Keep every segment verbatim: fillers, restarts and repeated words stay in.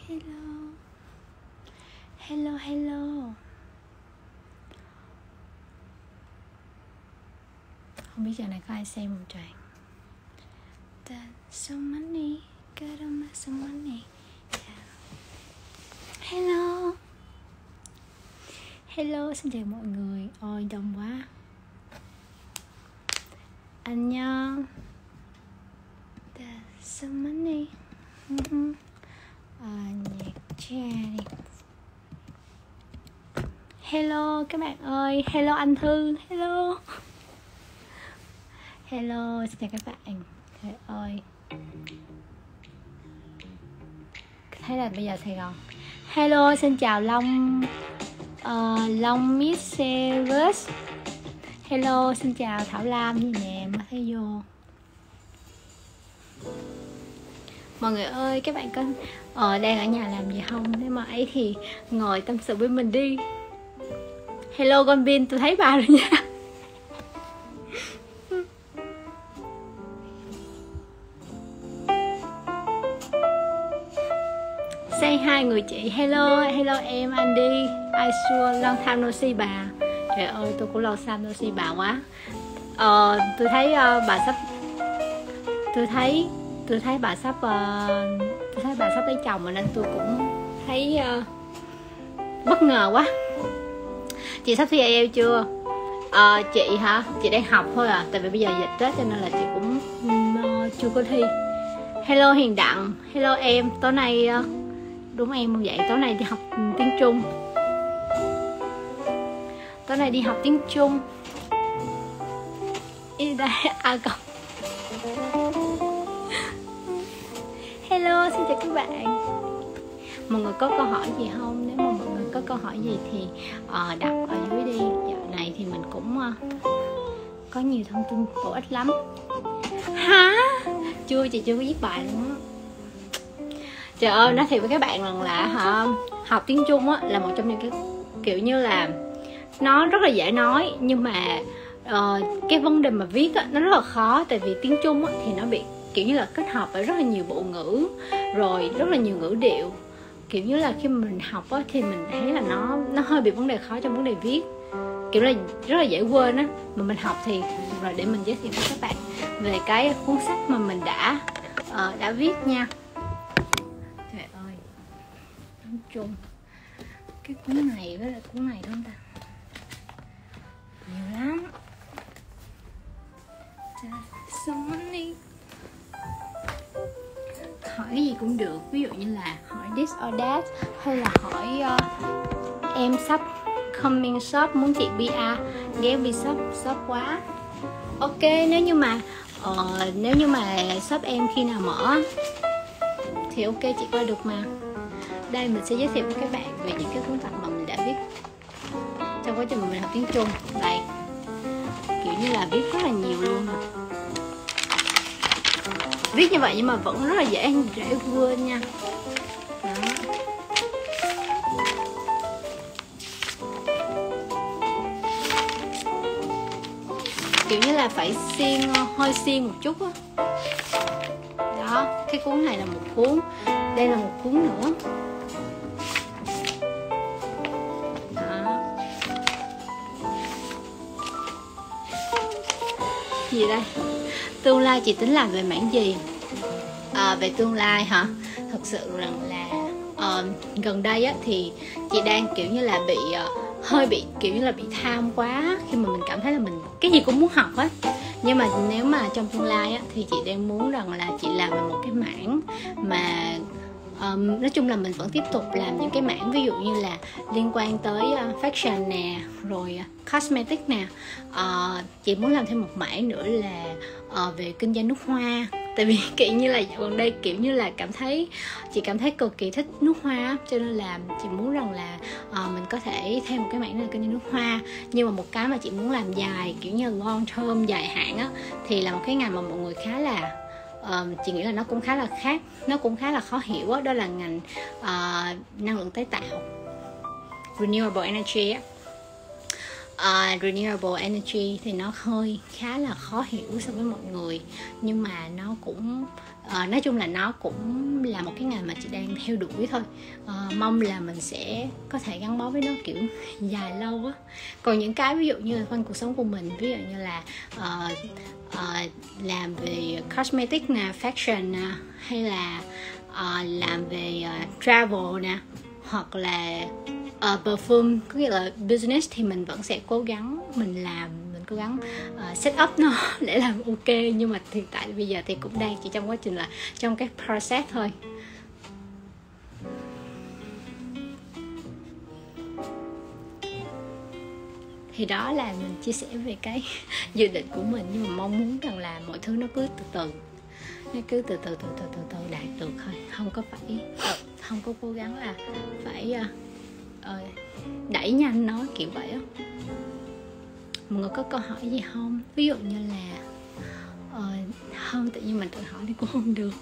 Hello. Hello, hello. Không biết giờ này có ai xem không trời. There's so money, got on my so money. Yeah. Hello. Hello, xin chào mọi người. Ôi đông quá. 안녕. There's so money. Uh-huh. Hello các bạn ơi. Hello anh Thư. Hello. Hello, xin chào các bạn. Trời ơi, thấy là bây giờ Sài Gòn. Hello, xin chào Long uh, Long Miss Service. Hello, xin chào Thảo Lam gì nè, mới thấy vô. Mọi người ơi, các bạn có ờ, đang ở nhà làm gì không? Nếu mà ấy thì ngồi tâm sự với mình đi. Hello con Bin, tôi thấy bà rồi nha. Say hi người chị. Hello, hello em Andy. I sure long time no see bà. Trời ơi, tôi cũng lâu time no see bà quá. Ờ, tôi thấy uh, bà sắp Tôi thấy Tôi thấy bà sắp uh, Tôi thấy bà sắp lấy chồng mà nên tôi cũng thấy uh, bất ngờ quá. Chị sắp thi ai eo chưa? À, chị hả? Chị đang học thôi à. Tại vì bây giờ dịch đó cho nên là chị cũng uh, chưa có thi. Hello Hiền Đặng. Hello em. Tối nay uh, đúng em không vậy? Tối nay đi học tiếng Trung. Tối nay đi học tiếng Trung. Đi đây à cậu. Hello, xin chào các bạn. Mọi người có câu hỏi gì không? Nếu mà mọi người có câu hỏi gì thì uh, đặt ở dưới đi. Dạo này thì mình cũng uh, có nhiều thông tin bổ ích lắm. Hả? Chưa, chị chưa có viết bài luôn á. Trời ơi, nói thiệt với các bạn rằng là hả, học tiếng Trung á là một trong những cái kiểu như là nó rất là dễ nói, nhưng mà uh, cái vấn đề mà viết á nó rất là khó. Tại vì tiếng Trung á thì nó bị kiểu như là kết hợp với rất là nhiều bộ ngữ, rồi rất là nhiều ngữ điệu. Kiểu như là khi mà mình học á thì mình thấy là nó nó hơi bị vấn đề khó trong vấn đề viết, kiểu là rất là dễ quên á. Mà mình học thì rồi để mình giới thiệu với các bạn về cái cuốn sách mà mình đã uh, đã viết nha. Trời ơi, nói chung cái cuốn này với lại cuốn này không ta, nhiều lắm. Money. Hỏi cái gì cũng được, ví dụ như là hỏi this or that, hay là hỏi uh, em sắp coming shop, muốn chị bê a ghé đi shop shop quá. Ok, nếu như mà uh, nếu như mà shop em khi nào mở thì ok, chị coi được mà. Đây mình sẽ giới thiệu với các bạn về những cái cuốn tập mà mình đã viết trong quá trình mà mình học tiếng Trung. Đây, kiểu như là viết rất là nhiều luôn nè. Viết như vậy nhưng mà vẫn rất là dễ dễ quên nha. Đó. Kiểu như là phải xiên, hơi xiên một chút á. Đó, cái cuốn này là một cuốn, đây là một cuốn nữa. Đó. Gì đây? Tương lai chị tính làm về mảng gì? À, về tương lai hả? Thật sự rằng là uh, gần đây á, thì chị đang kiểu như là bị uh, hơi bị kiểu như là bị tham quá, khi mà mình cảm thấy là mình cái gì cũng muốn học á. Nhưng mà nếu mà trong tương lai á, thì chị đang muốn rằng là chị làm về một cái mảng mà um, nói chung là mình vẫn tiếp tục làm những cái mảng ví dụ như là liên quan tới uh, fashion nè, rồi uh, cosmetic nè. uh, Chị muốn làm thêm một mảng nữa là uh, về kinh doanh nước hoa. Tại vì kiểu như là gần đây kiểu như là cảm thấy chị cảm thấy cực kỳ thích nước hoa, cho nên là chị muốn rằng là uh, mình có thể thêm một cái mảng là kinh doanh nước hoa. Nhưng mà một cái mà chị muốn làm dài, kiểu như long term, dài hạn á, thì là một cái ngành mà mọi người khá là uh, chị nghĩ là nó cũng khá là khác, nó cũng khá là khó hiểu á. Đó là ngành uh, năng lượng tái tạo, renewable energy á. uh, renewable energy thì nó hơi khá là khó hiểu so với mọi người, nhưng mà nó cũng uh, nói chung là nó cũng là một cái ngành mà chị đang theo đuổi thôi. Uh, mong là mình sẽ có thể gắn bó với nó kiểu dài lâu á. Còn những cái ví dụ như là phần cuộc sống của mình, ví dụ như là uh, uh, làm về cosmetic nè, fashion nè, hay là uh, làm về uh, travel nè, hoặc là uh, perfume, có nghĩa là business, thì mình vẫn sẽ cố gắng mình làm, mình cố gắng uh, set up nó để làm ok. Nhưng mà hiện tại bây giờ thì cũng đang chỉ trong quá trình là trong cái process thôi. Thì đó là mình chia sẻ về cái dự định của mình, nhưng mà mong muốn rằng là mọi thứ nó cứ từ từ, nó cứ từ từ từ từ từ từ đạt được thôi, không có phải không có cố gắng là phải uh, đẩy nhanh nó kiểu vậy á. Mọi người có câu hỏi gì không? Ví dụ như là uh, không, tự nhiên mình tự hỏi thì cũng không được.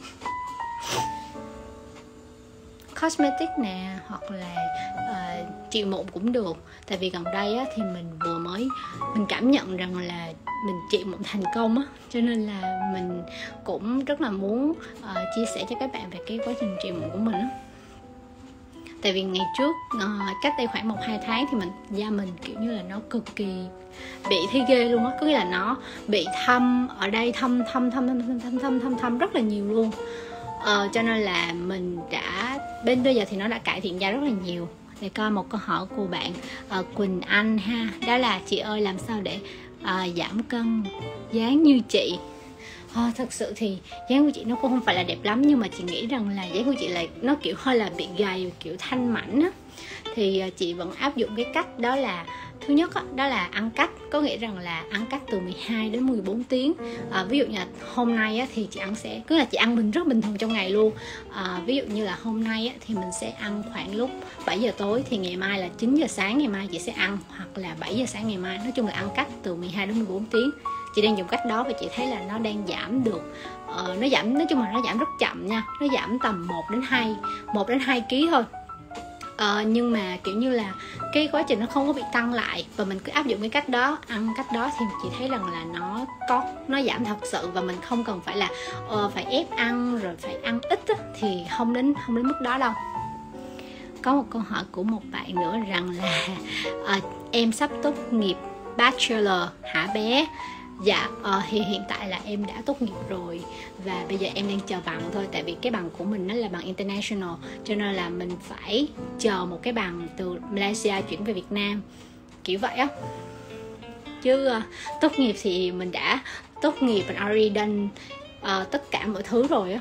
Cosmetic nè, hoặc là uh, trị mụn cũng được. Tại vì gần đây á, thì mình vừa mới mình cảm nhận rằng là mình trị mụn thành công á, cho nên là mình cũng rất là muốn uh, chia sẻ cho các bạn về cái quá trình trị mụn của mình á. Tại vì ngày trước uh, cách đây khoảng một hai tháng thì mình da mình kiểu như là nó cực kỳ bị thấy ghê luôn á, có nghĩa là nó bị thâm ở đây, thâm thâm thâm thâm thâm thâm thâm thâm, thâm rất là nhiều luôn. Ờ, cho nên là mình đã bên bây giờ thì nó đã cải thiện da rất là nhiều. Để coi một câu hỏi của bạn uh, Quỳnh Anh ha, đó là chị ơi làm sao để uh, giảm cân dáng như chị. À, thật sự thì dáng của chị nó cũng không phải là đẹp lắm, nhưng mà chị nghĩ rằng là dáng của chị là nó kiểu hơi là bị gầy, kiểu thanh mảnh á. Thì uh, chị vẫn áp dụng cái cách đó là thứ nhất đó, đó là ăn cách, có nghĩa rằng là ăn cách từ mười hai đến mười bốn tiếng. À, ví dụ như là hôm nay á, thì chị ăn sẽ cứ là chị ăn bình rất bình thường trong ngày luôn. À, ví dụ như là hôm nay á, thì mình sẽ ăn khoảng lúc bảy giờ tối, thì ngày mai là chín giờ sáng ngày mai chị sẽ ăn, hoặc là bảy giờ sáng ngày mai. Nói chung là ăn cách từ mười hai đến mười bốn tiếng. Chị đang dùng cách đó và chị thấy là nó đang giảm được. Ờ, nó giảm, nói chung là nó giảm rất chậm nha, nó giảm tầm một đến hai một đến hai ký thôi. Ờ, nhưng mà kiểu như là cái quá trình nó không có bị tăng lại, và mình cứ áp dụng cái cách đó, ăn cách đó, thì chị thấy rằng là nó có nó giảm thật sự, và mình không cần phải là uh, phải ép ăn rồi phải ăn ít á, thì không đến không đến mức đó đâu. Có một câu hỏi của một bạn nữa rằng là uh, em sắp tốt nghiệp bachelor hả bé? Dạ, uh, thì hiện tại là em đã tốt nghiệp rồi, và bây giờ em đang chờ bằng thôi. Tại vì cái bằng của mình nó là bằng international, cho nên là mình phải chờ một cái bằng từ Malaysia chuyển về Việt Nam, kiểu vậy á. Chứ uh, tốt nghiệp thì mình đã tốt nghiệp, mình already done uh, tất cả mọi thứ rồi á.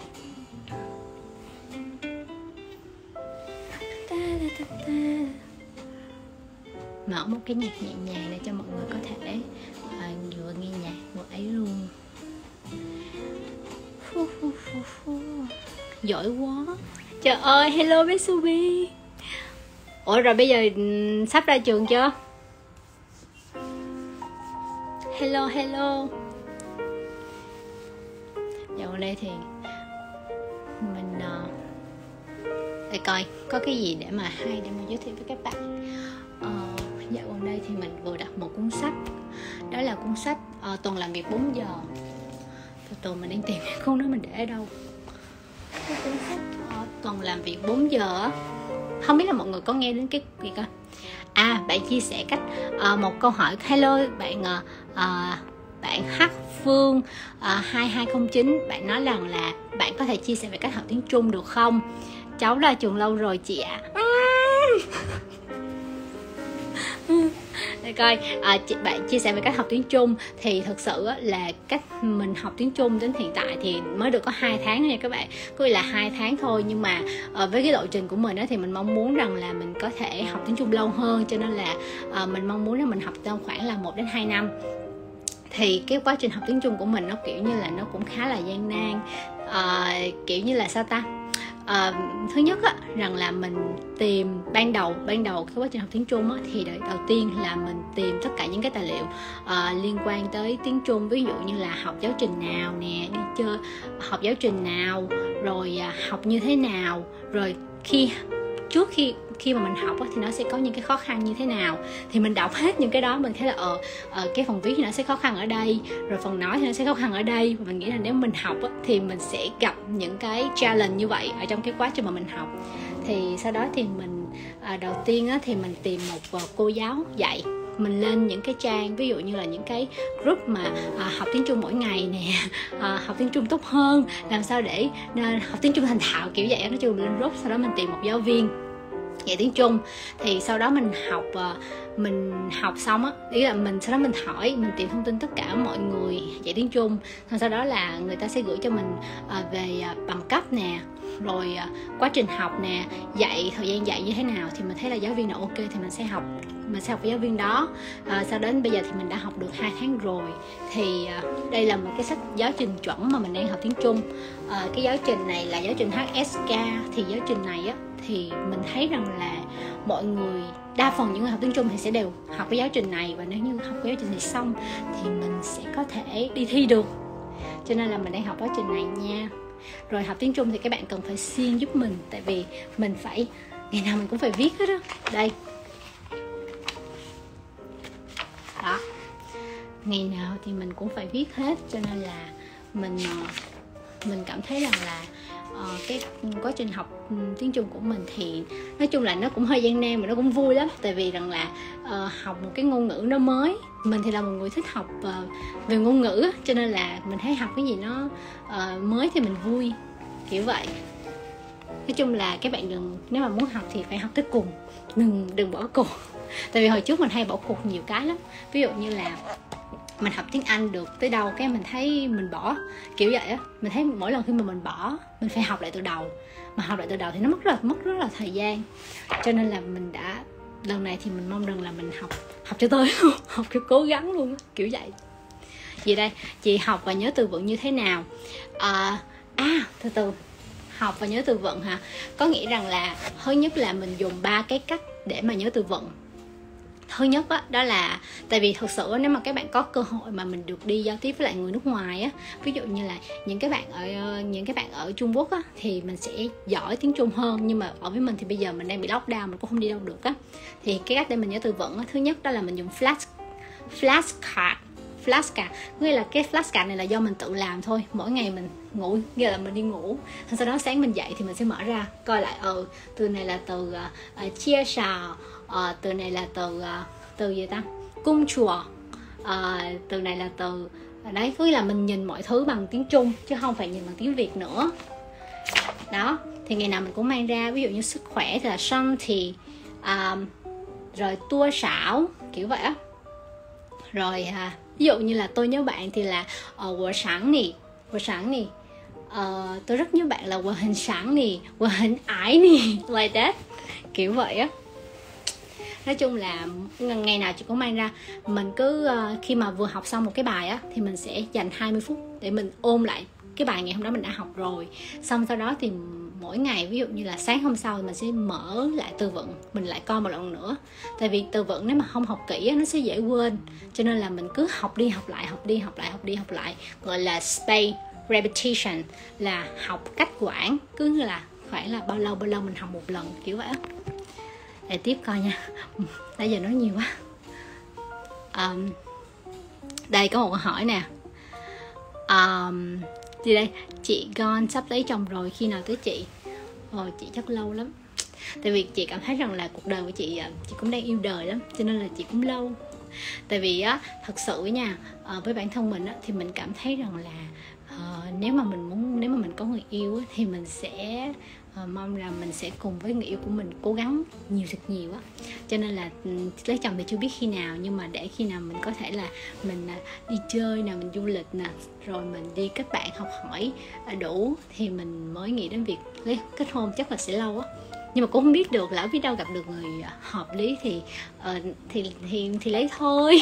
Mở một cái nhạc nhẹ nhàng để cho mọi người có thể uh, vừa nghe nhạc vừa ấy luôn. Phu, phu, phu, phu. Giỏi quá. Trời ơi, hello bé Subi. Ủa rồi bây giờ sắp ra trường chưa? Hello, hello. Dạo đây thì mình uh, để coi có cái gì để mà hay để mà giới thiệu với các bạn. Uh, dạo gần đây thì mình vừa đọc một cuốn sách, đó là cuốn sách uh, Tuần làm việc bốn giờ. Từ từ mình đang tìm cái cuốn đó mình để ở đâu. Cái cuốn sách uh, Tuần làm việc bốn giờ, không biết là mọi người có nghe đến cái gì coi. À, bạn chia sẻ cách uh, một câu hỏi. Hello bạn uh, uh, bạn H Phương uh, hai hai không chín, bạn nói rằng là bạn có thể chia sẻ về cách học tiếng Trung được không? Cháu ra trường lâu rồi chị ạ. À. Để coi, à, chị, bạn chia sẻ về cách học tiếng Trung. Thì thực sự á, là cách mình học tiếng Trung đến hiện tại thì mới được có hai tháng nha các bạn. Có nghĩa là hai tháng thôi. Nhưng mà à, với cái lộ trình của mình á, thì mình mong muốn rằng là mình có thể học tiếng Trung lâu hơn. Cho nên là à, mình mong muốn là mình học trong khoảng là một đến hai năm. Thì cái quá trình học tiếng Trung của mình nó kiểu như là nó cũng khá là gian nan. à, Kiểu như là sao ta, À, thứ nhất á, rằng là mình tìm ban đầu ban đầu cái quá trình học tiếng Trung á, thì đầu tiên là mình tìm tất cả những cái tài liệu à, liên quan tới tiếng Trung, ví dụ như là học giáo trình nào nè, đi chơi học giáo trình nào, rồi à, học như thế nào, rồi khi trước khi khi mà mình học á, thì nó sẽ có những cái khó khăn như thế nào, thì mình đọc hết những cái đó mình thấy là ờ, ờ cái phần viết thì nó sẽ khó khăn ở đây, rồi phần nói thì nó sẽ khó khăn ở đây, và mình nghĩ là nếu mình học á, thì mình sẽ gặp những cái challenge như vậy ở trong cái quá trình mà mình học. Thì sau đó thì mình à, đầu tiên á, thì mình tìm một uh, cô giáo dạy. Mình lên những cái trang, ví dụ như là những cái group mà à, học tiếng Trung mỗi ngày nè, à, học tiếng Trung tốt hơn, làm sao để à, học tiếng Trung thành thạo kiểu vậy. Nói chung mình lên group, sau đó mình tìm một giáo viên dạy tiếng Trung. Thì sau đó mình học à, mình học xong á, ý là mình sau đó mình hỏi, mình tìm thông tin tất cả mọi người dạy tiếng Trung. Sau đó là người ta sẽ gửi cho mình à, về à, bằng cấp nè, rồi à, quá trình học nè, dạy, thời gian dạy như thế nào. Thì mình thấy là giáo viên nào ok thì mình sẽ học mình sẽ học với giáo viên đó. À, sau đến bây giờ thì mình đã học được hai tháng rồi. Thì à, đây là một cái sách giáo trình chuẩn mà mình đang học tiếng Trung. À, cái giáo trình này là giáo trình hát ét ca. Thì giáo trình này á, thì mình thấy rằng là mọi người, đa phần những người học tiếng Trung thì sẽ đều học cái giáo trình này, và nếu như học cái giáo trình này xong thì mình sẽ có thể đi thi được. Cho nên là mình đang học giáo trình này nha. Rồi học tiếng Trung thì các bạn cần phải siêng giúp mình, tại vì mình phải, ngày nào mình cũng phải viết hết á. Đây, đó, ngày nào thì mình cũng phải viết hết. Cho nên là mình mình cảm thấy rằng là uh, cái quá trình học tiếng Trung của mình thì nói chung là nó cũng hơi gian nan mà nó cũng vui lắm. Tại vì rằng là uh, học một cái ngôn ngữ nó mới. Mình thì là một người thích học uh, về ngôn ngữ, cho nên là mình thấy học cái gì nó uh, mới thì mình vui, kiểu vậy. Nói chung là các bạn đừng, nếu mà muốn học thì phải học tới cùng, đừng đừng bỏ cuộc. Tại vì hồi trước mình hay bỏ cuộc nhiều cái lắm. Ví dụ như là mình học tiếng Anh được tới đâu cái mình thấy mình bỏ, kiểu vậy á. Mình thấy mỗi lần khi mà mình bỏ, mình phải học lại từ đầu. Mà học lại từ đầu thì nó mất rất là, mất rất là thời gian. Cho nên là mình đã, lần này thì mình mong rằng là mình học học cho tới luôn, học cho cố gắng luôn, kiểu vậy. Gì đây? Chị học và nhớ từ vựng như thế nào? À, à từ từ học và nhớ từ vựng hả? Có nghĩa rằng là thứ nhất là mình dùng ba cái cách để mà nhớ từ vựng. Thứ nhất đó, đó là tại vì thực sự nếu mà các bạn có cơ hội mà mình được đi giao tiếp với lại người nước ngoài á, ví dụ như là những cái bạn ở những cái bạn ở Trung Quốc á, thì mình sẽ giỏi tiếng Trung hơn. Nhưng mà ở với mình thì bây giờ mình đang bị lockdown, mình cũng không đi đâu được á. Thì cái cách để mình nhớ từ vựng á, thứ nhất đó là mình dùng flash flashcard. Flashcard, nghĩa là cái flashcard này là do mình tự làm thôi. Mỗi ngày mình ngủ, nghĩa là mình đi ngủ, sau đó sáng mình dậy thì mình sẽ mở ra coi lại, ờ từ này là từ uh, chia sào, uh, từ này là từ uh, từ gì ta, cung chùa, uh, từ này là từ đấy. Cứ là mình nhìn mọi thứ bằng tiếng Trung chứ không phải nhìn bằng tiếng Việt nữa. Đó, thì ngày nào mình cũng mang ra. Ví dụ như sức khỏe thì là sân thì uh, rồi tua xảo, kiểu vậy á. Rồi à, ví dụ như là tôi nhớ bạn thì là uh, sáng nì, sáng nì, uh, tôi rất nhớ bạn là我很sáng nì,我很ái nì, like that, kiểu vậy á. Nói chung là ngày nào chị cũng mang ra. Mình cứ uh, khi mà vừa học xong một cái bài á, thì mình sẽ dành hai mươi phút để mình ôn lại cái bài ngày hôm đó mình đã học rồi. Xong sau đó thì mỗi ngày, ví dụ như là sáng hôm sau thì mình sẽ mở lại từ vựng, mình lại coi một lần nữa. Tại vì từ vựng nếu mà không học kỹ nó sẽ dễ quên. Cho nên là mình cứ học đi học lại, học đi học lại, học đi học lại, gọi là spaced repetition, là học cách quãng. Cứ là khoảng là bao lâu bao lâu mình học một lần, kiểu vậy á. Để tiếp coi nha, nãy giờ nói nhiều quá. um, Đây có một câu hỏi nè. um, Gì đây? Chị Gon sắp lấy chồng rồi, khi nào tới chị? Ồ, chị chắc lâu lắm. Tại vì chị cảm thấy rằng là cuộc đời của chị, chị cũng đang yêu đời lắm, cho nên là chị cũng lâu. Tại vì á, thật sự nha, với bản thân mình á, thì mình cảm thấy rằng là uh, nếu mà mình muốn, nếu mà mình có người yêu á, thì mình sẽ uh, mong là mình sẽ cùng với người yêu của mình cố gắng nhiều thật nhiều á. Cho nên là lấy chồng thì chưa biết khi nào, nhưng mà để khi nào mình có thể là mình đi chơi nè, mình du lịch nè, rồi mình đi kết bạn học hỏi đủ, thì mình mới nghĩ đến việc lấy kết hôn. Chắc là sẽ lâu á, nhưng mà cũng không biết được, lỡ biết đâu gặp được người hợp lý thì uh, thì thì thì lấy thôi.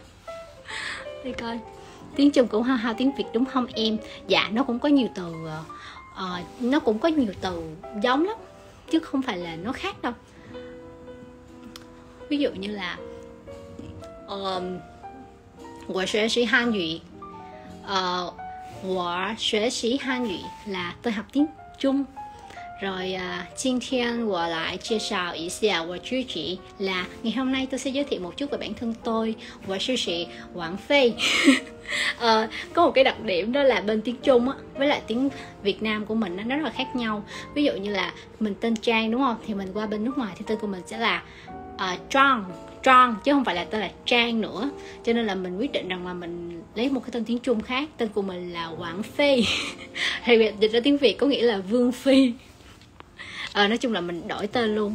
Đi coi. Tiếng Trung cũng hao hao tiếng Việt đúng không em? Dạ, nó cũng có nhiều từ uh, nó cũng có nhiều từ giống lắm, chứ không phải là nó khác đâu. Ví dụ như là uh, 我学习汉语 uh, 我学习汉语 là tôi học tiếng Trung. Rồi uh, 今天我来介绍一下我自己 là ngày hôm nay tôi sẽ giới thiệu một chút về bản thân tôi. 我是谁 Quảng Phi. uh, Có một cái đặc điểm đó là bên tiếng Trung á, với lại tiếng Việt Nam của mình nó rất là khác nhau. Ví dụ như là mình tên Trang đúng không? Thì mình qua bên nước ngoài thì tên của mình sẽ là uh, Trang Trang chứ không phải là tên là Trang nữa. Cho nên là mình quyết định rằng là mình lấy một cái tên tiếng Trung khác. Tên của mình là Quảng Phi. Thì dịch ra tiếng Việt có nghĩa là Vương Phi. Ờ, nói chung là mình đổi tên luôn.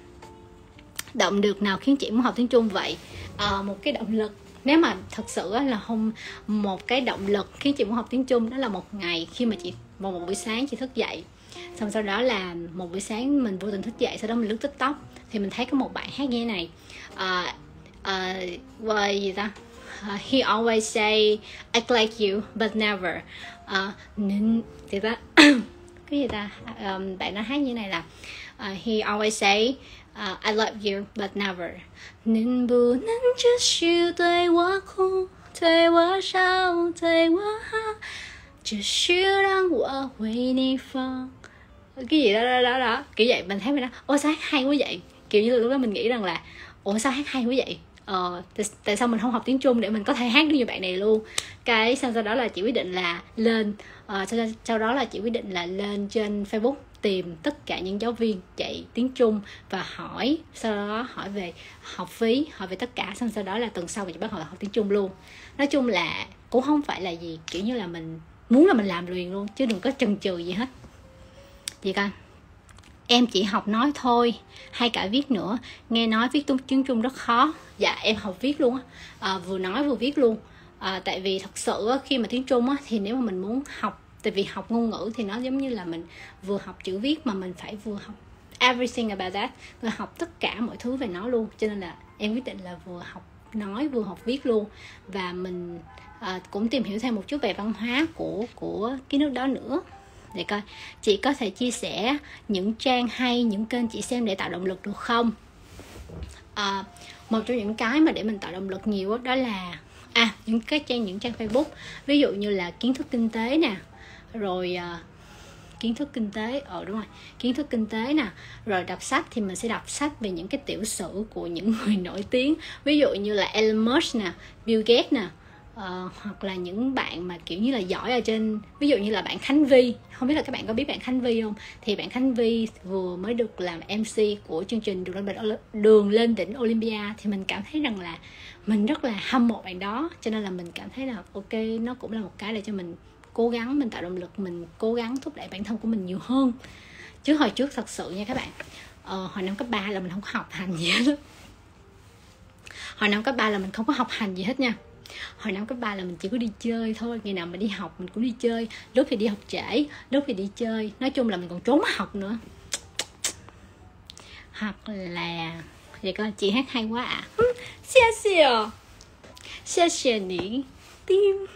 Động lực nào khiến chị muốn học tiếng Trung vậy? Ờ, một cái động lực, nếu mà thật sự là không, một cái động lực khiến chị muốn học tiếng Trung đó là một ngày khi mà chị một, một buổi sáng chị thức dậy, xong sau đó là một buổi sáng mình vô tình thức dậy, sau đó mình lướt TikTok thì mình thấy có một bạn hát như thế này. Uh, uh, uh, gì ta? Uh, he always say I like you but never. Uh, nên thì ta cái gì ta? Um, bạn nó hát như thế này là uh, he always say uh, I love you but never. 能不能只是对我哭，对我笑，对我好，只是让我为你放。Cái gì đó đó đó, đó. Kiểu vậy mình thấy mình đó, ôi sao hát hay quá vậy. Kiểu như lúc đó mình nghĩ rằng là ủa sao hát hay quá vậy. Ờ, tại, tại sao mình không học tiếng Trung để mình có thể hát được như bạn này luôn. Cái sau, sau đó là chị quyết định là lên uh, sau, sau đó là chị quyết định là lên trên Facebook tìm tất cả những giáo viên dạy tiếng Trung và hỏi, sau đó hỏi về học phí, hỏi về tất cả, xong sau đó là tuần sau chị bắt đầu học tiếng Trung luôn. Nói chung là cũng không phải là gì, kiểu như là mình muốn là mình làm liền luôn chứ đừng có chần chừ gì hết. Gì coi, em chỉ học nói thôi hay cả viết nữa, nghe nói viết tiếng Trung rất khó. Dạ em học viết luôn á, à, vừa nói vừa viết luôn. À, tại vì thật sự á, khi mà tiếng Trung á, thì nếu mà mình muốn học, tại vì học ngôn ngữ thì nó giống như là mình vừa học chữ viết mà mình phải vừa học everything about that, vừa học tất cả mọi thứ về nó luôn. Cho nên là em quyết định là vừa học nói vừa học viết luôn. Và mình à, cũng tìm hiểu thêm một chút về văn hóa của của cái nước đó nữa. Để coi, chị có thể chia sẻ những trang hay, những kênh chị xem để tạo động lực được không? À, một trong những cái mà để mình tạo động lực nhiều đó, đó là à những cái trang những trang Facebook, ví dụ như là kiến thức kinh tế nè, rồi uh, kiến thức kinh tế, ờ đúng rồi, kiến thức kinh tế nè, rồi đọc sách thì mình sẽ đọc sách về những cái tiểu sử của những người nổi tiếng, ví dụ như là Elon Musk nè, Bill Gates nè. Uh, hoặc là những bạn mà kiểu như là giỏi ở trên, ví dụ như là bạn Khánh Vy, không biết là các bạn có biết bạn Khánh Vy không? Thì bạn Khánh Vy vừa mới được làm em xê của chương trình Đường lên đỉnh, Đường lên đỉnh Olympia, thì mình cảm thấy rằng là mình rất là hâm mộ bạn đó, cho nên là mình cảm thấy là ok, nó cũng là một cái để cho mình cố gắng, mình tạo động lực, mình cố gắng thúc đẩy bản thân của mình nhiều hơn. Chứ hồi trước thật sự nha các bạn, uh, hồi năm cấp ba là mình không có học hành gì hết. Hồi năm cấp ba là mình không có học hành gì hết nha. Hồi năm cấp ba là mình chỉ có đi chơi thôi. Ngày nào mà đi học mình cũng đi chơi. Lúc thì đi học trễ, lúc thì đi chơi. Nói chung là mình còn trốn học nữa. Hoặc là vậy coi, chị hát hay quá ạ. À. Xia xia Xia xia nỉ tim.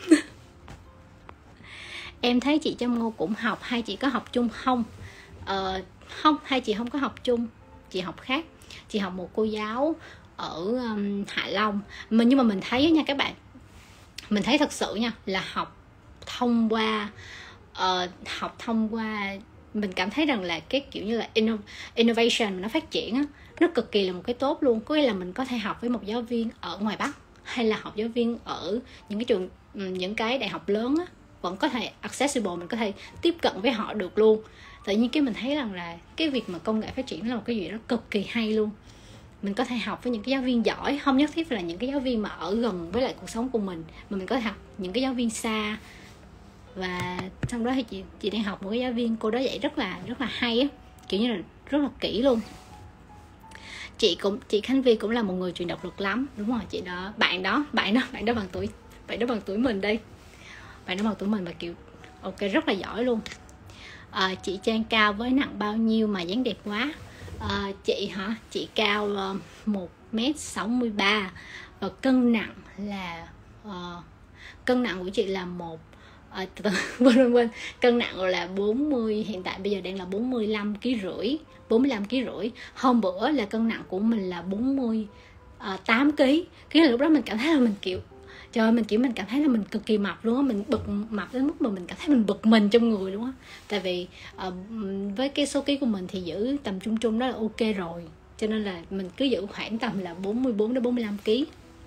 Em thấy chị Trâm Ngô cũng học, hay chị có học chung không? Ờ, không, hai chị không có học chung. Chị học khác. Chị học một cô giáo ở um, Hạ Long. Mà nhưng mà mình thấy nha các bạn, mình thấy thật sự nha, là học thông qua uh, học thông qua mình cảm thấy rằng là cái kiểu như là inno, innovation nó phát triển á, nó cực kỳ là một cái tốt luôn. Có nghĩa là mình có thể học với một giáo viên ở ngoài Bắc, hay là học giáo viên ở những cái trường, những cái đại học lớn á, vẫn có thể accessible, mình có thể tiếp cận với họ được luôn. Tự nhiên cái mình thấy rằng là cái việc mà công nghệ phát triển là một cái gì đó cực kỳ hay luôn. Mình có thể học với những cái giáo viên giỏi, không nhất thiết là những cái giáo viên mà ở gần với lại cuộc sống của mình, mà mình có thể học những cái giáo viên xa. Và sau đó thì chị chị đang học một cái giáo viên, cô đó dạy rất là rất là hay á, kiểu như là rất là kỹ luôn. Chị cũng chị Khánh Vy cũng là một người truyền động lực lắm, đúng rồi chị đó, bạn đó bạn đó bạn đó bằng tuổi bạn đó bằng tuổi mình đây, bạn đó bằng tuổi mình mà kiểu ok rất là giỏi luôn. À, chị Trang cao với nặng bao nhiêu mà dáng đẹp quá? À, chị hả? Chị cao uh, một mét sáu mươi ba và cân nặng là uh, cân nặng của chị là một uh, quên quên quên cân nặng là bốn mươi, hiện tại bây giờ đang là bốn mươi lăm ki lô gam rưỡi, bốn mươi lăm ki lô gam rưỡi. Hôm bữa là cân nặng của mình là bốn mươi tám ki lô gam. Cái là lúc đó mình cảm thấy là mình kiểu Trời ơi, mình kiểu mình cảm thấy là mình cực kỳ mập luôn á, mình bực mập đến mức mà mình cảm thấy mình bực mình trong người luôn á. Tại vì uh, với cái số ký của mình thì giữ tầm trung trung đó là ok rồi, cho nên là mình cứ giữ khoảng tầm là bốn mươi bốn đến bốn mươi lăm ký.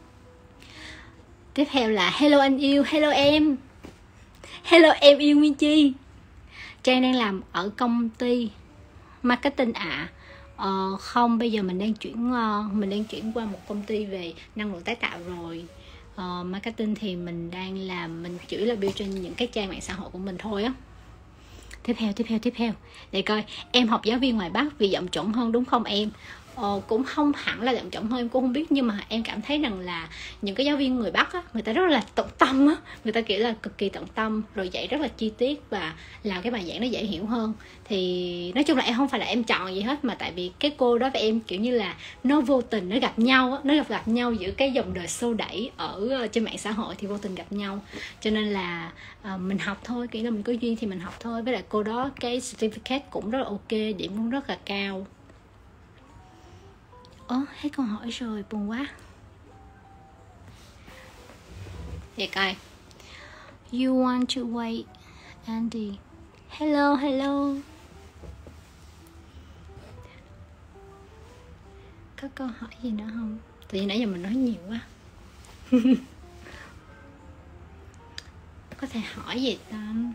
Tiếp theo là hello anh yêu, hello em, hello em yêu Nguyên Chi. Trang đang làm ở công ty marketing ạ. À. Ờ, không, bây giờ mình đang chuyển uh, mình đang chuyển qua một công ty về năng lượng tái tạo rồi. Uh, marketing thì mình đang làm, mình chỉ là build trên những cái trang mạng xã hội của mình thôi á. Tiếp theo, tiếp theo, tiếp theo. Để coi, em học giáo viên ngoài Bắc vì giọng chuẩn hơn đúng không em? Ờ, cũng không hẳn là giọng chuẩn hơn, em cũng không biết, nhưng mà em cảm thấy rằng là những cái giáo viên người Bắc á, người ta rất là tận tâm á, người ta kiểu là cực kỳ tận tâm, rồi dạy rất là chi tiết và làm cái bài giảng nó dễ hiểu hơn. Thì nói chung là em không phải là em chọn gì hết, mà tại vì cái cô đó và em kiểu như là nó vô tình nó gặp nhau á, nó gặp gặp nhau giữa cái dòng đời xô đẩy ở trên mạng xã hội thì vô tình gặp nhau, cho nên là uh, mình học thôi, kiểu là mình có duyên thì mình học thôi. Với lại cô đó cái certificate cũng rất là ok, điểm cũng rất là cao. Ồ, hết câu hỏi rồi, buồn quá. Vậy coi. You want to wait, Andy. Hello, hello. Có câu hỏi gì nữa không? Tự nhiên nãy giờ mình nói nhiều quá. Có thể hỏi gì Tâm?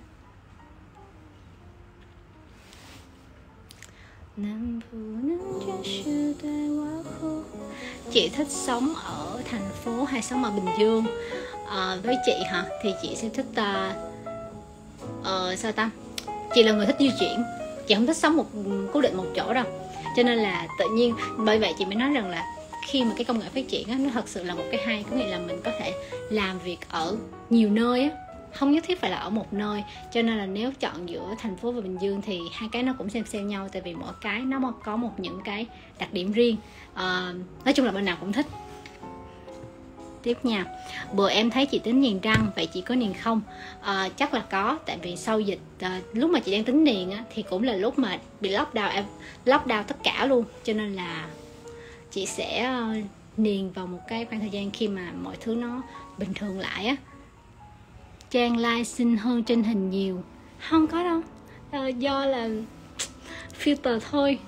Chị thích sống ở thành phố hay sống ở Bình Dương? À, với chị hả thì chị sẽ thích uh, uh, sao ta, chị là người thích di chuyển, chị không thích sống một cố định một chỗ đâu, cho nên là tự nhiên bởi vậy chị mới nói rằng là khi mà cái công nghệ phát triển á, nó thật sự là một cái hay, có nghĩa là mình có thể làm việc ở nhiều nơi á, không nhất thiết phải là ở một nơi. Cho nên là nếu chọn giữa thành phố và Bình Dương thì hai cái nó cũng xem xem nhau, tại vì mỗi cái nó có một những cái đặc điểm riêng. À, nói chung là bên nào cũng thích. Tiếp nha. Bữa em thấy chị tính niềng răng, vậy chị có niềng không? À, chắc là có, tại vì sau dịch à, lúc mà chị đang tính niềng á, thì cũng là lúc mà bị lockdown, em lockdown tất cả luôn, cho nên là chị sẽ uh, niềng vào một cái khoảng thời gian khi mà mọi thứ nó bình thường lại á. Trang like xinh hơn trên hình nhiều. Không có đâu, à, do là filter thôi.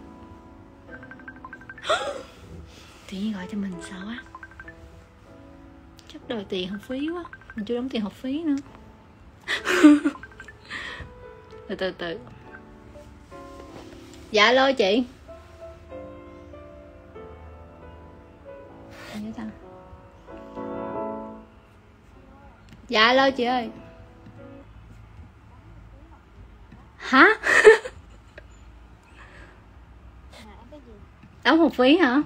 Tự nhiên gọi cho mình sợ quá, chắc đòi tiền học phí quá, mình chưa đóng tiền học phí nữa. từ từ từ dạ alo chị. Dạ alo chị ơi. Hả? Đóng học phí hả?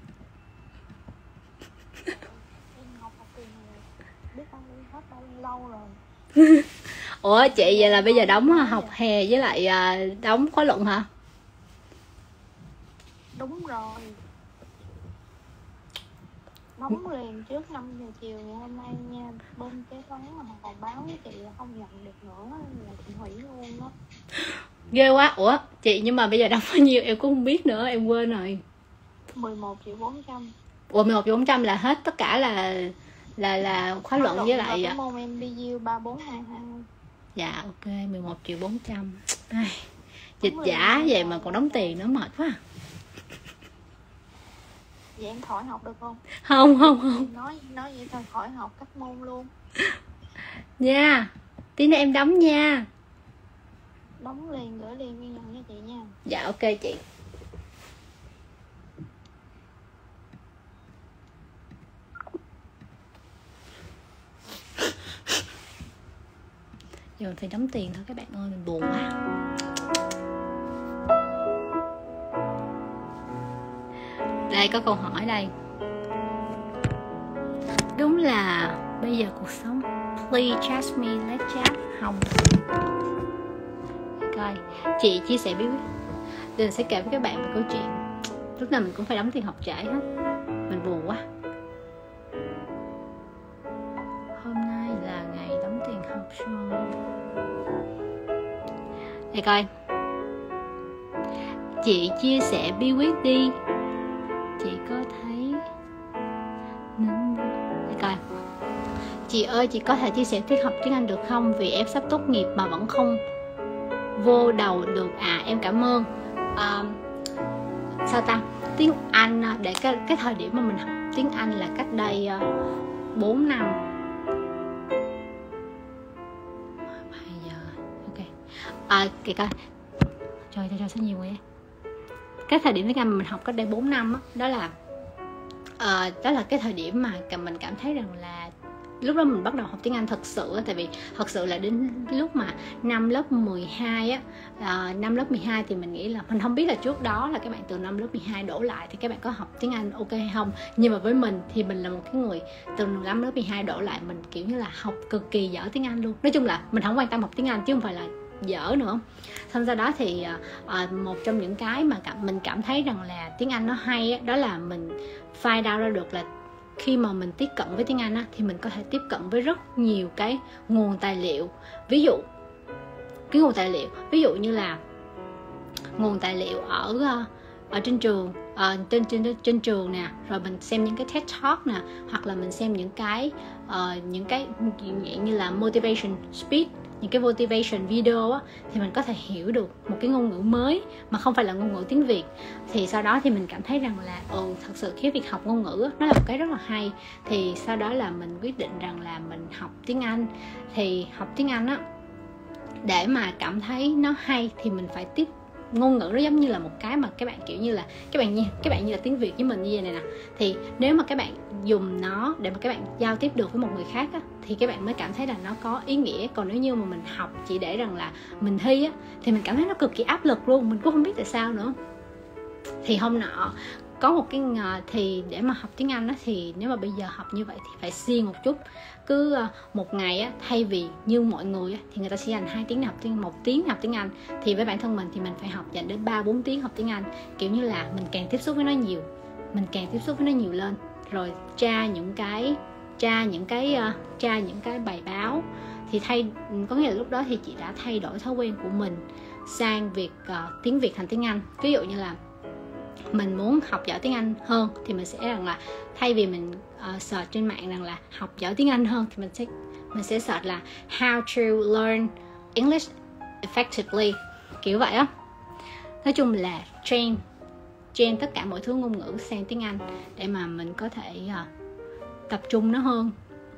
Ủa chị, vậy là bây giờ đóng học hè với lại đóng khóa luận hả? Đúng rồi, đóng liền trước năm giờ chiều ngày hôm nay nha. Bên kế toán mà họ báo với chị là không nhận được nữa là chị hủy luôn đó. Ghê quá. Ủa chị, nhưng mà bây giờ đóng bao nhiêu em cũng không biết nữa, em quên rồi. mười một triệu bốn trăm. Ủa mười một triệu bốn trăm là hết tất cả là là là khóa luận với lại cái môn em bê u ba bốn hai hai. Dạ ok, mười một triệu bốn trăm. Ai, dịch giả vậy mà còn đóng tiền nữa, mệt quá. Vậy em khỏi học được không? Không không không. Nói nói vậy thôi, khỏi học các môn luôn. Nha, tí nữa em đóng nha. Đóng liền, gửi liền biên nhận cho chị nha. Dạ ok chị. Giờ phải đóng tiền thôi các bạn ơi, mình buồn quá. Đây có câu hỏi đây. Đúng là bây giờ cuộc sống. Please chat me, let's chat. Không. Coi, chị chia sẻ bí quyết. Mình sẽ kể với các bạn một câu chuyện. Lúc nào mình cũng phải đóng tiền học trễ hết. Mình buồn quá. Hôm nay là ngày đóng tiền học rồi. Đây coi. Chị chia sẻ bí quyết đi. Chị có thấy Đây coi. chị ơi, chị có thể chia sẻ tiết học tiếng Anh được không? Vì em sắp tốt nghiệp mà vẫn không vô đầu được. À, em cảm ơn. à, Sao ta? Tiếng Anh, để cái, cái thời điểm mà mình học tiếng Anh là cách đây uh, bốn năm. Bây giờ, ok. À, kìa coi. Trời, trời, trời, sao nhiều vậy? Cái thời điểm tiếng Anh mà mình học cách đây bốn năm đó, đó là uh, đó là cái thời điểm mà mình cảm thấy rằng là lúc đó mình bắt đầu học tiếng Anh thật sự. Tại vì thật sự là đến lúc mà năm lớp mười hai á, à, năm lớp mười hai thì mình nghĩ là, mình không biết là trước đó là các bạn từ năm lớp mười hai đổ lại thì các bạn có học tiếng Anh ok hay không. Nhưng mà với mình thì mình là một cái người từ năm lớp mười hai đổ lại, mình kiểu như là học cực kỳ dở tiếng Anh luôn. Nói chung là mình không quan tâm học tiếng Anh chứ không phải là dở nữa. Xong sau đó thì à, một trong những cái mà cảm, mình cảm thấy rằng là tiếng Anh nó hay á, đó là mình find out ra được là khi mà mình tiếp cận với tiếng Anh á, thì mình có thể tiếp cận với rất nhiều cái nguồn tài liệu. Ví dụ cái nguồn tài liệu ví dụ như là nguồn tài liệu ở ở trên trường, uh, trên, trên trên trường nè, rồi mình xem những cái TED Talk nè, hoặc là mình xem những cái uh, những cái như là motivation speech, những cái motivation video á, thì mình có thể hiểu được một cái ngôn ngữ mới mà không phải là ngôn ngữ tiếng Việt. Thì sau đó thì mình cảm thấy rằng là ừ, thật sự cái việc học ngôn ngữ á, nó là một cái rất là hay. Thì sau đó là mình quyết định rằng là mình học tiếng Anh. Thì học tiếng Anh á, để mà cảm thấy nó hay thì mình phải tiếp ngôn ngữ. Nó giống như là một cái mà các bạn kiểu như là các bạn như các bạn như là tiếng Việt với mình như vậy này nè. Thì nếu mà các bạn dùng nó để mà các bạn giao tiếp được với một người khác á, thì các bạn mới cảm thấy là nó có ý nghĩa. Còn nếu như mà mình học chỉ để rằng là mình thi á, thì mình cảm thấy nó cực kỳ áp lực luôn. Mình cũng không biết tại sao nữa. Thì hôm nọ có một cái thì để mà học tiếng Anh á, thì nếu mà bây giờ học như vậy thì phải siêng một chút. Cứ một ngày á, thay vì như mọi người á, thì người ta sẽ dành hai tiếng học tiếng một tiếng học tiếng Anh, thì với bản thân mình thì mình phải học dành đến ba bốn tiếng học tiếng Anh. Kiểu như là mình càng tiếp xúc với nó nhiều, mình càng tiếp xúc với nó nhiều lên, rồi tra những cái tra những cái uh, tra những cái bài báo. Thì thay có nghĩa là lúc đó thì chị đã thay đổi thói quen của mình sang việc uh, tiếng Việt thành tiếng Anh. Ví dụ như là mình muốn học giỏi tiếng Anh hơn thì mình sẽ rằng là thay vì mình uh, search trên mạng rằng là học giỏi tiếng Anh hơn, thì mình sẽ mình sẽ search là how to learn English effectively, kiểu vậy á. Nói chung là train train tất cả mọi thứ ngôn ngữ sang tiếng Anh để mà mình có thể uh, tập trung nó hơn.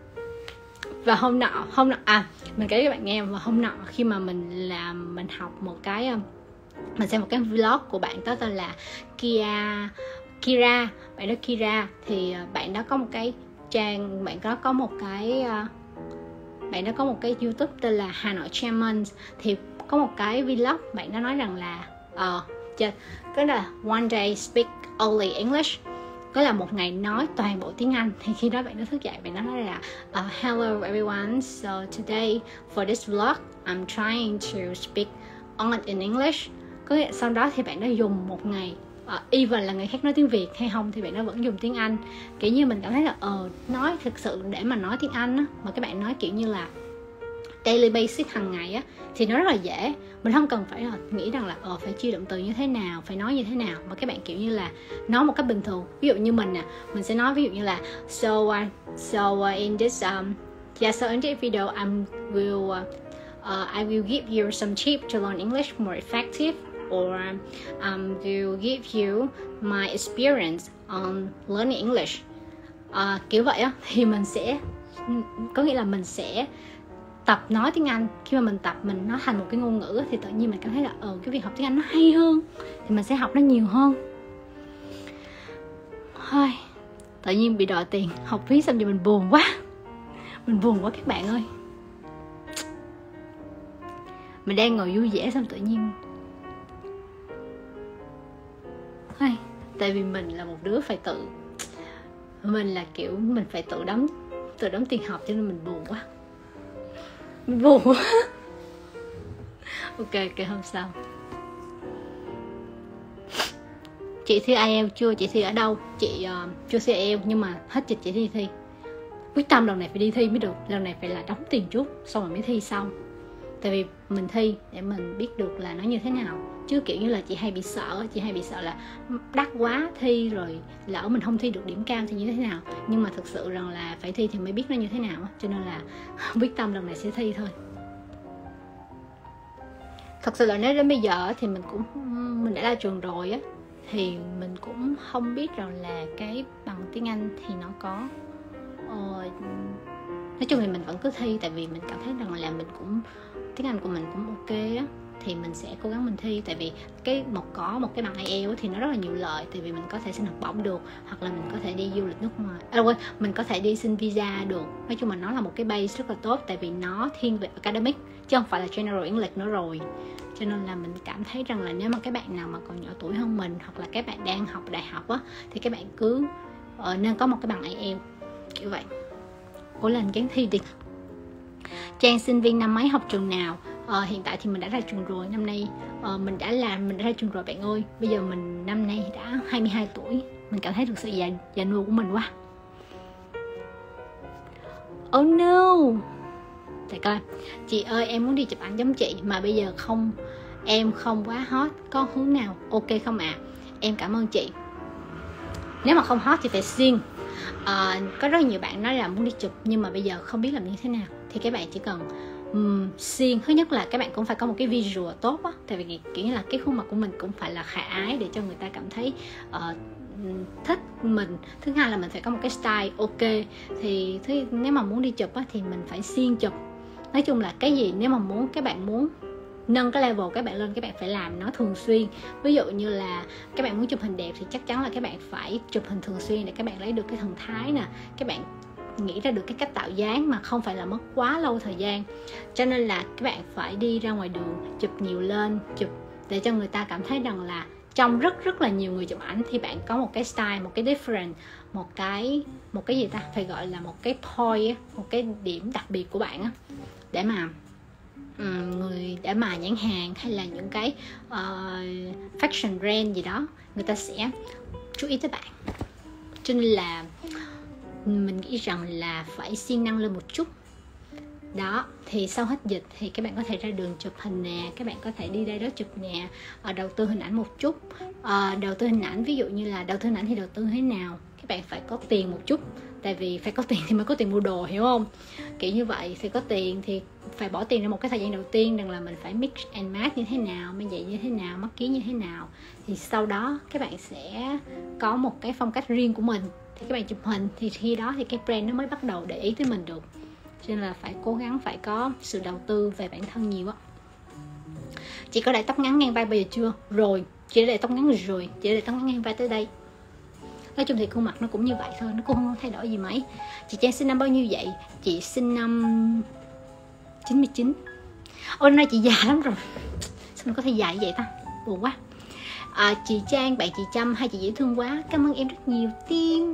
Và hôm nọ hôm nọ à mình kể cho các bạn nghe, và hôm nọ khi mà mình làm mình học một cái uh, mình xem một cái vlog của bạn đó tên là Kia Kira, bạn đó Kira. Thì bạn đó có một cái trang, bạn đó có một cái bạn đó có một cái YouTube tên là Hà Nội Champions. Thì có một cái vlog bạn đó nói rằng là ờ uh, cái là one day speak only English, có là một ngày nói toàn bộ tiếng Anh. Thì khi đó bạn đó thức dậy, bạn đó nói là uh, hello everyone, so today for this vlog I'm trying to speak only in English. Có nghĩa, sau đó thì bạn đã dùng một ngày uh, even là người khác nói tiếng Việt hay không thì bạn đã vẫn dùng tiếng Anh. Kiểu như mình cảm thấy là ờ nói thực sự để mà nói tiếng Anh á, mà các bạn nói kiểu như là daily basic hàng ngày á, thì nó rất là dễ. Mình không cần phải là nghĩ rằng là ờ phải chia động từ như thế nào, phải nói như thế nào, mà các bạn kiểu như là nói một cách bình thường. Ví dụ như mình nè, mình sẽ nói ví dụ như là so uh, so uh, in this um yeah so in this video I will uh, uh, I will give you some tips to learn English more effective, or um, will give you my experience on learning English. Uh, kiểu vậy á, thì mình sẽ có nghĩa là mình sẽ tập nói tiếng Anh. Khi mà mình tập mình nó thành một cái ngôn ngữ thì tự nhiên mình cảm thấy là ờ cái việc học tiếng Anh nó hay hơn, thì mình sẽ học nó nhiều hơn. Thôi, tự nhiên bị đòi tiền học phí xong rồi mình buồn quá. Mình buồn quá các bạn ơi. Mình đang ngồi vui vẻ xong tự nhiên Thôi, tại vì mình là một đứa phải tự Mình là kiểu mình phải tự đóng Tự đóng tiền học cho nên mình buồn quá. Mình buồn quá. Ok, ok, hôm sau. Chị thi ai eo chưa? Chị thi ở đâu? Chị uh, chưa thi ai eo nhưng mà hết dịch chị thi thi. Quyết tâm lần này phải đi thi mới được. Lần này phải là đóng tiền trước xong rồi mới thi sau. Tại vì mình thi để mình biết được là nó như thế nào. Chứ kiểu như là chị hay bị sợ, chị hay bị sợ là đắt quá thi rồi lỡ mình không thi được điểm cao thì như thế nào. Nhưng mà thực sự rằng là phải thi thì mới biết nó như thế nào. Cho nên là quyết tâm lần này sẽ thi thôi. Thật sự là nếu đến bây giờ thì mình cũng mình đã ra trường rồi á, thì mình cũng không biết rằng là cái bằng tiếng Anh thì nó có uh, nói chung thì mình vẫn cứ thi, tại vì mình cảm thấy rằng là mình cũng tiếng Anh của mình cũng ok á, thì mình sẽ cố gắng mình thi. Tại vì cái một có một cái bằng ai eo thì nó rất là nhiều lợi, tại vì mình có thể xin học bổng được, hoặc là mình có thể đi du lịch nước ngoài, à, quên, mình có thể đi xin visa được. Nói chung là nó là một cái base rất là tốt, tại vì nó thiên về academic chứ không phải là general English nữa rồi. Cho nên là mình cảm thấy rằng là nếu mà các bạn nào mà còn nhỏ tuổi hơn mình, hoặc là các bạn đang học đại học á, thì các bạn cứ uh, nên có một cái bằng ai eo kiểu vậy. Cố lên gắng thi đi. Trang sinh viên năm mấy, học trường nào? Ờ, hiện tại thì mình đã ra trường rồi. Năm nay uh, mình đã làm mình đã ra trường rồi bạn ơi. Bây giờ mình năm nay đã hai mươi hai tuổi. Mình cảm thấy được sự già, già nua của mình quá. Oh no. Để coi. Chị ơi, em muốn đi chụp ảnh giống chị mà bây giờ không, em không quá hot, có hướng nào ok không ạ? À? Em cảm ơn chị. Nếu mà không hot thì phải xuyên. À, có rất nhiều bạn nói là muốn đi chụp nhưng mà bây giờ không biết làm như thế nào, thì các bạn chỉ cần um, xuyên. Thứ nhất là các bạn cũng phải có một cái visual tốt á, tại vì kiểu như là cái khuôn mặt của mình cũng phải là khả ái để cho người ta cảm thấy uh, thích mình. Thứ hai là mình phải có một cái style ok. Thì thứ, nếu mà muốn đi chụp á, thì mình phải xuyên chụp. Nói chung là cái gì nếu mà muốn các bạn muốn nâng cái level các bạn lên, các bạn phải làm nó thường xuyên. Ví dụ như là các bạn muốn chụp hình đẹp thì chắc chắn là các bạn phải chụp hình thường xuyên để các bạn lấy được cái thần thái nè, các bạn nghĩ ra được cái cách tạo dáng mà không phải là mất quá lâu thời gian. Cho nên là các bạn phải đi ra ngoài đường chụp nhiều lên, chụp để cho người ta cảm thấy rằng là trong rất rất là nhiều người chụp ảnh thì bạn có một cái style, một cái different, một cái một cái gì ta phải gọi là một cái point, một cái điểm đặc biệt của bạn á, để mà um, người để mà nhãn hàng hay là những cái uh, fashion brand gì đó người ta sẽ chú ý tới bạn. Cho nên là mình nghĩ rằng là phải siêng năng lên một chút. Đó, thì sau hết dịch thì các bạn có thể ra đường chụp hình nè, các bạn có thể đi đây đó chụp nè, à, đầu tư hình ảnh một chút. À, đầu tư hình ảnh, ví dụ như là đầu tư hình ảnh thì đầu tư thế nào? Các bạn phải có tiền một chút, tại vì phải có tiền thì mới có tiền mua đồ, hiểu không? Kiểu như vậy, thì có tiền thì phải bỏ tiền ra một cái thời gian đầu tiên, rằng là mình phải mix and match như thế nào, mang giày như thế nào, mắt kiếng như thế nào. Thì sau đó các bạn sẽ có một cái phong cách riêng của mình. Thì các bạn chụp hình thì khi đó thì cái brand nó mới bắt đầu để ý tới mình được. Cho nên là phải cố gắng, phải có sự đầu tư về bản thân nhiều á. Chị có để tóc ngắn ngang vai bây giờ chưa? Rồi, chị đã để tóc ngắn rồi, chị đã để tóc ngắn ngang vai tới đây. Nói chung thì khuôn mặt nó cũng như vậy thôi, nó cũng không thay đổi gì mấy. Chị Trang sinh năm bao nhiêu vậy? Chị sinh năm chín mươi chín. Ôi, nay chị già lắm rồi. Sao mình có thể già như vậy ta? Buồn quá. À, chị Trang, bạn chị Trâm, hai chị dễ thương quá. Cảm ơn em rất nhiều Tiên.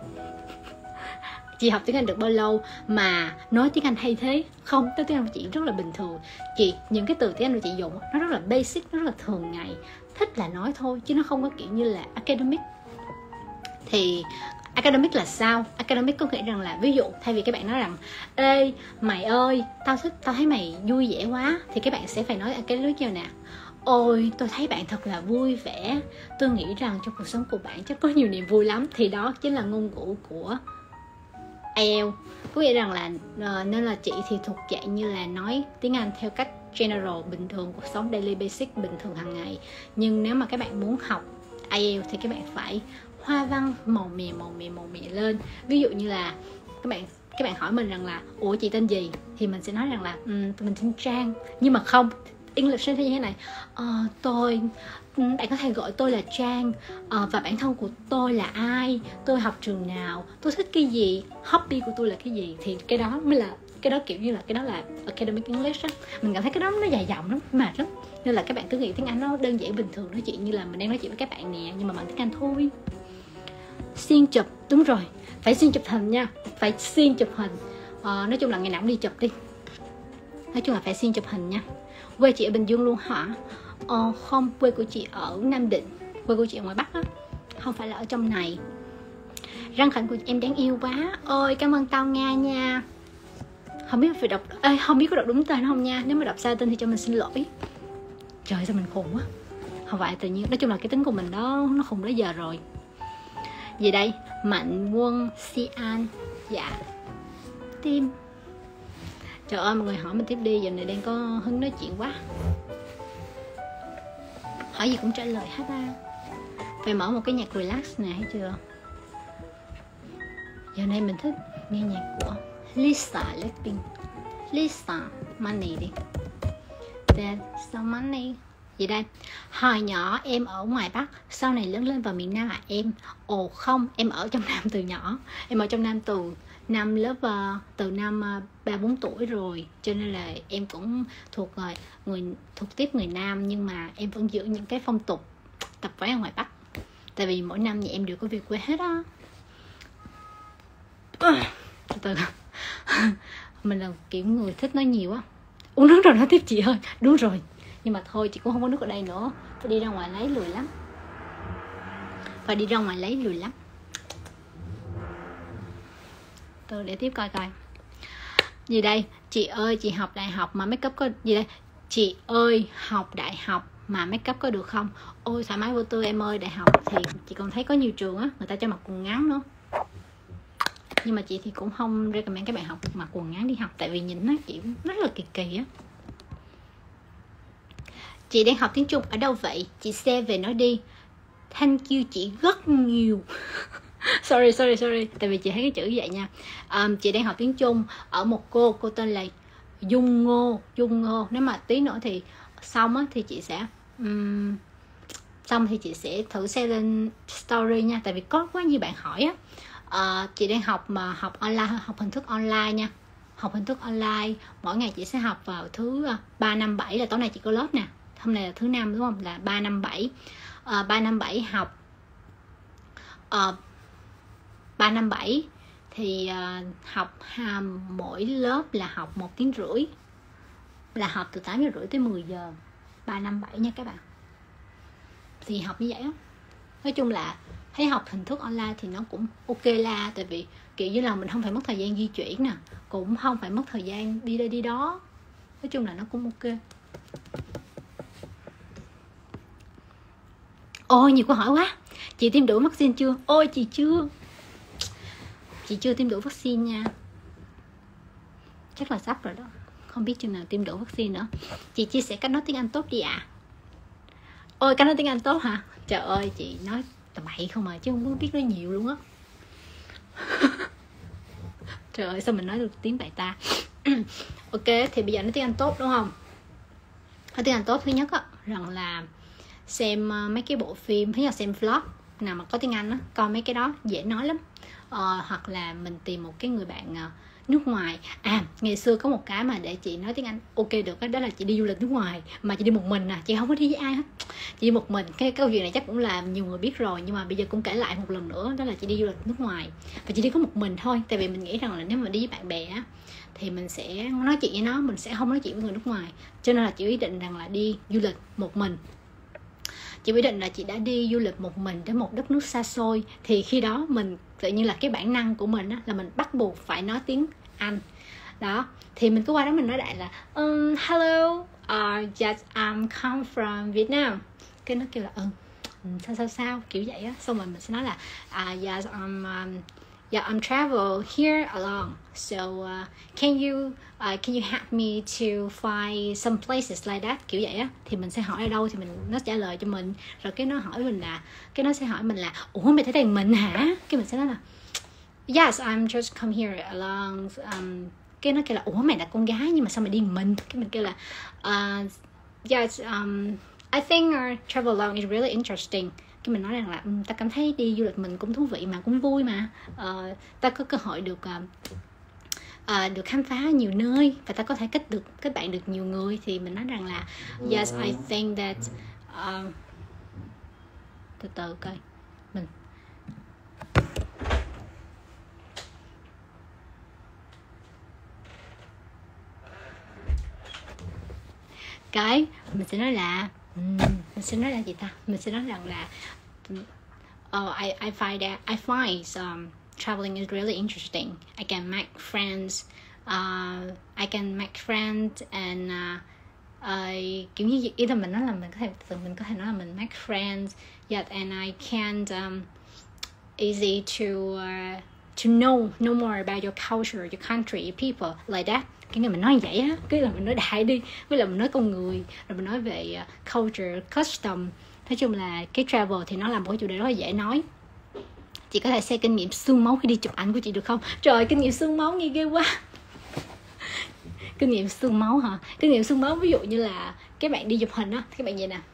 Chị học tiếng Anh được bao lâu mà nói tiếng Anh hay thế? Không, nói tiếng Anh của chị rất là bình thường. Chị, những cái từ tiếng Anh của chị dùng nó rất là basic, nó rất là thường ngày. Thích là nói thôi, chứ nó không có kiểu như là academic. Thì academic là sao? Academic có nghĩa rằng là, ví dụ thay vì các bạn nói rằng ê mày ơi, tao thích, tao thấy mày vui vẻ quá, thì các bạn sẽ phải nói academic như nè. Ôi, tôi thấy bạn thật là vui vẻ. Tôi nghĩ rằng trong cuộc sống của bạn chắc có nhiều niềm vui lắm. Thì đó chính là ngôn ngữ của ai eo. Có nghĩa rằng là uh, nên là chị thì thuộc dạng như là nói tiếng Anh theo cách general, bình thường, cuộc sống daily basic, bình thường hàng ngày. Nhưng nếu mà các bạn muốn học ai eo thì các bạn phải hoa văn màu mè màu mè màu mè lên. Ví dụ như là các bạn các bạn hỏi mình rằng là ủa chị tên gì, thì mình sẽ nói rằng là um, mình tên Trang. Nhưng mà không, English sẽ như thế này. Ờ, tôi bạn có thể gọi tôi là Trang, ờ, và bản thân của tôi là ai, tôi học trường nào, tôi thích cái gì, hobby của tôi là cái gì. Thì cái đó mới là, cái đó kiểu như là cái đó là academic English á. Mình cảm thấy cái đó nó dài dòng lắm, mệt lắm. Nên là các bạn cứ nghĩ tiếng Anh nó đơn giản bình thường, nói chuyện như là mình đang nói chuyện với các bạn nè, nhưng mà bằng tiếng Anh thôi. Xuyên chụp, đúng rồi, phải xuyên chụp hình nha, phải xuyên chụp hình. Ờ, nói chung là ngày nào cũng đi chụp đi. Nói chung là phải xuyên chụp hình nha. Quê chị ở Bình Dương luôn hả? Ờ, không, quê của chị ở Nam Định. Quê của chị ở ngoài Bắc á, không phải là ở trong này. Răng khảnh của em đáng yêu quá. Ôi, cảm ơn tao Nga nha. Không biết phải đọc, ê, không biết có đọc đúng tên không nha. Nếu mà đọc sai tên thì cho mình xin lỗi. Trời sao mình khùng quá. Không phải tự nhiên, nói chung là cái tính của mình đó nó khùng đến giờ rồi. Gì đây? Mạnh Quân Sian. Dạ. Tim. Trời ơi mọi người hỏi mình tiếp đi, giờ này đang có hứng nói chuyện quá. Hỏi gì cũng trả lời hết á. Phải mở một cái nhạc relax nè, thấy chưa? Giờ này mình thích nghe nhạc của Lisa Blackpink. Lisa Money đi. There's so money. Gì đây? Hồi nhỏ em ở ngoài Bắc, sau này lớn lên vào miền Nam à em? Ồ không, em ở trong Nam từ nhỏ. Em ở trong Nam từ năm lớp uh, từ năm uh, ba bốn tuổi rồi, cho nên là em cũng thuộc uh, người thuộc tiếp người Nam, nhưng mà em vẫn giữ những cái phong tục tập quán ở ngoài Bắc. Tại vì mỗi năm nhà em đều có về quê hết á. Từ từ. Mình là kiểu người thích nói nhiều á. Uống nước rồi nói tiếp chị ơi. Đúng rồi. Nhưng mà thôi chị cũng không có nước ở đây nữa. Phải đi ra ngoài lấy lười lắm. Phải đi ra ngoài lấy lười lắm. Từ để tiếp coi coi. Gì đây? Chị ơi chị học đại học mà make up có gì đây? Chị ơi học đại học mà make up có được không? Ôi thoải mái vô tư em ơi. Đại học thì chị còn thấy có nhiều trường á, người ta cho mặc quần ngắn nữa. Nhưng mà chị thì cũng không recommend các bạn học mặc quần ngắn đi học, tại vì nhìn nó kiểu rất là kỳ kỳ á. Chị đang học tiếng Trung ở đâu vậy? Chị xe về nói đi. Thank you chị rất nhiều. sorry sorry sorry tại vì chị thấy cái chữ vậy nha. um, Chị đang học tiếng Trung ở một cô cô tên là Dung Ngô. Dung Ngô. Nếu mà tí nữa thì xong á thì chị sẽ um, xong thì chị sẽ thử share lên story nha, tại vì có quá nhiều bạn hỏi á. Uh, chị đang học mà học online, học hình thức online nha. Học hình thức online. Mỗi ngày chị sẽ học vào thứ uh, ba năm bảy, là tối nay chị có lớp nè. Hôm nay là thứ năm đúng không? Là ba năm bảy. uh, ba năm bảy học uh, ba năm bảy thì uh, học uh, mỗi lớp là học một tiếng rưỡi, là học từ tám giờ rưỡi tới mười giờ. Ba năm bảy nha các bạn. Thì học như vậy á. Nói chung là thấy học hình thức online thì nó cũng ok la, tại vì kiểu như là mình không phải mất thời gian di chuyển nè, cũng không phải mất thời gian đi đây đi đó. Nói chung là nó cũng ok. Ôi nhiều câu hỏi quá. Chị tiêm đủ vaccine chưa? Ôi chị chưa. Chị chưa tiêm đủ vaccine nha. Chắc là sắp rồi đó. Không biết chừng nào tiêm đủ vaccine nữa. Chị chia sẻ cách nói tiếng Anh tốt đi ạ. À. Ôi cách nói tiếng Anh tốt hả? Trời ơi chị nói tầm bậy không à, chứ không có biết nói nhiều luôn á. Trời ơi sao mình nói được tiếng bậy ta. Ok thì bây giờ nói tiếng Anh tốt đúng không? Nói tiếng Anh tốt thứ nhất á, rằng là xem mấy cái bộ phim, thứ nhất là xem vlog nào mà có tiếng Anh á, coi mấy cái đó dễ nói lắm. Ờ, hoặc là mình tìm một cái người bạn nước ngoài. À ngày xưa có một cái mà để chị nói tiếng Anh ok được đó, đó là chị đi du lịch nước ngoài mà chị đi một mình à, chị không có đi với ai hết, chị đi một mình. Cái câu chuyện này chắc cũng là nhiều người biết rồi, nhưng mà bây giờ cũng kể lại một lần nữa. Đó là chị đi du lịch nước ngoài và chị đi có một mình thôi, tại vì mình nghĩ rằng là nếu mà đi với bạn bè á thì mình sẽ nói chuyện với nó, mình sẽ không nói chuyện với người nước ngoài. Cho nên là chị quyết định rằng là đi du lịch một mình. Chị quyết định là chị đã đi du lịch một mình đến một đất nước xa xôi. Thì khi đó mình tự nhiên là cái bản năng của mình á, là mình bắt buộc phải nói tiếng Anh. Đó, thì mình cứ qua đó mình nói đại là um, hello, uh, yes, I'm come from Vietnam. Cái nó kêu là ừ, sao sao sao kiểu vậy á. Xong rồi mình sẽ nói là uh, yes, I'm um, yeah, I'm travel here alone. So uh, can you uh, can you help me to find some places like that, kiểu vậy á. Thì mình sẽ hỏi ở đâu thì mình nó trả lời cho mình. Rồi cái nó hỏi mình là cái nó sẽ hỏi mình là ủa mày tới đây mình hả? Cái mình sẽ nói là yes, I'm just come here alone. Um, cái nó kêu là ủa mày là con gái nhưng mà sao mày đi mình? Cái mình kêu là uh, yes, um, I think our travel alone is really interesting. Cái mình nói rằng là um, ta cảm thấy đi du lịch mình cũng thú vị mà, cũng vui mà. Uh, ta có cơ hội được uh, uh, được khám phá nhiều nơi và ta có thể kết được kết bạn được nhiều người. Thì mình nói rằng là yes, I think that uh, từ từ coi mình cái mình sẽ nói là um, mình sẽ nói là gì ta? Mình sẽ nói rằng là oh, I I find that I find um, traveling is really interesting. I can make friends uh, I can make friends and uh, uh, kiểu như ý là mình nói là mình có thể tự mình có thể nói là mình make friends, yeah, and I can um, easy to uh, to know know more about your culture, your country, your people, like that. Cái ngày mình nói như vậy á, cái là mình nói đại đi, cái là mình nói con người, rồi mình nói về uh, culture, custom. Nói chung là cái travel thì nó là một cái chủ đề rất là dễ nói. Chị có thể share kinh nghiệm xương máu khi đi chụp ảnh của chị được không? Trời ơi, kinh nghiệm xương máu nghe ghê quá. Kinh nghiệm xương máu hả? Kinh nghiệm xương máu ví dụ như là các bạn đi chụp hình á, các bạn vậy nè,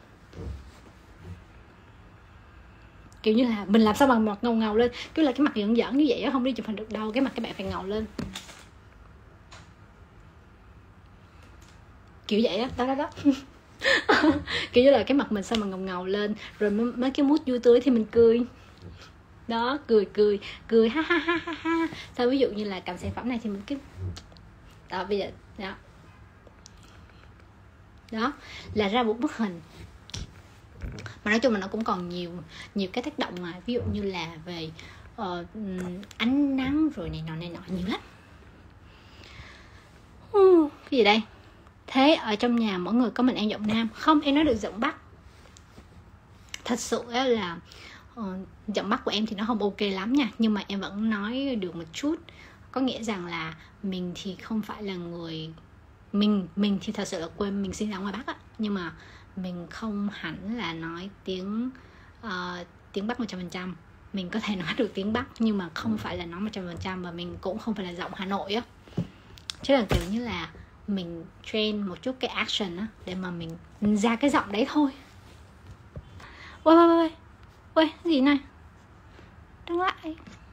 kiểu như là mình làm sao bằng mặt ngầu ngầu lên, cứ là cái mặt giỡn giỡn như vậy á, không đi chụp hình được đâu, cái mặt các bạn phải ngầu lên, kiểu vậy á, đó đó đó. Kiểu như là cái mặt mình sao mà ngầu ngầu lên, rồi mấy cái mood vui tươi thì mình cười đó, cười cười cười ha ha ha ha ha. Thôi ví dụ như là cầm sản phẩm này thì mình cứ đó, bây giờ đó đó là ra một bức hình. Mà nói chung là nó cũng còn nhiều nhiều cái tác động mà ví dụ như là về uh, ánh nắng rồi này nọ này nọ nhiều lắm. uh, cái gì đây? Thế ở trong nhà mỗi người có mình em giọng Nam không? Em nói được giọng Bắc. Thật sự là uh, giọng Bắc của em thì nó không ok lắm nha, nhưng mà em vẫn nói được một chút. Có nghĩa rằng là mình thì không phải là người mình mình thì thật sự là quê mình sinh ra ngoài Bắc á, nhưng mà mình không hẳn là nói tiếng uh, tiếng Bắc một trăm phần trăm. Mình có thể nói được tiếng Bắc nhưng mà không phải là nói một trăm phần trăm, và mình cũng không phải là giọng Hà Nội á. Chứ là kiểu như là mình train một chút cái action á để mà mình ra cái giọng đấy thôi. Ôi ôi ôi ôi, cái gì này? Đừng lại.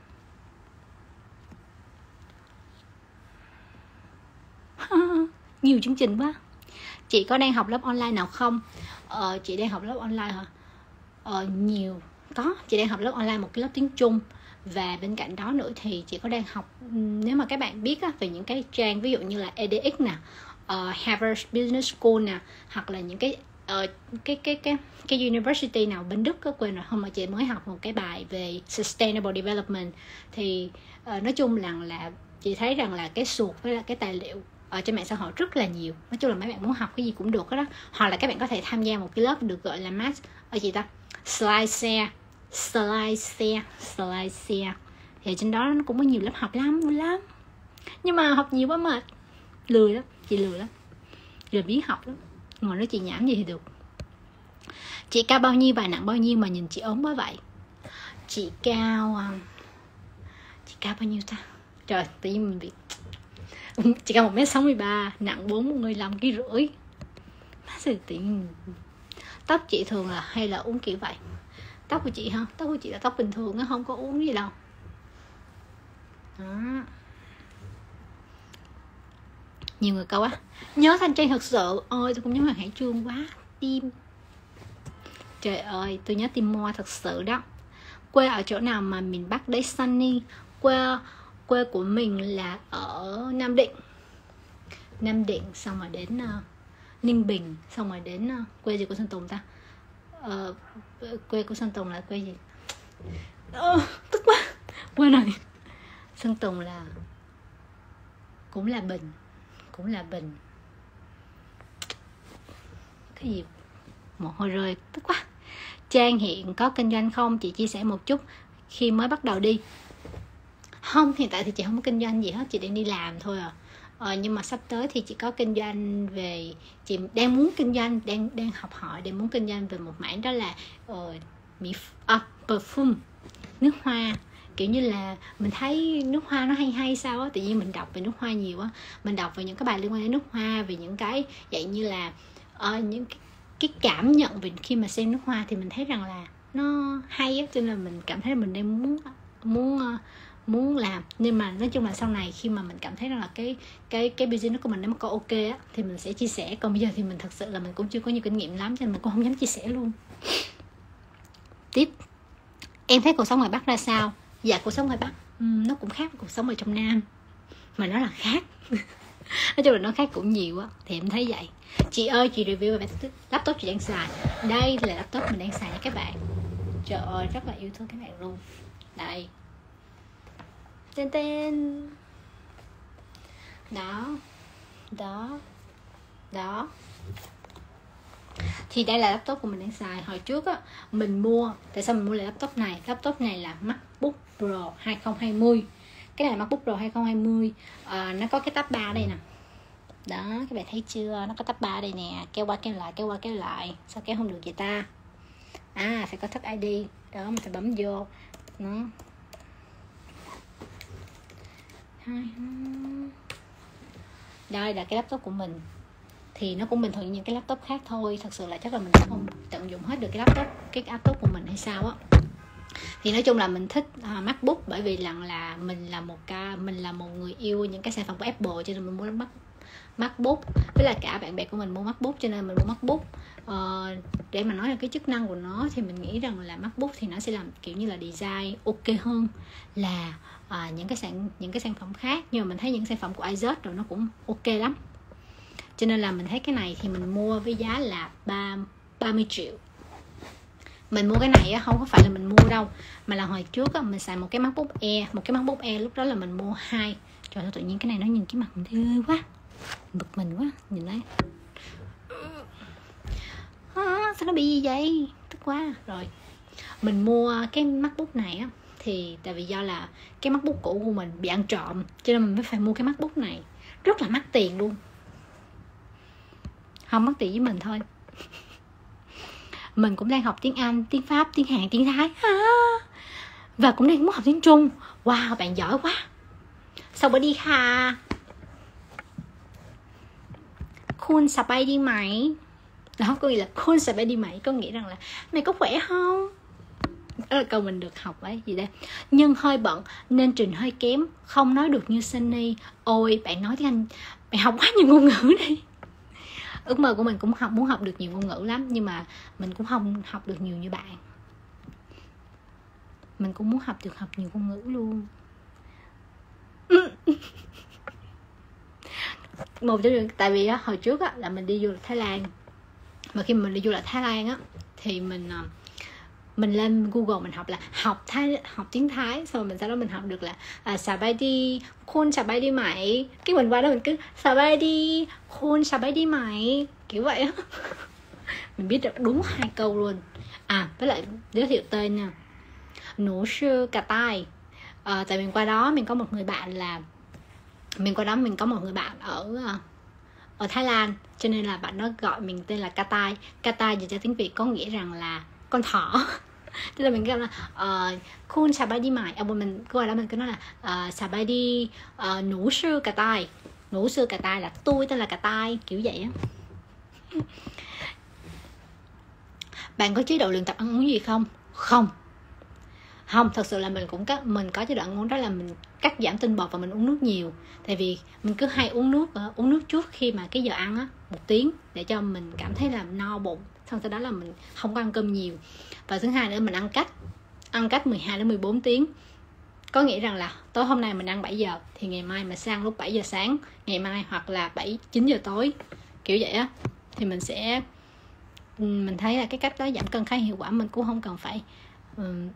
Nhiều chương trình quá. Chị có đang học lớp online nào không? Ờ, chị đang học lớp online hả? Ờ, nhiều. Có, chị đang học lớp online một cái lớp tiếng Trung. Và bên cạnh đó nữa thì chị có đang học, nếu mà các bạn biết á, về những cái trang ví dụ như là e đê ích nè, uh, Harvard Business School nè, hoặc là những cái uh, cái cái cái cái university nào bên Đức có quên rồi không, mà chị mới học một cái bài về sustainable development. Thì uh, nói chung là là chị thấy rằng là cái suột với là cái tài liệu ở trên mạng xã hội rất là nhiều. Nói chung là mấy bạn muốn học cái gì cũng được đó, đó. Hoặc là các bạn có thể tham gia một cái lớp được gọi là math ở gì ta, slide share slide share slide share thì trên đó nó cũng có nhiều lớp học lắm, vui lắm. Nhưng mà học nhiều quá mệt, lười lắm, chị lười lắm, lười biếng học lắm, ngồi nói chị nhảm gì thì được. Chị cao bao nhiêu và nặng bao nhiêu mà nhìn chị ốm quá vậy? Chị cao chị cao bao nhiêu ta? Trời, tự nhiên mình bị chị cao một mét sáu mươi ba, nặng bốn mươi lăm ký rưỡi. Má sự tự nhiên. Tóc chị thường là hay là uống kiểu vậy? Tóc của chị hả? Tóc của chị là tóc bình thường á, không có uống gì đâu. Đó. Nhiều người câu á, nhớ Thanh Trang thật sự. Ôi tôi cũng nhớ Hoàng Hải Trương quá. Tim. Trời ơi, tôi nhớ Tim Moa thật sự đó. Quê ở chỗ nào mà miền Bắc đấy Sunny? Quê quê của mình là ở Nam Định. Nam Định xong rồi đến uh, Ninh Bình, xong rồi đến uh, quê gì của Sơn Tùng ta? Uh, quê của Sơn Tùng là quê gì? Uh, tức quá. Quên rồi. Sơn Tùng là cũng là Bình, cũng là Bình. Cái gì? Một hồi rơi, tức quá. Trang hiện có kinh doanh không? Chị chia sẻ một chút khi mới bắt đầu đi. Không, hiện tại thì chị không có kinh doanh gì hết, chị đang đi làm thôi à. Ờ, nhưng mà sắp tới thì chị có kinh doanh về, chị đang muốn kinh doanh, đang đang học hỏi để muốn kinh doanh về một mảng đó là uh, mỹ à, perfume, nước hoa. Kiểu như là mình thấy nước hoa nó hay hay sao á, tự nhiên mình đọc về nước hoa nhiều á, mình đọc về những cái bài liên quan đến nước hoa, về những cái vậy như là uh, những cái, cái cảm nhận về khi mà xem nước hoa thì mình thấy rằng là nó hay á, cho nên là mình cảm thấy là mình đang muốn muốn uh, muốn làm. Nhưng mà nói chung là sau này khi mà mình cảm thấy rằng là cái cái cái business của mình nó có ok á thì mình sẽ chia sẻ. Còn bây giờ thì mình thật sự là mình cũng chưa có nhiều kinh nghiệm lắm, cho nên mình cũng không dám chia sẻ luôn. Tiếp, em thấy cuộc sống ngoài Bắc ra sao? Dạ, cuộc sống ngoài Bắc um, nó cũng khác với cuộc sống ở trong Nam, mà nó là khác. Nói chung là nó khác cũng nhiều á, thì em thấy vậy. Chị ơi, chị review về laptop chị đang xài. Đây là laptop mình đang xài nha các bạn. Trời ơi, rất là yêu thương các bạn luôn. Đây, tên tên Đó, đó, đó. Thì đây là laptop của mình đang xài. Hồi trước á, mình mua, tại sao mình mua lại laptop này? Laptop này là MacBook Pro hai không hai không. Cái này là MacBook Pro hai không hai không, à, nó có cái tab ba đây nè. Đó, các bạn thấy chưa? Nó có tab ba đây nè, kéo qua kéo lại, kéo qua kéo lại. Sao kéo không được vậy ta? À, phải có Touch i đê. Đó, mình phải bấm vô. Nó đây là cái laptop của mình. Thì nó cũng bình thường như những cái laptop khác thôi. Thật sự là chắc là mình không tận dụng hết được cái laptop Cái laptop của mình hay sao á. Thì nói chung là mình thích uh, MacBook. Bởi vì rằng là mình là một ca Mình là một người yêu những cái sản phẩm của Apple, cho nên mình mua Mac, MacBook. Với là cả bạn bè của mình mua MacBook, cho nên mình mua MacBook. uh, Để mà nói là cái chức năng của nó thì mình nghĩ rằng là MacBook thì nó sẽ làm kiểu như là design ok hơn là uh, những cái sản những cái sản phẩm khác. Nhưng mà mình thấy những sản phẩm của Asus rồi nó cũng ok lắm, cho nên là mình thấy cái này thì mình mua với giá là ba mươi triệu. Mình mua cái này á, không có phải là mình mua đâu, mà là hồi trước á, mình xài một cái MacBook Air. Một cái MacBook Air lúc đó là mình mua hai. Trời ơi, tự nhiên cái này nó nhìn cái mặt mình thương quá, bực mình quá, nhìn đấy. À, sao nó bị gì vậy? Tức quá. Rồi mình mua cái MacBook này á, thì tại vì do là cái MacBook cũ của mình bị ăn trộm, cho nên mình mới phải mua cái MacBook này. Rất là mắc tiền luôn. Không mắc tiền với mình thôi. Mình cũng đang học tiếng Anh, tiếng Pháp, tiếng Hàn, tiếng Thái à, và cũng đang muốn học tiếng Trung. Wow, bạn giỏi quá. Sao bữa đi ha? Khôn sạp bay đi mày. Đó, có nghĩa là khôn sạp bay đi mày, có nghĩa rằng là mày có khỏe không? Đó là câu mình được học ấy. Gì đây? Nhưng hơi bận nên trình hơi kém, không nói được như Sunny. Ôi, bạn nói tiếng Anh, bạn học quá nhiều ngôn ngữ đi. Ước mơ của mình cũng học muốn học được nhiều ngôn ngữ lắm, nhưng mà mình cũng không học được nhiều như bạn. Mình cũng muốn học được học nhiều ngôn ngữ luôn. Một trong những, tại vì á, hồi trước á, là mình đi du lịch Thái Lan. Mà khi mình đi du lịch Thái Lan á, thì mình mình lên Google mình học là học Thái học tiếng Thái, xong rồi mình sau đó mình học được là à, xà bay đi khôn xà bay đi mày. Cái mình qua đó mình cứ xà bay đi khôn xà bay đi mày, kiểu vậy á. Mình biết được đúng hai câu luôn. À, với lại giới thiệu tên nha, nổ sư cà tai. À, tại mình qua đó mình có một người bạn là mình qua đó mình có một người bạn ở ở Thái Lan, cho nên là bạn nó gọi mình tên là Katai. Katai dịch ra tiếng Việt có nghĩa rằng là con thỏ. Thế là mình kêu là uh, khôn xà bay đi mày. À, mình qua đó mình cứ nói là uh, xà bay đi uh, nũ sư cà tai. Nũ sư cà tai là tôi tên là cà tai, kiểu vậy á. Bạn có chế độ luyện tập ăn uống gì không? Không. Không, thật sự là mình cũng có mình có chế độ ăn uống, đó là mình cắt giảm tinh bột và mình uống nước nhiều. Tại vì mình cứ hay uống nước uống nước trước khi mà cái giờ ăn á, một tiếng, để cho mình cảm thấy là no bụng. Xong sau đó là mình không có ăn cơm nhiều. Và thứ hai nữa, mình ăn cách ăn cách mười hai đến mười bốn tiếng. Có nghĩa rằng là tối hôm nay mình ăn bảy giờ thì ngày mai mình sẽ ăn lúc bảy giờ sáng, ngày mai hoặc là bảy chín giờ tối, kiểu vậy á. Thì mình sẽ mình thấy là cái cách đó giảm cân khá hiệu quả. Mình cũng không cần phải um...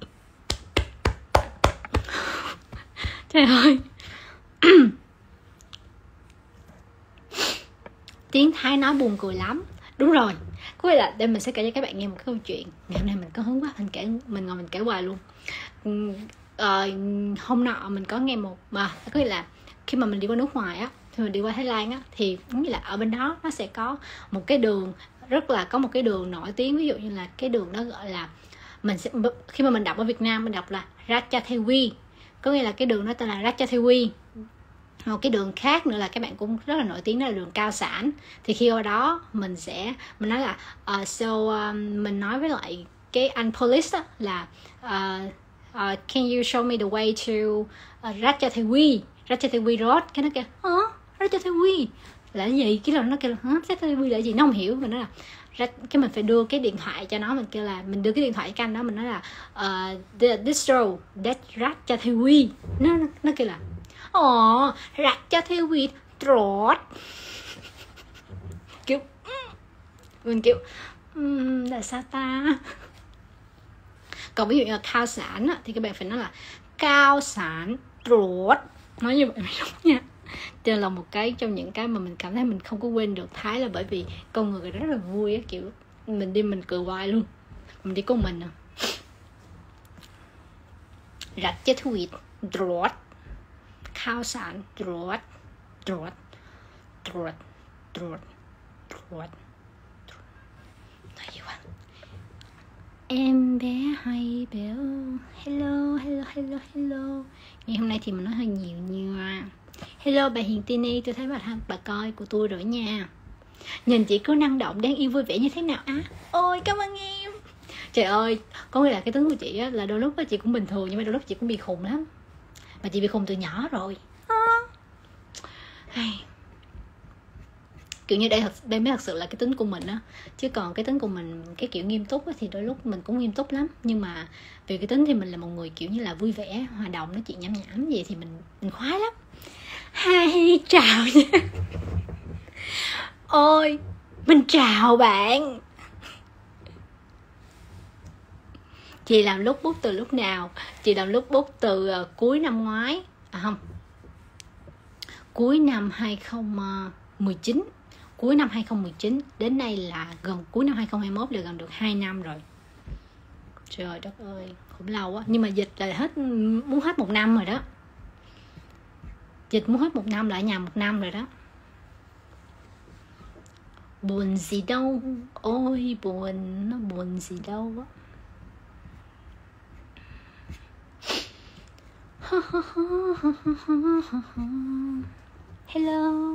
trời ơi. Tiếng Thái nói buồn cười lắm. Đúng rồi, có nghĩa là đây mình sẽ kể cho các bạn nghe một cái câu chuyện. Ngày hôm nay mình có hứng quá, mình kể mình ngồi mình kể hoài luôn. Ờ, hôm nọ mình có nghe một mà có nghĩa là khi mà mình đi qua nước ngoài á, thì mình đi qua Thái Lan á, thì nghĩa là ở bên đó nó sẽ có một cái đường rất là có một cái đường nổi tiếng, ví dụ như là cái đường đó gọi là mình sẽ khi mà mình đọc ở Việt Nam mình đọc là Ratchathani, có nghĩa là cái đường đó tên là Ratchathani. Một cái đường khác nữa là các bạn cũng rất là nổi tiếng, đó là đường Cao Sản. Thì khi qua đó mình sẽ mình nói là uh, so um, mình nói với lại cái anh police đó là uh, uh, can you show me the way to uh, Ratchathani Ratchathani Road. Cái nó kêu hả Ratchathani là cái gì, cái là nó kêu là hả Ratchathani là cái gì, nó không hiểu. Mình nói là cái mình phải đưa cái điện thoại cho nó, mình kêu là mình đưa cái điện thoại cho anh đó, mình nói là uh, this road that Ratchathani. Nó nó kêu là ồ Ratchathani Road, kiểu mình kiểu um, là sao ta. Còn ví dụ như là Cao Sản á, thì các bạn phải nói là Cao Sản Road, nói như vậy mới đúng nha. Cho nên là một cái trong những cái mà mình cảm thấy mình không có quên được Thái là bởi vì con người rất là vui á, kiểu mình đi mình cười hoài luôn, mình đi con mình à. Rạch chết huyệt drốt khao sản drốt drốt drốt drốt drốt. Nói gì quá. Em bé hay béo. Hello hello hello hello. Ngày hôm nay thì mình nói hơi nhiều nha. Hello bà Hiền Tini, tôi thấy bà bà coi của tôi rồi nha. Nhìn chị cứ năng động, đáng yêu, vui vẻ như thế nào á? À? Ôi cảm ơn em. Trời ơi, có nghĩa là cái tính của chị á, là đôi lúc á, chị cũng bình thường nhưng mà đôi lúc chị cũng bị khùng lắm. Mà chị bị khùng từ nhỏ rồi à. Kiểu như đây, thật, đây mới thật sự là cái tính của mình á. Chứ còn cái tính của mình, cái kiểu nghiêm túc á, thì đôi lúc mình cũng nghiêm túc lắm. Nhưng mà vì cái tính thì mình là một người kiểu như là vui vẻ, hòa đồng, nói chuyện nhảm nhảm gì thì mình, mình khoái lắm. Hi, chào nha. Ôi, mình chào bạn. Chị làm lúc bút từ lúc nào? Chị làm lúc bút từ uh, cuối năm ngoái. À không, cuối năm hai không một chín. Cuối năm hai không một chín. Đến nay là gần cuối năm hai không hai mốt, là gần được hai năm rồi. Trời đất ơi, cũng lâu á. Nhưng mà dịch là hết, muốn hết một năm rồi đó. Dịch muốn hết một năm, lại nhà một năm rồi đó. Buồn gì đâu. Ôi buồn, nó buồn gì đâu á. Hello.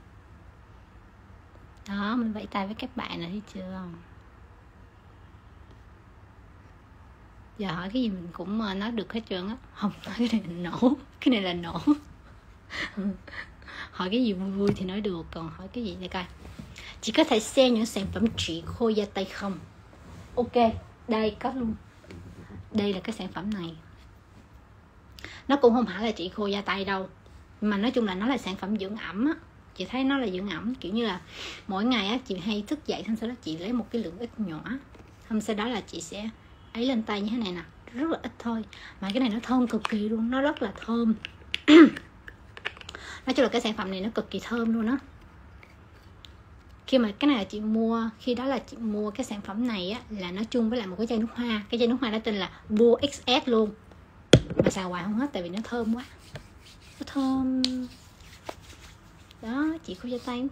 Đó, mình vẫy tay với các bạn rồi thấy chưa? Giờ hỏi cái gì mình cũng nói được hết trơn á. Không, nói cái này là nổ. Cái này là nổ. Hỏi cái gì vui vui thì nói được. Còn hỏi cái gì để coi. Chị có thể share những sản phẩm trị khô da tay không? Ok, đây có luôn. Đây là cái sản phẩm này. Nó cũng không phải là trị khô da tay đâu, mà nói chung là nó là sản phẩm dưỡng ẩm á. Chị thấy nó là dưỡng ẩm, kiểu như là mỗi ngày á chị hay thức dậy, xong sau đó chị lấy một cái lượng ít nhỏ, xong sau đó là chị sẽ ấy lên tay như thế này nè, rất là ít thôi, mà cái này nó thơm cực kỳ luôn, nó rất là thơm. Nói chung là cái sản phẩm này nó cực kỳ thơm luôn á. Khi mà cái này là chị mua, khi đó là chị mua cái sản phẩm này á, là nó chung với lại một cái chai nước hoa. Cái chai nước hoa đó tên là Bua ích ét luôn. Mà xào hoài không hết tại vì nó thơm quá. Nó thơm. Đó, chị khô da tay.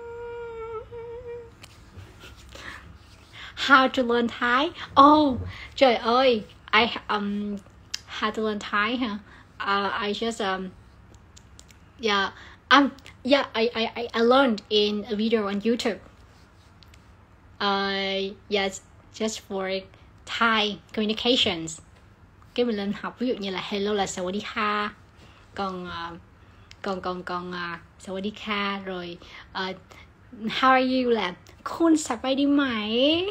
How to learn Thai. Oh, trời ơi, I um how to learn Thai ha. Uh, I just um yeah um yeah I I I learned in a video on YouTube. Uh yes, just for Thai communications. Cái mình lên học ví dụ như là hello là sawadika, còn uh, còn còn còn uh, sawadika, rồi uh, how are you là khôn sạp đi mày,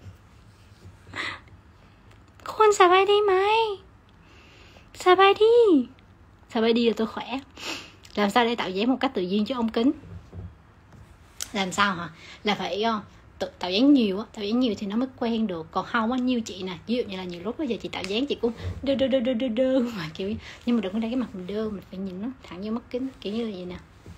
khôn sạp đi mày, sạp đi, sạp đi là tôi khỏe. Làm sao để tạo dáng một cách tự nhiên chứ ông kính? Làm sao hả? Là phải uh, tự tạo dáng nhiều á, tạo dáng nhiều thì nó mới quen được. Còn không á, như chị nè, ví dụ như là nhiều lúc bây giờ chị tạo dáng chị cũng đơ đơ đơ đơ đơ đơ mà kiểu, nhưng mà đừng có để cái mặt mình đơ, mình phải nhìn nó thẳng vô mắt kính, kiểu như là gì nè,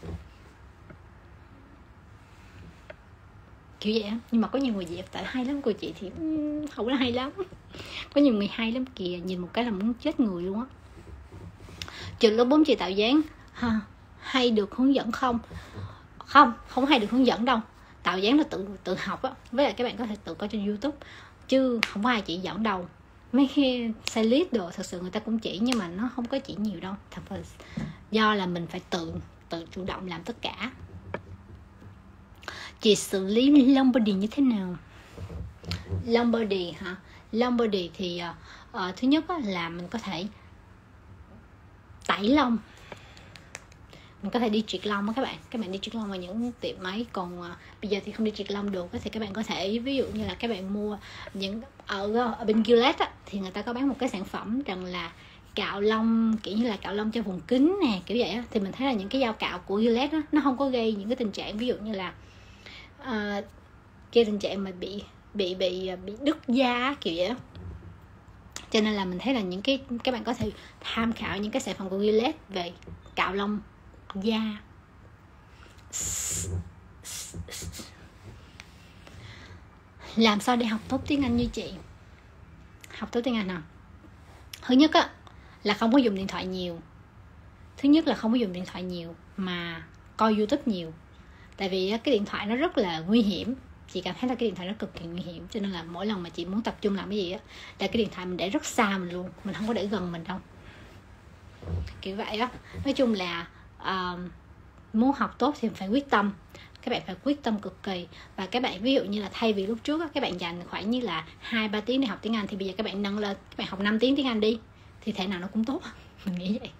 kiểu vậy á. Nhưng mà có nhiều người dẹp tại hay lắm, của chị thì um, không có hay lắm. Có nhiều người hay lắm kìa, nhìn một cái là muốn chết người luôn á. Trường lớp bốn chị tạo dáng ha, hay được hướng dẫn không? Không, không hay được hướng dẫn đâu. Tạo dáng là tự tự học á, với lại các bạn có thể tự coi trên YouTube chứ không có ai chỉ dẫn đâu. Mấy khi stylist đồ thật sự người ta cũng chỉ, nhưng mà nó không có chỉ nhiều đâu. Thật là do là mình phải tự tự chủ động làm tất cả. Chị xử lý long body như thế nào? Long body hả? Long body thì uh, uh, thứ nhất là mình có thể tẩy lông. Mình có thể đi triệt lông á các bạn. Các bạn đi triệt lông ở những tiệm máy. Còn uh, bây giờ thì không đi triệt lông được thì các bạn có thể, ví dụ như là các bạn mua những ở, ở bên Gillette á, thì người ta có bán một cái sản phẩm rằng là cạo lông, kiểu như là cạo lông cho vùng kính nè, kiểu vậy á. Thì mình thấy là những cái dao cạo của Gillette á, nó không có gây những cái tình trạng ví dụ như là uh, gây tình trạng mà bị bị bị bị đứt da kiểu vậy á. Cho nên là mình thấy là những cái các bạn có thể tham khảo những cái sản phẩm của Gillette về cạo lông da Làm sao để học tốt tiếng Anh như chị? Học tốt tiếng Anh nào? Thứ nhất á, là không có dùng điện thoại nhiều. Thứ nhất là không có dùng điện thoại nhiều, mà coi YouTube nhiều. Tại vì cái điện thoại nó rất là nguy hiểm. Chị cảm thấy là cái điện thoại nó cực kỳ nguy hiểm. Cho nên là mỗi lần mà chị muốn tập trung làm cái gì á, là cái điện thoại mình để rất xa mình luôn. Mình không có để gần mình đâu, kiểu vậy á. Nói chung là uh, muốn học tốt thì phải quyết tâm. Các bạn phải quyết tâm cực kỳ. Và các bạn ví dụ như là thay vì lúc trước á, các bạn dành khoảng như là hai ba tiếng để học tiếng Anh, thì bây giờ các bạn nâng lên, các bạn học năm tiếng tiếng Anh đi, thì thể nào nó cũng tốt. Mình nghĩ vậy.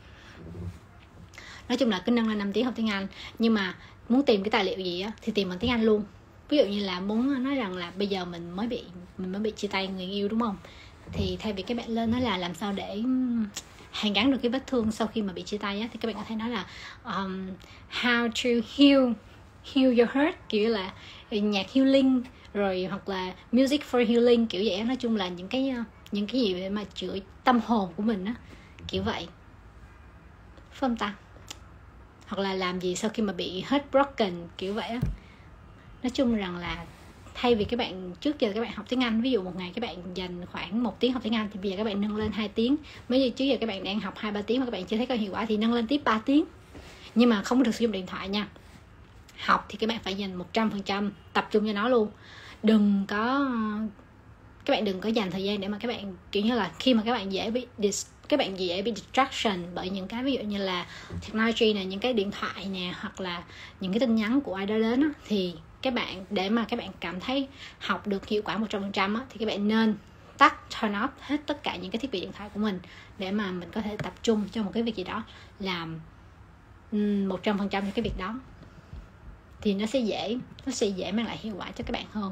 Nói chung là cứ nâng lên năm tiếng học tiếng Anh. Nhưng mà muốn tìm cái tài liệu gì á, thì tìm bằng tiếng Anh luôn. Ví dụ như là muốn nói rằng là bây giờ mình mới bị mình mới bị chia tay người yêu, đúng không? Thì thay vì các bạn lên nói là làm sao để hàn gắn được cái vết thương sau khi mà bị chia tay á, thì các bạn có thể nói là um, how to heal heal your hurt, kiểu là nhạc healing, rồi hoặc là music for healing, kiểu vậy. Nói chung là những cái những cái gì để mà chữa tâm hồn của mình á, kiểu vậy, phải không ta? Hoặc là làm gì sau khi mà bị heartbroken, kiểu vậy á. Nói chung rằng là thay vì các bạn trước giờ các bạn học tiếng Anh, ví dụ một ngày các bạn dành khoảng một tiếng học tiếng Anh, thì bây giờ các bạn nâng lên hai tiếng. Mấy giờ trước giờ các bạn đang học hai ba tiếng mà các bạn chưa thấy có hiệu quả, thì nâng lên tiếp ba tiếng. Nhưng mà không được sử dụng điện thoại nha. Học thì các bạn phải dành một trăm phần trăm tập trung cho nó luôn. Đừng có các bạn đừng có dành thời gian để mà các bạn kiểu như là khi mà các bạn dễ bị dis, các bạn dễ bị distraction bởi những cái ví dụ như là technology nè, những cái điện thoại nè, hoặc là những cái tin nhắn của ai đó đến á, thì các bạn để mà các bạn cảm thấy học được hiệu quả một trăm phần trăm á, thì các bạn nên tắt, turn off hết tất cả những cái thiết bị điện thoại của mình, để mà mình có thể tập trung cho một cái việc gì đó, làm một trăm phần trăm những cái việc đó, thì nó sẽ dễ nó sẽ dễ mang lại hiệu quả cho các bạn hơn.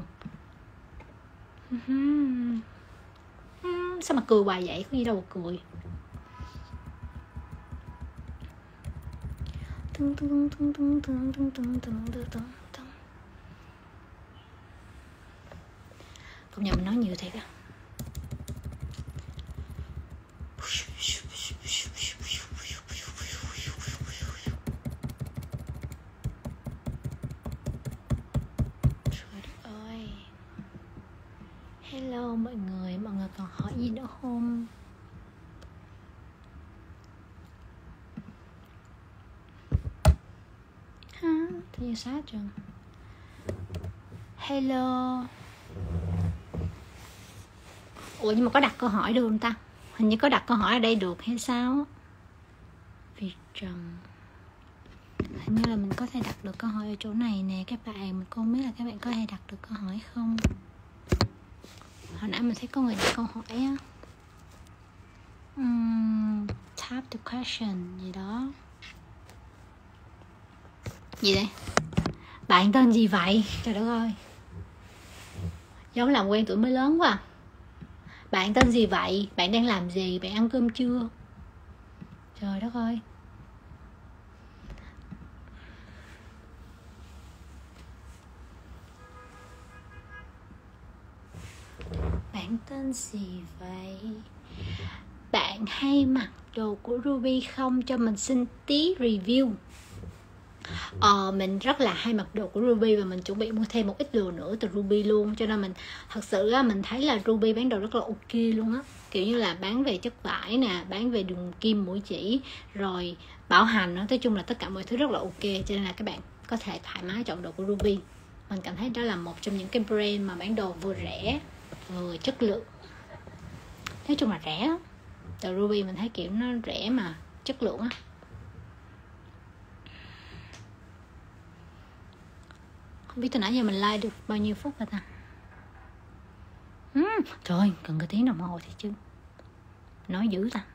uhm. Uhm, sao mà cười hoài vậy, có gì đâu mà cười. Tung, tung, tung, tung, tung, tung, tung, tung, tung, tung. Công nhận mình nói nhiều thiệt á. Trời đất ơi. Hello mọi người, mọi người còn hỏi gì nữa không? Ha, tự nhiên sát rồi. Hello. Ủa nhưng mà có đặt câu hỏi được không ta? Hình như có đặt câu hỏi ở đây được hay sao? Vì Trần, hình như là mình có thể đặt được câu hỏi ở chỗ này nè các bạn. Mình không biết là các bạn có thể đặt được câu hỏi không? Hồi nãy mình thấy có người đặt câu hỏi á. uhm, Tap the question gì đó. Gì đây? Bạn tên gì vậy? Trời đất ơi, giống làm quen tuổi mới lớn quá à. Bạn tên gì vậy? Bạn đang làm gì? Bạn ăn cơm chưa? Trời đất ơi. Bạn tên gì vậy? Bạn hay mặc đồ của Ruby không? Cho mình xin tí review. Ờ, mình rất là hay mặc đồ của Ruby, và mình chuẩn bị mua thêm một ít đồ nữa từ Ruby luôn. Cho nên mình thật sự á, mình thấy là Ruby bán đồ rất là ok luôn á. Kiểu như là bán về chất vải nè, bán về đường kim mũi chỉ, rồi bảo hành đó. Nói chung là tất cả mọi thứ rất là ok. Cho nên là các bạn có thể thoải mái chọn đồ của Ruby. Mình cảm thấy đó là một trong những cái brand mà bán đồ vừa rẻ vừa chất lượng. Nói chung là rẻ lắm. Từ Ruby mình thấy kiểu nó rẻ mà chất lượng á. Không biết từ nãy giờ mình like được bao nhiêu phút rồi ta? uhm, Trời ơi, cần cái tiếng đồng hồ thì chứ. Nói dữ ta.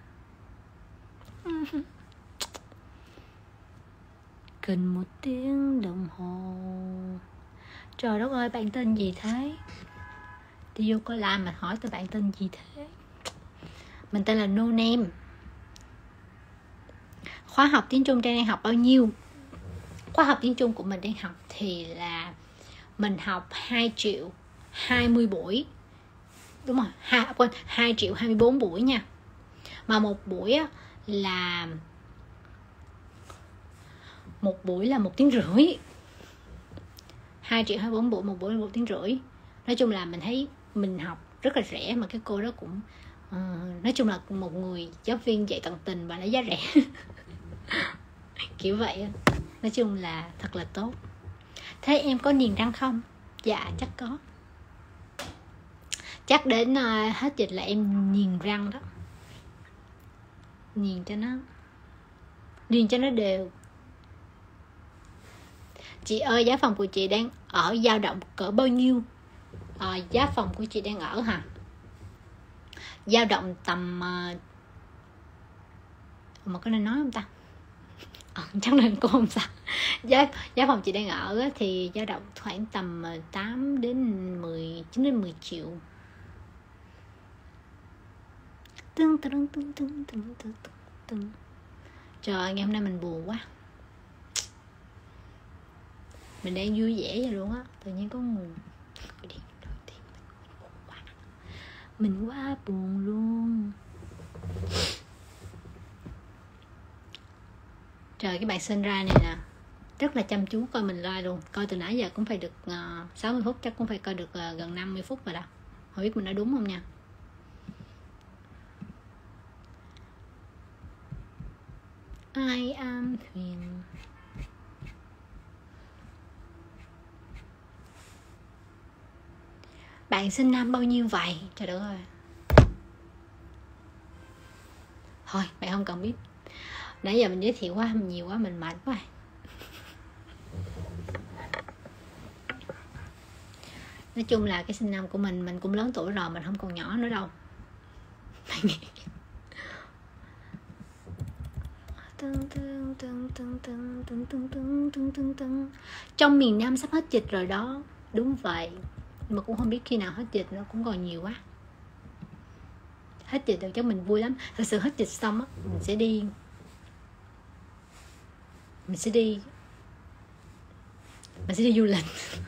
Cần một tiếng đồng hồ. Trời đất ơi, bạn tên gì thế? Đi vô coi like mà hỏi tôi bạn tên gì thế? Mình tên là No Name. Khóa học tiếng Trung đang học bao nhiêu? Khóa học tiếng Trung của mình đang học thì là mình học hai triệu hai mươi buổi. Đúng rồi, hai, quên, hai triệu hai mươi bốn buổi nha. Mà một buổi á, là một buổi là một tiếng rưỡi, hai triệu hai bốn buổi, một buổi là một tiếng rưỡi. Nói chung là mình thấy mình học rất là rẻ, mà cái cô đó cũng uh, nói chung là một người giáo viên dạy tận tình và lấy giá rẻ. Kiểu vậy. Nói chung là thật là tốt. Thế em có niềng răng không? Dạ chắc có. Chắc đến uh, hết dịch là em niềng răng đó. Niềng cho nó niềng cho nó đều. Chị ơi, giá phòng của chị đang ở dao động cỡ bao nhiêu? À, giá phòng của chị đang ở hả? Dao động tầm uh... mà có nên nói không ta? À, chắc nên cô không sao. Giá, giá phòng chị đang ở thì dao động khoảng tầm tám đến mười, chín đến mười triệu. Tưng, tưng, tưng, tưng, tưng, tưng, tưng. Trời ơi, ngày hôm nay mình buồn quá. Mình đang vui vẻ vậy luôn á. Tự nhiên có nguồn mình quá buồn luôn. Trời, cái bạn sinh ra này nè rất là chăm chú coi mình live luôn. Coi từ nãy giờ cũng phải được uh, sáu mươi phút. Chắc cũng phải coi được uh, gần năm mươi phút rồi đó. Không biết mình nói đúng không nha. I am Thuyền. Bạn sinh năm bao nhiêu vậy? Trời đất ơi. Thôi bạn không cần biết. Nãy giờ mình giới thiệu quá nhiều quá, mình mệt quá. Nói chung là cái sinh năm của mình mình cũng lớn tuổi rồi, mình không còn nhỏ nữa đâu. Trong miền Nam sắp hết dịch rồi đó. Đúng vậy. Mà cũng không biết khi nào hết dịch, nó cũng còn nhiều quá. Hết dịch được chắc mình vui lắm. Thật sự hết dịch xong á, mình sẽ đi Mình sẽ đi Mình sẽ đi du lịch.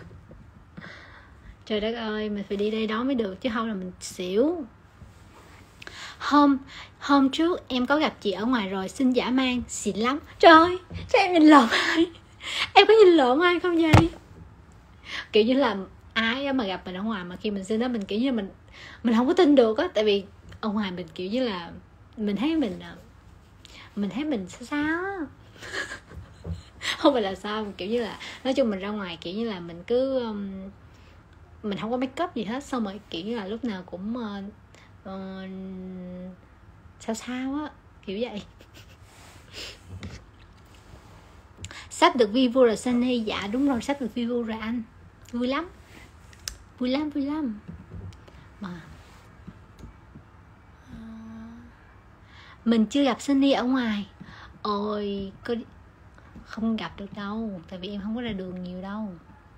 Trời đất ơi, mình phải đi đây đó mới được, chứ không là mình xỉu. Hôm Hôm trước em có gặp chị ở ngoài rồi, xinh dã man, xịn lắm. Trời ơi, sao em nhìn lộn ai? Em có nhìn lộn ai không vậy? Kiểu như là ai mà gặp mình ở ngoài mà khi mình xin đó, mình kiểu như mình mình không có tin được á. Tại vì ở ngoài mình kiểu như là mình thấy mình mình thấy mình sao sao á. Không phải là sao, kiểu như là nói chung mình ra ngoài kiểu như là mình cứ um, mình không có make up gì hết, xong rồi kiểu như là lúc nào cũng uh, uh, sao sao á, kiểu vậy. Sắp được view rồi Sunny. Dạ đúng rồi, sắp được view rồi anh. Vui lắm. Vui lắm, vui lắm. Mà mình chưa gặp Sunny ở ngoài. Ôi, có không gặp được đâu, tại vì em không có ra đường nhiều đâu.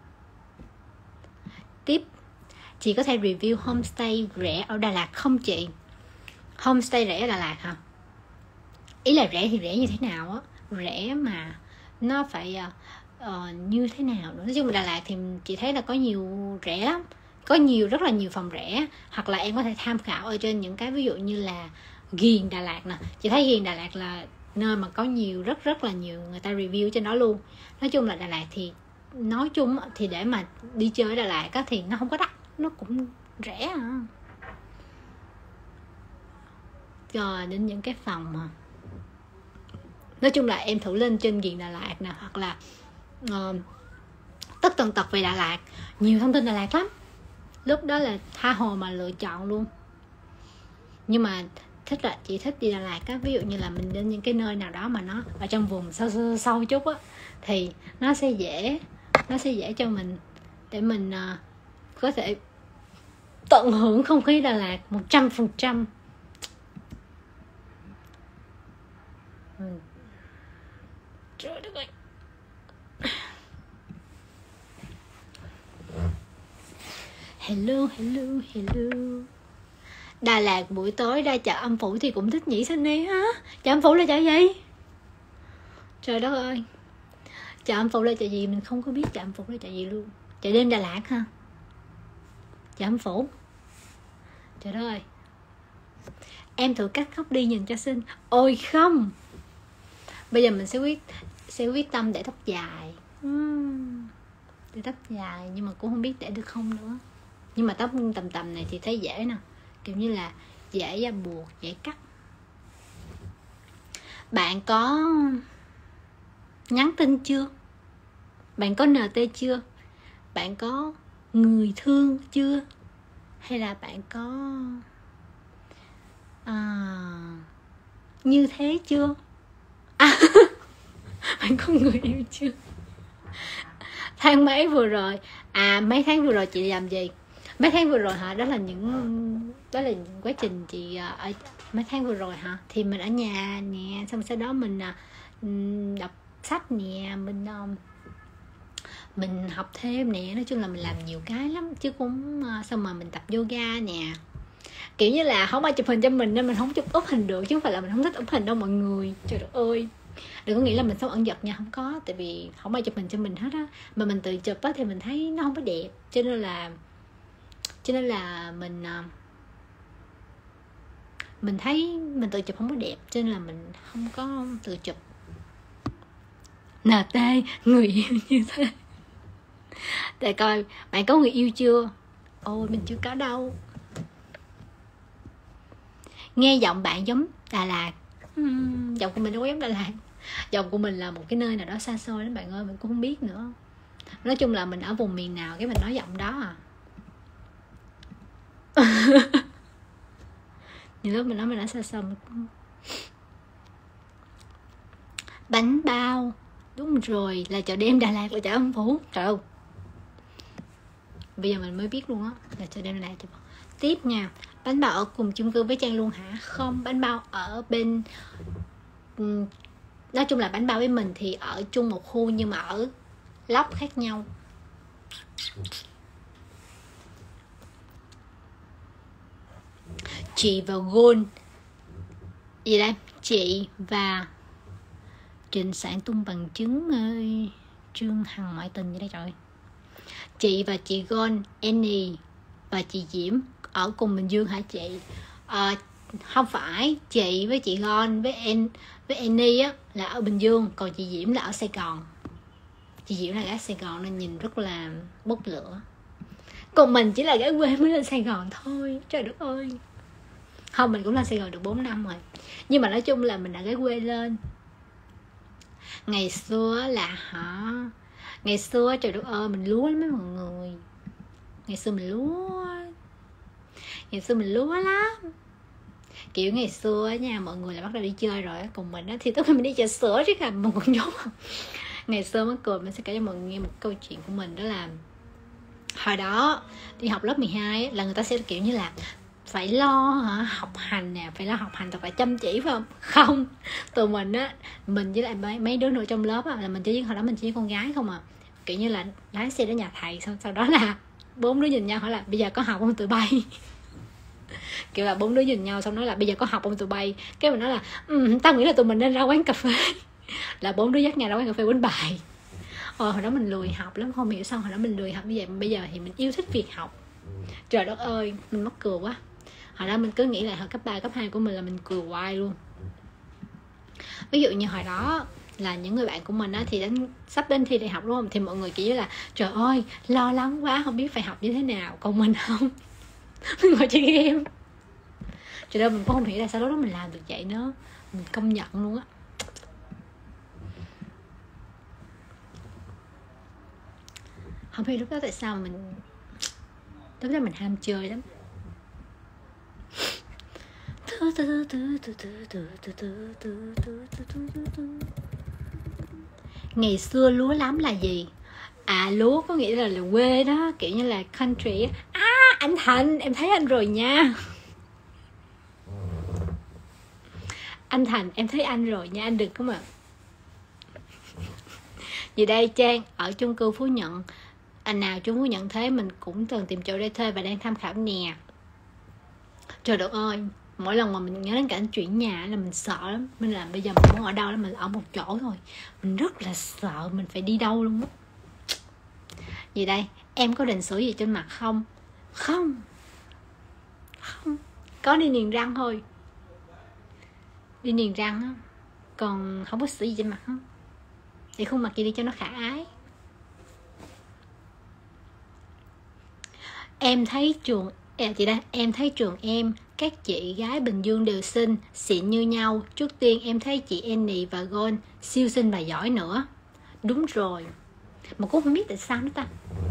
Tiếp, chị có thể review homestay rẻ ở Đà Lạt không chị? Homestay rẻ ở Đà Lạt hả? Ý là rẻ thì rẻ như thế nào á? Rẻ mà nó phải uh, như thế nào nữa? Nói chung là Đà Lạt thì chị thấy là có nhiều rẻ lắm. Có nhiều, rất là nhiều phòng rẻ. Hoặc là em có thể tham khảo ở trên những cái ví dụ như là Ghiền Đà Lạt nè. Chị thấy Ghiền Đà Lạt là nơi mà có nhiều, rất rất là nhiều người ta review trên đó luôn. Nói chung là Đà Lạt thì nói chung thì để mà đi chơi ở Đà Lạt á, thì nó không có đắt, nó cũng rẻ à. Rồi đến những cái phòng mà nói chung là em thử lên trên Ghiền Đà Lạt nè, hoặc là uh, tất tần tật về Đà Lạt, nhiều thông tin Đà Lạt lắm. Lúc đó là tha hồ mà lựa chọn luôn. Nhưng mà thích là chị thích đi Đà Lạt á, ví dụ như là mình đến những cái nơi nào đó mà nó ở trong vùng sâu sâu, sâu chút á, thì nó sẽ dễ nó sẽ dễ cho mình để mình uh, có thể tận hưởng không khí Đà Lạt một trăm phần trăm. Trời đất ơi. Hello, hello, hello. Đà Lạt buổi tối ra chợ Âm Phủ thì cũng thích nhỉ Sunny ha? Chợ Âm Phủ là chợ gì? Trời đất ơi. Chợ Âm Phủ là chợ gì? Mình không có biết chợ Âm Phủ là chợ gì luôn. Chợ đêm Đà Lạt ha? Chợ Âm Phủ. Trời đất ơi. Em thử cắt khóc đi nhìn cho xinh. Ôi không. Bây giờ mình sẽ quyết sẽ quyết tâm để tóc dài. uhm, để tóc dài nhưng mà cũng không biết để được không nữa. Nhưng mà tóc tầm tầm này thì thấy dễ nè, kiểu như là dễ ra buộc, dễ cắt. Bạn có nhắn tin chưa? Bạn có en tê chưa? Bạn có người thương chưa? Hay là bạn có à, như thế chưa? À, bạn có người yêu chưa? Tháng mấy vừa rồi? À, mấy tháng vừa rồi chị làm gì? Mấy tháng vừa rồi hả? Đó là những đó là những quá trình chị ở mấy tháng vừa rồi hả? Thì mình ở nhà nè, xong sau đó mình đọc sách nè, mình mình học thêm nè, nói chung là mình làm nhiều cái lắm chứ cũng xong mà mình tập yoga nè. Kiểu như là không ai chụp hình cho mình nên mình không chụp úp hình được, chứ không phải là mình không thích úp hình đâu mọi người. Trời đất ơi, đừng có nghĩ là mình sống ẩn dật nha, không có. Tại vì không ai chụp hình cho mình hết á, mà mình tự chụp á thì mình thấy nó không có đẹp, cho nên là cho nên là mình mình thấy mình tự chụp không có đẹp, cho nên là mình không có tự chụp. en tê, người yêu như thế. Để coi bạn có người yêu chưa? Ôi mình chưa có đâu. Nghe giọng bạn giống Đà Lạt. uhm, Giọng của mình đâu có giống Đà Lạt. Giọng của mình là một cái nơi nào đó xa xôi lắm bạn ơi, mình cũng không biết nữa. Nói chung là mình ở vùng miền nào cái mình nói giọng đó à. Nhiều lúc mình nói mình ở xa xôi mình cũng... Bánh bao. Đúng rồi, là chợ đêm Đà Lạt là chợ Âm Phủ. Trời ơi, bây giờ mình mới biết luôn á, là chợ đêm Đà Lạt. Tiếp nha, bánh bao ở cùng chung cư với Trang luôn hả? Không, bánh bao ở bên, nói chung là bánh bao với mình thì ở chung một khu nhưng mà ở lóc khác nhau. Chị và Gold gì đây? Chị và Trình Sản tung bằng chứng ơi. Trương Hằng ngoại tình vậy đây trời. Chị và chị Gold, Annie và chị Diễm ở cùng Bình Dương hả chị? À, không phải, chị với chị Gold với An với Annie á là ở Bình Dương, còn chị Diễm là ở Sài Gòn. Chị Diễm là gái Sài Gòn nên nhìn rất là bốc lửa. Còn mình chỉ là gái quê mới lên Sài Gòn thôi. Trời đất ơi. Không, mình cũng lên Sài Gòn được bốn năm rồi, nhưng mà nói chung là mình là gái quê lên. Ngày xưa là hả? Ngày xưa trời đất ơi mình lúa lắm mấy mọi người. Ngày xưa mình lúa Ngày xưa mình lúa lắm. Kiểu ngày xưa nha, mọi người là bắt đầu đi chơi rồi, còn mình á thì tức là mình đi chợ sữa chứ cả một con nhốt. Ngày xưa mắc cười, mình sẽ kể cho mọi người nghe một câu chuyện của mình. Đó là hồi đó đi học lớp mười hai là người ta sẽ kiểu như là phải lo hả, học hành nè, phải lo học hành thật phải chăm chỉ phải không? Không, tụi mình á, mình với lại mấy, mấy đứa nữa trong lớp á, là mình chỉ hồi đó mình chỉ con gái không à, kiểu như là lái xe đến nhà thầy, xong sau đó là bốn đứa nhìn nhau hỏi là bây giờ có học không tụi bay. Kiểu là bốn đứa nhìn nhau xong nói là bây giờ có học không tụi bay, cái mình nói là um, tao nghĩ là tụi mình nên ra quán cà phê. Là bốn đứa dắt nhau ra quán cà phê quánh bài. Ôi hồi đó mình lười học lắm, không hiểu sao hồi đó mình lười học như vậy, mà bây giờ thì mình yêu thích việc học. Trời đất ơi, mình mắc cười quá. Hồi đó mình cứ nghĩ là hồi cấp ba, cấp hai của mình là mình cười hoài luôn. Ví dụ như hồi đó là những người bạn của mình á, thì đến sắp đến thi đại học đúng không, thì mọi người kiểu là trời ơi lo lắng quá không biết phải học như thế nào. Còn mình không, mình ngồi chơi game. Trời ơi, mình cũng không hiểu là sao lúc đó mình làm được vậy nữa. Mình công nhận luôn á. Không biết lúc đó tại sao mình lúc đó mình ham chơi lắm. Ngày xưa lúa lắm là gì? À, lúa có nghĩa là, là quê đó, kiểu như là country. À, anh Thành, em thấy anh rồi nha. Anh Thành, em thấy anh rồi nha, anh đừng có mà. Vì đây Trang ở chung cư Phú Nhuận. Anh nào chung Phú Nhuận thế mình cũng từng tìm chỗ để thuê và đang tham khảo nè. Trời đất ơi, mỗi lần mà mình nhớ đến cảnh chuyển nhà là mình sợ lắm. Mình làm bây giờ mình muốn ở đâu là mình ở một chỗ thôi. Mình rất là sợ mình phải đi đâu luôn á. Vì đây, em có định sửa gì trên mặt không? Không. Không. Có đi niềng răng thôi. Đi niềng răng á. Còn không có sửa gì trên mặt hết. để khuôn mặt chị đi cho nó khả ái. Em thấy trường à, chị đây, em thấy trường em các chị gái Bình Dương đều xinh, xịn như nhau. Trước tiên em thấy chị Annie và Gold siêu xinh và giỏi nữa. Đúng rồi, mà cũng không biết tại sao nữa ta.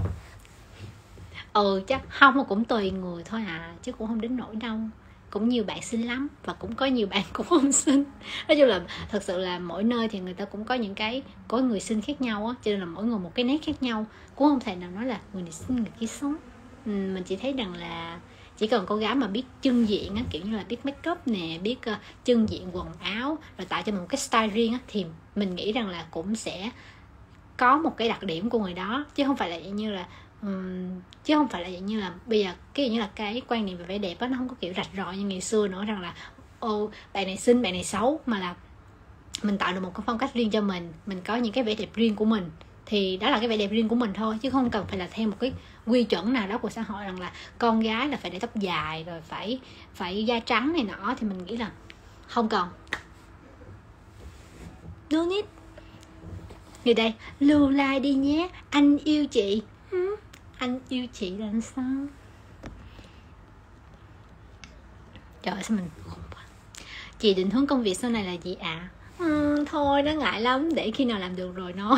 Ừ chắc không, mà cũng tùy người thôi à, chứ cũng không đến nỗi đâu. Cũng nhiều bạn xinh lắm và cũng có nhiều bạn cũng không xinh. Nói chung là thật sự là mỗi nơi thì người ta cũng có những cái có người xinh khác nhau á, cho nên là mỗi người một cái nét khác nhau, cũng không thể nào nói là người này xinh người kia xấu. Ừ, mình chỉ thấy rằng là chỉ cần cô gái mà biết trưng diện á, kiểu như là biết make up nè, biết uh, trưng diện quần áo rồi tạo cho mình một cái style riêng á, thì mình nghĩ rằng là cũng sẽ có một cái đặc điểm của người đó, chứ không phải là như là um, chứ không phải là như là bây giờ cái như là cái quan niệm về vẻ đẹp á, nó không có kiểu rạch ròi như ngày xưa nữa, rằng là ô bạn này xinh bạn này xấu, mà là mình tạo được một cái phong cách riêng cho mình, mình có những cái vẻ đẹp riêng của mình, thì đó là cái vẻ đẹp riêng của mình thôi, chứ không cần phải là theo một cái quy chuẩn nào đó của xã hội rằng là con gái là phải để tóc dài rồi phải phải da trắng này nọ, thì mình nghĩ là không cần. No need. Người đây, lưu like đi nhé, anh yêu chị. ừ, Anh yêu chị là sao? Trời ơi sao mình chị định hướng công việc sau này là gì ạ? À? Ừ, thôi nó ngại lắm, để khi nào làm được rồi nói.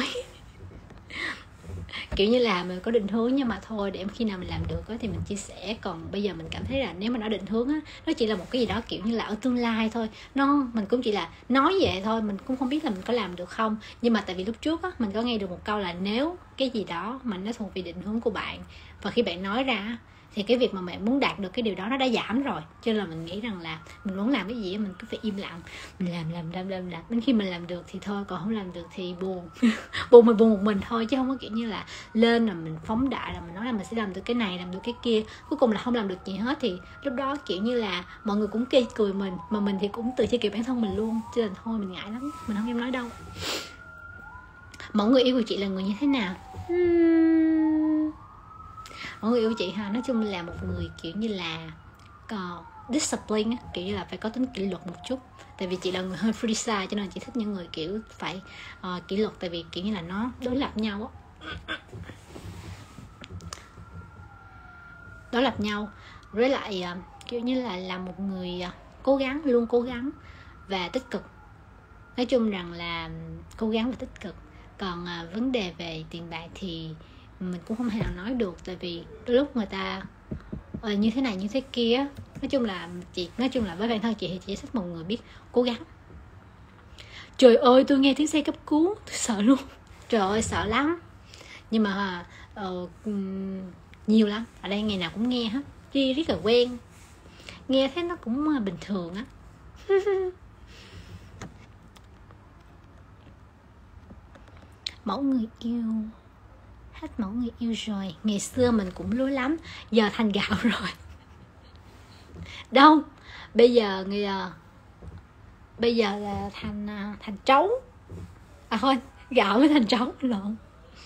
Kiểu như là mình có định hướng, nhưng mà thôi để khi nào mình làm được thì mình chia sẻ. Còn bây giờ mình cảm thấy là nếu mà nó định hướng á, nó chỉ là một cái gì đó kiểu như là ở tương lai thôi, nó mình cũng chỉ là nói vậy thôi, mình cũng không biết là mình có làm được không. Nhưng mà tại vì lúc trước á, mình có nghe được một câu là nếu cái gì đó mà nó thuộc về định hướng của bạn, và khi bạn nói ra thì cái việc mà bạn muốn đạt được cái điều đó nó đã giảm rồi. Cho nên là mình nghĩ rằng là mình muốn làm cái gì mình cứ phải im lặng, mình làm làm làm làm làm đến khi mình làm được thì thôi, còn không làm được thì buồn. Buồn mình buồn một mình thôi, chứ không có kiểu như là lên là mình phóng đại là mình nói là mình sẽ làm được cái này làm được cái kia, cuối cùng là không làm được gì hết. Thì lúc đó kiểu như là mọi người cũng kê cười mình, mà mình thì cũng tự chê cười bản thân mình luôn. Cho nên thôi mình ngại lắm, mình không dám nói đâu. Mẫu người yêu của chị là người như thế nào? Hmm... Mọi người yêu chị ha, nói chung là một người kiểu như là uh, discipline, kiểu như là phải có tính kỷ luật một chút. Tại vì chị là người hơi freestyle, cho nên chị thích những người kiểu phải uh, kỷ luật, tại vì kiểu như là nó đối lập nhau á. Đối lập nhau. Với lại uh, kiểu như là là một người uh, cố gắng, luôn cố gắng và tích cực. Nói chung rằng là cố gắng và tích cực. Còn uh, vấn đề về tiền bạc thì mình cũng không thể nào nói được, tại vì đôi lúc người ta uh, như thế này như thế kia. Nói chung là chị nói chung là với bản thân chị thì chị thích một người biết cố gắng. Trời ơi tôi nghe tiếng xe cấp cứu tôi sợ luôn, trời ơi sợ lắm. Nhưng mà uh, nhiều lắm, ở đây ngày nào cũng nghe hết, đi rất là quen, nghe thấy nó cũng uh, bình thường á. Mẫu người yêu, hết mẫu người yêu rồi. Ngày xưa mình cũng lúa lắm, giờ thành gạo rồi. Đâu, bây giờ người bây giờ là thành thành trấu. À thôi, gạo mới thành trấu lộn.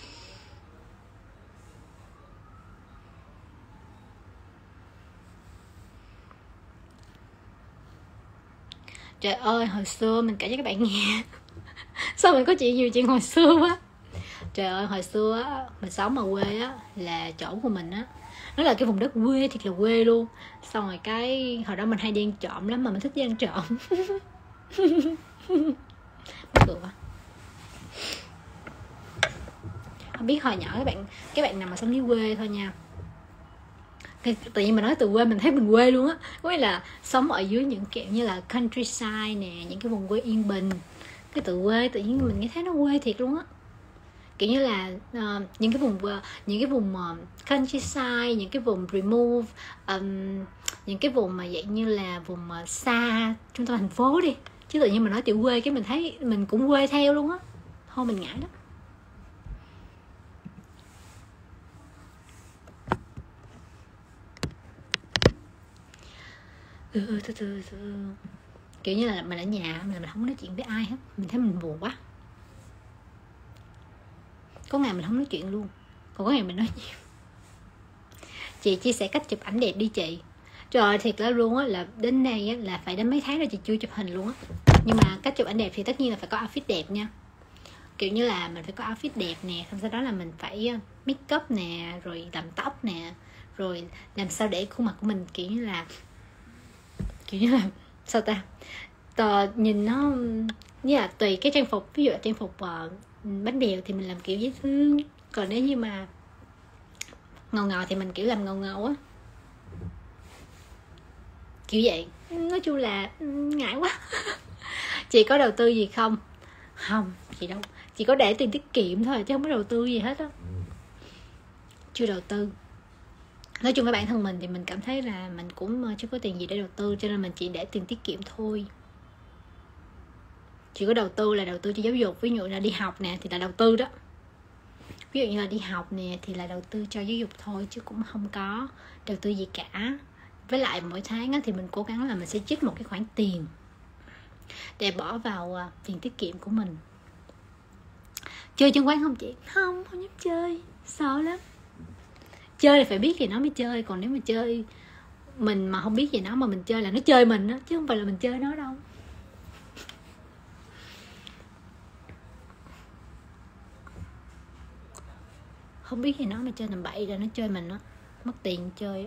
Trời ơi, hồi xưa mình kể cho các bạn nghe. Sao mình có chuyện nhiều chuyện hồi xưa quá. Trời ơi, hồi xưa á, mình sống ở quê á, là chỗ của mình á, nó là cái vùng đất quê, thiệt là quê luôn. Xong rồi cái, hồi đó mình hay đi ăn trộm lắm, mà mình thích đi ăn trộm. Mắc cười quá. Không biết hồi nhỏ các bạn các bạn nào mà sống dưới quê thôi nha. Cái, tự nhiên mình nói từ quê mình thấy mình quê luôn á. Có nghĩa là sống ở dưới những kiểu như là countryside nè, những cái vùng quê yên bình. Cái từ quê tự nhiên mình nghe thấy nó quê thiệt luôn á. Kiểu như là uh, những cái vùng uh, những cái vùng uh, countryside, những cái vùng remove, um, những cái vùng mà dạng như là vùng uh, xa trung tâm thành phố đi. Chứ tự nhiên mình nói tiểu quê cái mình thấy mình cũng quê theo luôn á. Thôi mình ngại đó. Ừ, ừ, ừ, ừ, ừ. Kiểu như là mình ở nhà mình, mình không nói chuyện với ai hết, mình thấy mình buồn quá. Có ngày mình không nói chuyện luôn, còn có ngày mình nói nhiều. Chị chia sẻ cách chụp ảnh đẹp đi chị. Trời ơi, thiệt là luôn á, là đến nay á, là phải đến mấy tháng rồi chị chưa chụp hình luôn á. Nhưng mà cách chụp ảnh đẹp thì tất nhiên là phải có outfit đẹp nha. kiểu như là mình phải có outfit đẹp nè, xong sau đó là mình phải make up nè, rồi làm tóc nè, rồi làm sao để khuôn mặt của mình kiểu như là kiểu như là sao ta, Tờ, nhìn nó như là tùy cái trang phục. Ví dụ là trang phục uh, bánh bèo thì mình làm kiểu dễ thương, còn nếu như mà ngầu ngầu thì mình kiểu làm ngầu ngầu á, kiểu vậy. Nói chung là ngại quá. Chị có đầu tư gì không? Không, chị đâu, chị có để tiền tiết kiệm thôi chứ không có đầu tư gì hết á. Chưa đầu tư. Nói chung với bản thân mình thì mình cảm thấy là mình cũng chưa có tiền gì để đầu tư, cho nên mình chỉ để tiền tiết kiệm thôi. Chỉ có đầu tư là đầu tư cho giáo dục, ví dụ là đi học nè thì là đầu tư đó. Ví dụ như là đi học nè thì là đầu tư cho giáo dục thôi, chứ cũng không có đầu tư gì cả. Với lại mỗi tháng á, thì mình cố gắng là mình sẽ trích một cái khoản tiền để bỏ vào uh, tiền tiết kiệm của mình. Chơi chứng khoán không chị? Không, không dám chơi, sợ lắm. Chơi là phải biết thì nó mới chơi, còn nếu mà chơi mình mà không biết gì nó mà mình chơi là nó chơi mình đó, chứ không phải là mình chơi nó đâu. Không biết gì nó mà chơi tầm bậy rồi nó chơi mình đó, mất tiền chơi.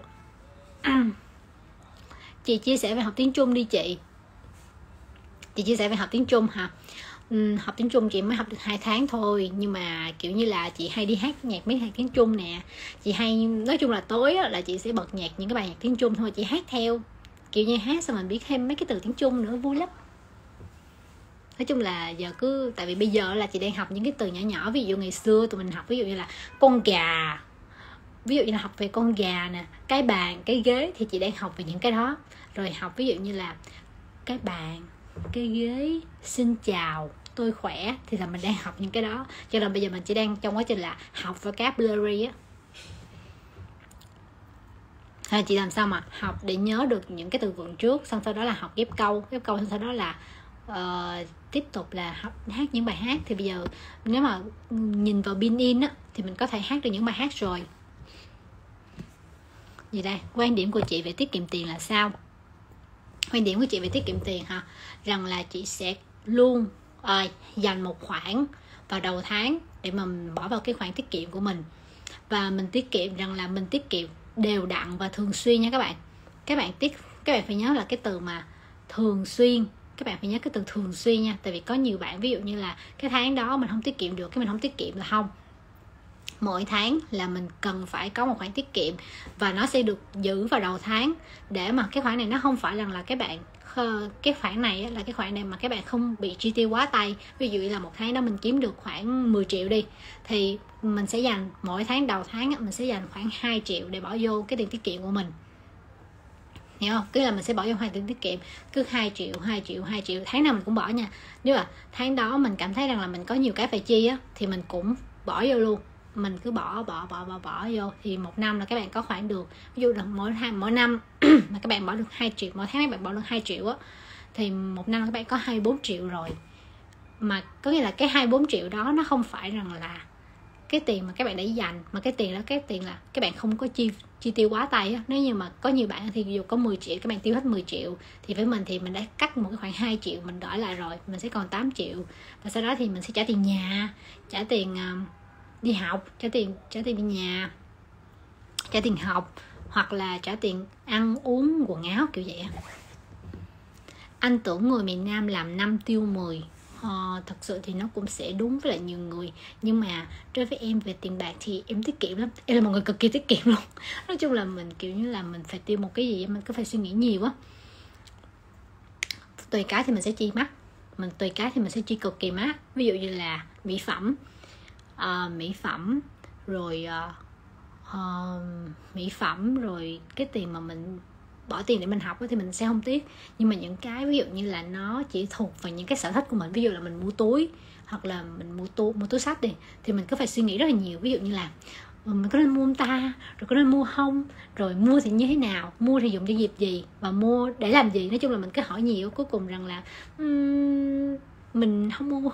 Chị chia sẻ về học tiếng Trung đi chị. Chị chia sẻ về học tiếng Trung hả? Ừ, học tiếng Trung chị mới học được hai tháng thôi, nhưng mà kiểu như là chị hay đi hát nhạc mấy nhạc tiếng Trung nè. Chị hay, nói chung là tối á, là chị sẽ bật nhạc những cái bài nhạc tiếng Trung thôi, chị hát theo. Kiểu như hát xong mình biết thêm mấy cái từ tiếng Trung nữa, vui lắm. Nói chung là giờ cứ, tại vì bây giờ là chị đang học những cái từ nhỏ nhỏ. Ví dụ ngày xưa tụi mình học ví dụ như là con gà, ví dụ như là học về con gà nè, cái bàn, cái ghế, thì chị đang học về những cái đó. Rồi học ví dụ như là cái bàn, cái ghế, xin chào, tôi khỏe, thì là mình đang học những cái đó. Cho nên bây giờ mình chỉ đang trong quá trình là học vocabulary á. Thì chị làm sao mà học để nhớ được những cái từ vựng trước, xong sau đó là học ghép câu, ghép câu xong sau đó là uh, tiếp tục là học, hát những bài hát. Thì bây giờ nếu mà nhìn vào bin in á thì mình có thể hát được những bài hát rồi. Vậy đây, quan điểm của chị về tiết kiệm tiền là sao? Quan điểm của chị về tiết kiệm tiền hả? Rằng là chị sẽ luôn uh, dành một khoản vào đầu tháng để mà mình bỏ vào cái khoản tiết kiệm của mình. Và mình tiết kiệm rằng là mình tiết kiệm đều đặn và thường xuyên nha các bạn. Các bạn tiết các bạn phải nhớ là cái từ mà thường xuyên. Các bạn phải nhớ cái từ thường xuyên nha. Tại vì có nhiều bạn ví dụ như là cái tháng đó mình không tiết kiệm được, cái mình không tiết kiệm là không. Mỗi tháng là mình cần phải có một khoản tiết kiệm, và nó sẽ được giữ vào đầu tháng, để mà cái khoản này nó không phải rằng là các bạn cái khoản này là cái khoản này mà các bạn không bị chi tiêu quá tay. Ví dụ như là một tháng đó mình kiếm được khoảng mười triệu đi, thì mình sẽ dành mỗi tháng đầu tháng mình sẽ dành khoảng hai triệu để bỏ vô cái tiền tiết kiệm của mình, hiểu không? Cứ là mình sẽ bỏ vô hai tiền tiết kiệm, cứ hai triệu, hai triệu, hai triệu, tháng nào mình cũng bỏ nha. Nếu mà tháng đó mình cảm thấy rằng là mình có nhiều cái phải chi á, thì mình cũng bỏ vô luôn. Mình cứ bỏ bỏ bỏ bỏ bỏ vô, thì một năm là các bạn có khoảng được, ví dụ là mỗi tháng mỗi năm mà các bạn bỏ được hai triệu, mỗi tháng các bạn bỏ được hai triệu á, thì một năm các bạn có hai mươi bốn triệu rồi. Mà có nghĩa là cái hai mươi bốn triệu đó nó không phải rằng là cái tiền mà các bạn đã dành, mà cái tiền đó cái tiền là các bạn không có chi chi tiêu quá tay á. Nếu như mà có nhiều bạn thì dù có mười triệu các bạn tiêu hết mười triệu, thì với mình thì mình đã cắt một cái khoản hai triệu mình đỡ lại rồi, mình sẽ còn tám triệu. Và sau đó thì mình sẽ trả tiền nhà, trả tiền uh, đi học, trả tiền trả tiền đi nhà, trả tiền học, hoặc là trả tiền ăn uống quần áo, kiểu vậy. Anh tưởng người miền Nam làm năm tiêu mười. Ờ, thật sự thì nó cũng sẽ đúng với lại nhiều người, nhưng mà đối với em về tiền bạc thì em tiết kiệm lắm. Em là một người cực kỳ tiết kiệm luôn. Nói chung là mình kiểu như là mình phải tiêu một cái gì mình cứ phải suy nghĩ nhiều á. Tùy cái thì mình sẽ chi mắc, mình tùy cái thì mình sẽ chi cực kỳ mắc. Ví dụ như là mỹ phẩm, uh, mỹ phẩm rồi uh, uh, mỹ phẩm rồi cái tiền mà mình bỏ tiền để mình học thì mình sẽ không tiếc. Nhưng mà những cái ví dụ như là nó chỉ thuộc vào những cái sở thích của mình, ví dụ là mình mua túi, hoặc là mình mua túi, mua túi xách đi, thì mình cứ phải suy nghĩ rất là nhiều. Ví dụ như là mình có nên mua không ta, rồi có nên mua không, rồi mua thì như thế nào, mua thì dùng cho dịp gì, và mua để làm gì. Nói chung là mình cứ hỏi nhiều, cuối cùng rằng là um, mình không mua.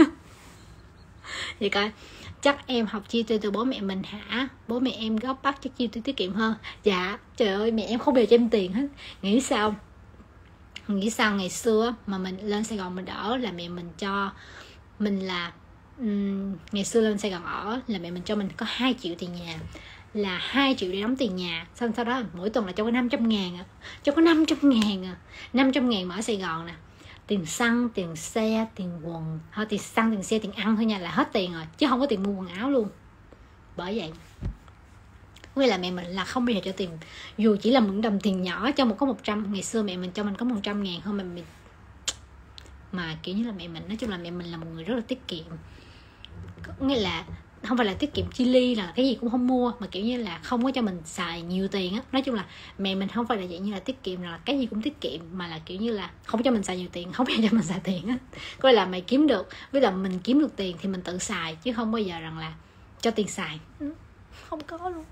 Vậy coi, chắc em học chi tiêu từ bố mẹ mình hả? Bố mẹ em góp bắt chắc chi tiêu tiết kiệm hơn. Dạ, trời ơi, mẹ em không bao giờ cho em tiền hết. Nghĩ sao? Nghĩ sao ngày xưa mà mình lên Sài Gòn mình đỡ là mẹ mình cho mình là um, ngày xưa lên Sài Gòn ở là mẹ mình cho mình có hai triệu tiền nhà, là hai triệu để đóng tiền nhà. Xong sau đó mỗi tuần là cho có năm trăm ngàn à. Cho có năm trăm ngàn à. năm trăm ngàn mà ở Sài Gòn nè. Tiền xăng, tiền xe, tiền quần, thôi tiền xăng, tiền xe, tiền ăn thôi nha, là hết tiền rồi, chứ không có tiền mua quần áo luôn. Bởi vậy Với là mẹ mình là không bao giờ cho tiền, dù chỉ là một đồng tiền nhỏ, cho một có một trăm. Ngày xưa mẹ mình cho mình có một trăm ngàn thôi mà mình mà kiểu như là mẹ mình, nói chung là mẹ mình là một người rất là tiết kiệm. Nghĩa là không phải là tiết kiệm chi ly là cái gì cũng không mua, mà kiểu như là không có cho mình xài nhiều tiền á. Nói chung là mẹ mình không phải là dạng như là tiết kiệm là cái gì cũng tiết kiệm, mà là kiểu như là không cho mình xài nhiều tiền, không cho mình xài tiền á. Có là mày kiếm được, với là mình kiếm được tiền thì mình tự xài, chứ không bao giờ rằng là cho tiền xài, không có luôn.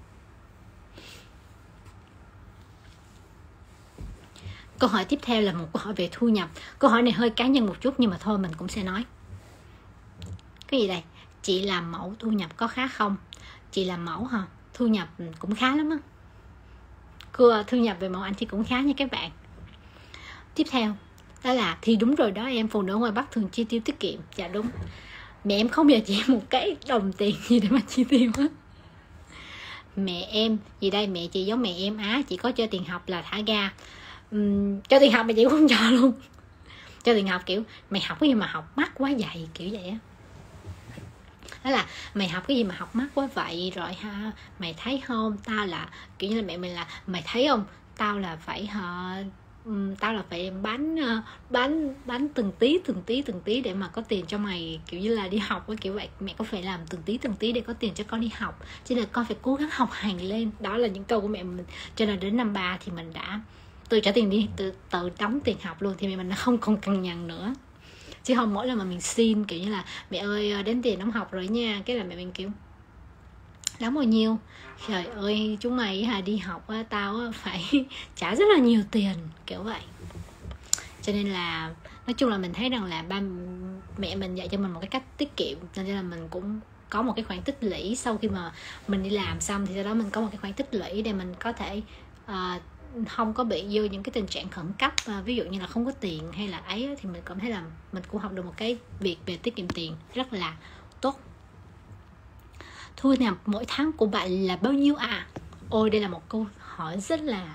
Câu hỏi tiếp theo là một câu hỏi về thu nhập. Câu hỏi này hơi cá nhân một chút nhưng mà thôi mình cũng sẽ nói. Cái gì đây? Chị làm mẫu thu nhập có khá không? Chị làm mẫu hả? Thu nhập cũng khá lắm á. Cô thu nhập về mẫu ảnh thì cũng khá nha các bạn. Tiếp theo đó là thì đúng rồi đó em, phụ nữ ngoài Bắc thường chi tiêu tiết kiệm. Dạ đúng. Mẹ em không bao giờ chỉ một cái đồng tiền gì để mà chi tiêu hết. Mẹ em gì đây? Mẹ chị giống mẹ em á, chỉ có cho tiền học là thả ga. Uhm, cho tiền học mà chị cũng không cho luôn. Cho tiền học kiểu mày học cái gì mà học mắc quá vậy, kiểu vậy á. Đó là mày học cái gì mà học mắc quá vậy rồi ha, mày thấy không, tao là kiểu như là mẹ mình là mày thấy không, tao là phải họ um, tao là phải bán bán bán từng tí từng tí từng tí để mà có tiền cho mày, kiểu như là đi học với kiểu vậy. Mẹ có phải làm từng tí từng tí để có tiền cho con đi học, cho nên con phải cố gắng học hành lên. Đó là những câu của mẹ mình. Cho nên đến năm ba thì mình đã tự trả tiền đi, tự tự đóng tiền học luôn, thì mẹ mình nó không còn cằn nhằn nữa. Chứ không mỗi lần mà mình xin kiểu như là mẹ ơi đến tiền đóng học rồi nha, cái là mẹ mình kiểu đóng bao nhiêu, trời ơi chúng mày hà đi học á, tao phải trả rất là nhiều tiền, kiểu vậy. Cho nên là nói chung là mình thấy rằng là ba mẹ mình dạy cho mình một cái cách tiết kiệm, cho nên là mình cũng có một cái khoản tích lũy. Sau khi mà mình đi làm xong thì sau đó mình có một cái khoản tích lũy để mình có thể uh, không có bị vô những cái tình trạng khẩn cấp, à, ví dụ như là không có tiền hay là ấy, thì mình cảm thấy là mình cũng học được một cái việc về tiết kiệm tiền rất là tốt. Thu nhập mỗi tháng của bạn là bao nhiêu ạ? À? Ôi đây là một câu hỏi rất là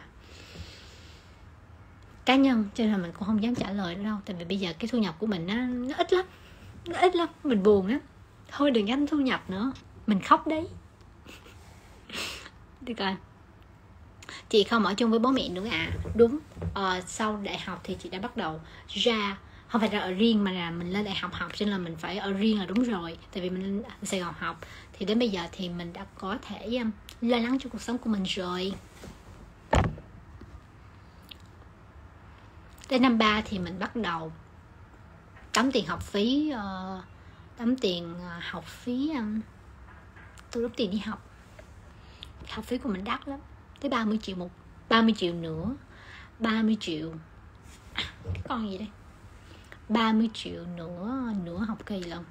cá nhân, cho nên là mình cũng không dám trả lời nữa đâu. Tại vì bây giờ cái thu nhập của mình nó, nó ít lắm, nó ít lắm, mình buồn lắm. Thôi đừng nhắc thu nhập nữa, mình khóc đấy. Đi coi. Chị không ở chung với bố mẹ nữa à? Đúng, ờ, sau đại học thì chị đã bắt đầu ra, không phải ra ở riêng mà là mình lên đại học học, cho nên là mình phải ở riêng là đúng rồi. Tại vì mình lên Sài Gòn học, thì đến bây giờ thì mình đã có thể um, lo lắng cho cuộc sống của mình rồi. Đến năm ba thì mình bắt đầu đóng tiền học phí, uh, đóng tiền uh, học phí, um, tôi đóng tiền đi học. Học phí của mình đắt lắm, tới ba mươi triệu một, ba mươi triệu nữa, ba mươi triệu à, cái con gì đây, ba mươi triệu nữa, nửa học kỳ lần.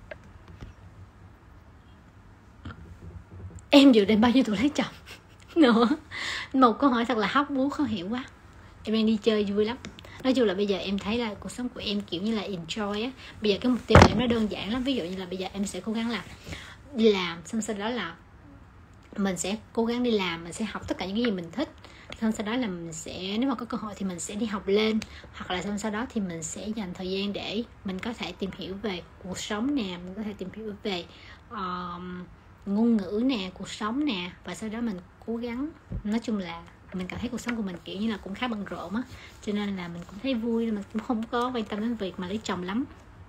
Em dự định bao nhiêu tuổi lấy chồng? Nữa, một câu hỏi thật là hóc búa, khó hiểu quá. Em đang đi chơi vui lắm. Nói chung là bây giờ em thấy là cuộc sống của em kiểu như là enjoy á. Bây giờ cái mục tiêu của em nó đơn giản lắm. Ví dụ như là bây giờ em sẽ cố gắng là đi làm, xong sau đó là mình sẽ cố gắng đi làm, mình sẽ học tất cả những cái gì mình thích. Xong sau đó là mình sẽ, nếu mà có cơ hội thì mình sẽ đi học lên, hoặc là xong sau đó thì mình sẽ dành thời gian để mình có thể tìm hiểu về cuộc sống nè, mình có thể tìm hiểu về uh, ngôn ngữ nè, cuộc sống nè, và sau đó mình cố gắng. Nói chung là mình cảm thấy cuộc sống của mình kiểu như là cũng khá bận rộn á, cho nên là mình cũng thấy vui, mình cũng không có quan tâm đến việc mà lấy chồng lắm.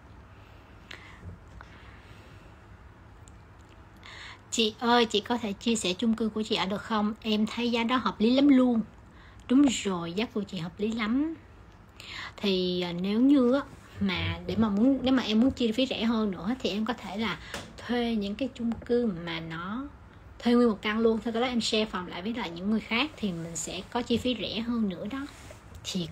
Chị ơi, chị có thể chia sẻ chung cư của chị ở được không? Em thấy giá đó hợp lý lắm luôn. Đúng rồi, giá của chị hợp lý lắm. Thì nếu như mà để mà muốn nếu mà em muốn chi phí rẻ hơn nữa thì em có thể là thuê những cái chung cư mà nó thuê nguyên một căn luôn, sau đó em share phòng lại với lại những người khác thì mình sẽ có chi phí rẻ hơn nữa đó. Thiệt.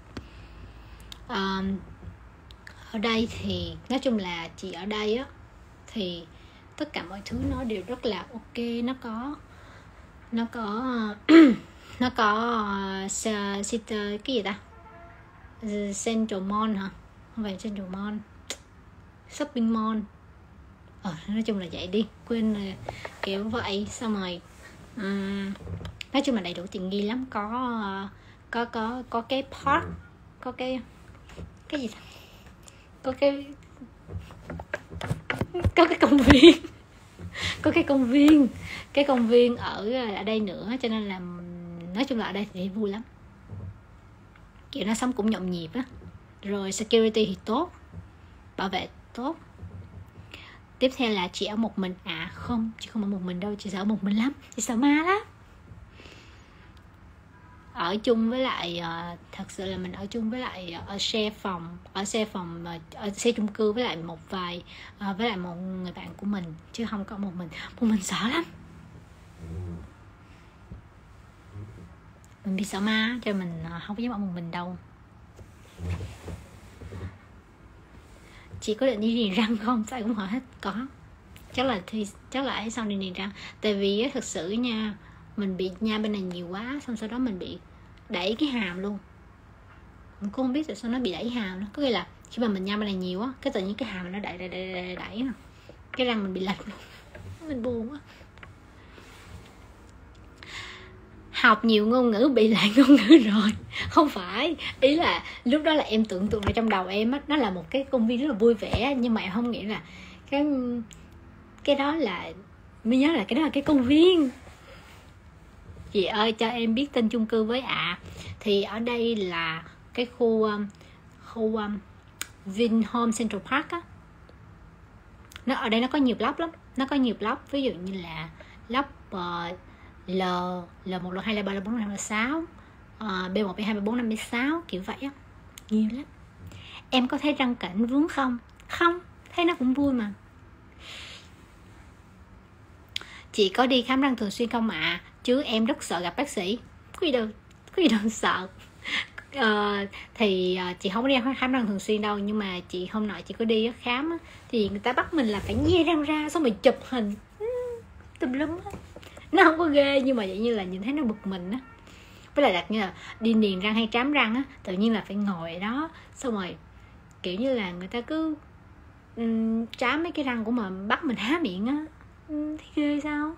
À, ở đây thì nói chung là chị ở đây á thì tất cả mọi thứ nó đều rất là ok, nó có nó có nó có uh, cái gì ta, Central Mall hả, không phải Central Mall, Shopping Mall, ờ, nói chung là vậy đi, quên là kiểu vậy. Xong rồi um, nói chung là đầy đủ tiện nghi lắm, có có có có cái park, có cái cái gì đó? có cái có cái công viên có cái công viên cái công viên ở ở đây nữa, cho nên là nói chung là ở đây thì vui lắm, kiểu nó sống cũng nhộn nhịp á, rồi security thì tốt, bảo vệ tốt. Tiếp theo là chị ở một mình à? Không, chị không ở một mình đâu, chị sợ ở một mình lắm, chị sợ ma lắm. Ở chung với lại uh, thật sự là mình ở chung với lại uh, ở share phòng, ở share phòng uh, ở xe chung cư với lại một vài uh, với lại một người bạn của mình, chứ không có một mình. Một mình sợ lắm, mình bị sợ ma, cho mình uh, không có dám ở một mình đâu. Chị có định đi niềng răng không? Sao cũng hỏi hết. Có, chắc là thì chắc là ấy sau đi niềng răng. Tại vì á, thật sự nha, mình bị nha bên này nhiều quá, xong sau đó mình bị đẩy cái hàm luôn. Mình cũng không biết tại sao nó bị đẩy hàm đó. Có nghĩa là khi mà mình nha bên này nhiều á, cái tự nhiên cái hàm nó đẩy đẩy đẩy đẩy, đẩy cái răng mình bị lệch luôn. Mình buồn quá. Học nhiều ngôn ngữ bị lại ngôn ngữ rồi. Không phải, ý là lúc đó là em tưởng tượng ở trong đầu em á, nó là một cái công viên rất là vui vẻ, nhưng mà em không nghĩ là cái cái đó là, mới nhớ là cái đó là cái công viên. Chị ơi cho em biết tên chung cư với ạ. À. Thì ở đây là cái khu um, khu um, Vinhome Central Park á. Nó ở đây nó có nhiều block lắm, nó có nhiều block, ví dụ như là block uh, L, L một, L hai, L ba, L bốn, L năm, L sáu, uh, B một, B hai, B bốn, năm, B sáu, kiểu vậy á. Nhiều lắm. Em có thấy răng cảnh vướng không? Không, thấy nó cũng vui mà. Chị có đi khám răng thường xuyên không ạ? À? Chứ em rất sợ gặp bác sĩ. Có gì đâu, có gì đâu sợ. Uh, thì uh, chị không có đi khám răng thường xuyên đâu, nhưng mà chị hôm nọ chị có đi khám á, thì người ta bắt mình là phải nhe răng ra, xong rồi chụp hình tùm lum á. Nó không có ghê, nhưng mà vậy như là nhìn thấy nó bực mình á. Với lại đặt như là đi niềng răng hay trám răng á, tự nhiên là phải ngồi ở đó, xong rồi kiểu như là người ta cứ um, trám mấy cái răng của mình, bắt mình há miệng á. um, Thấy ghê sao?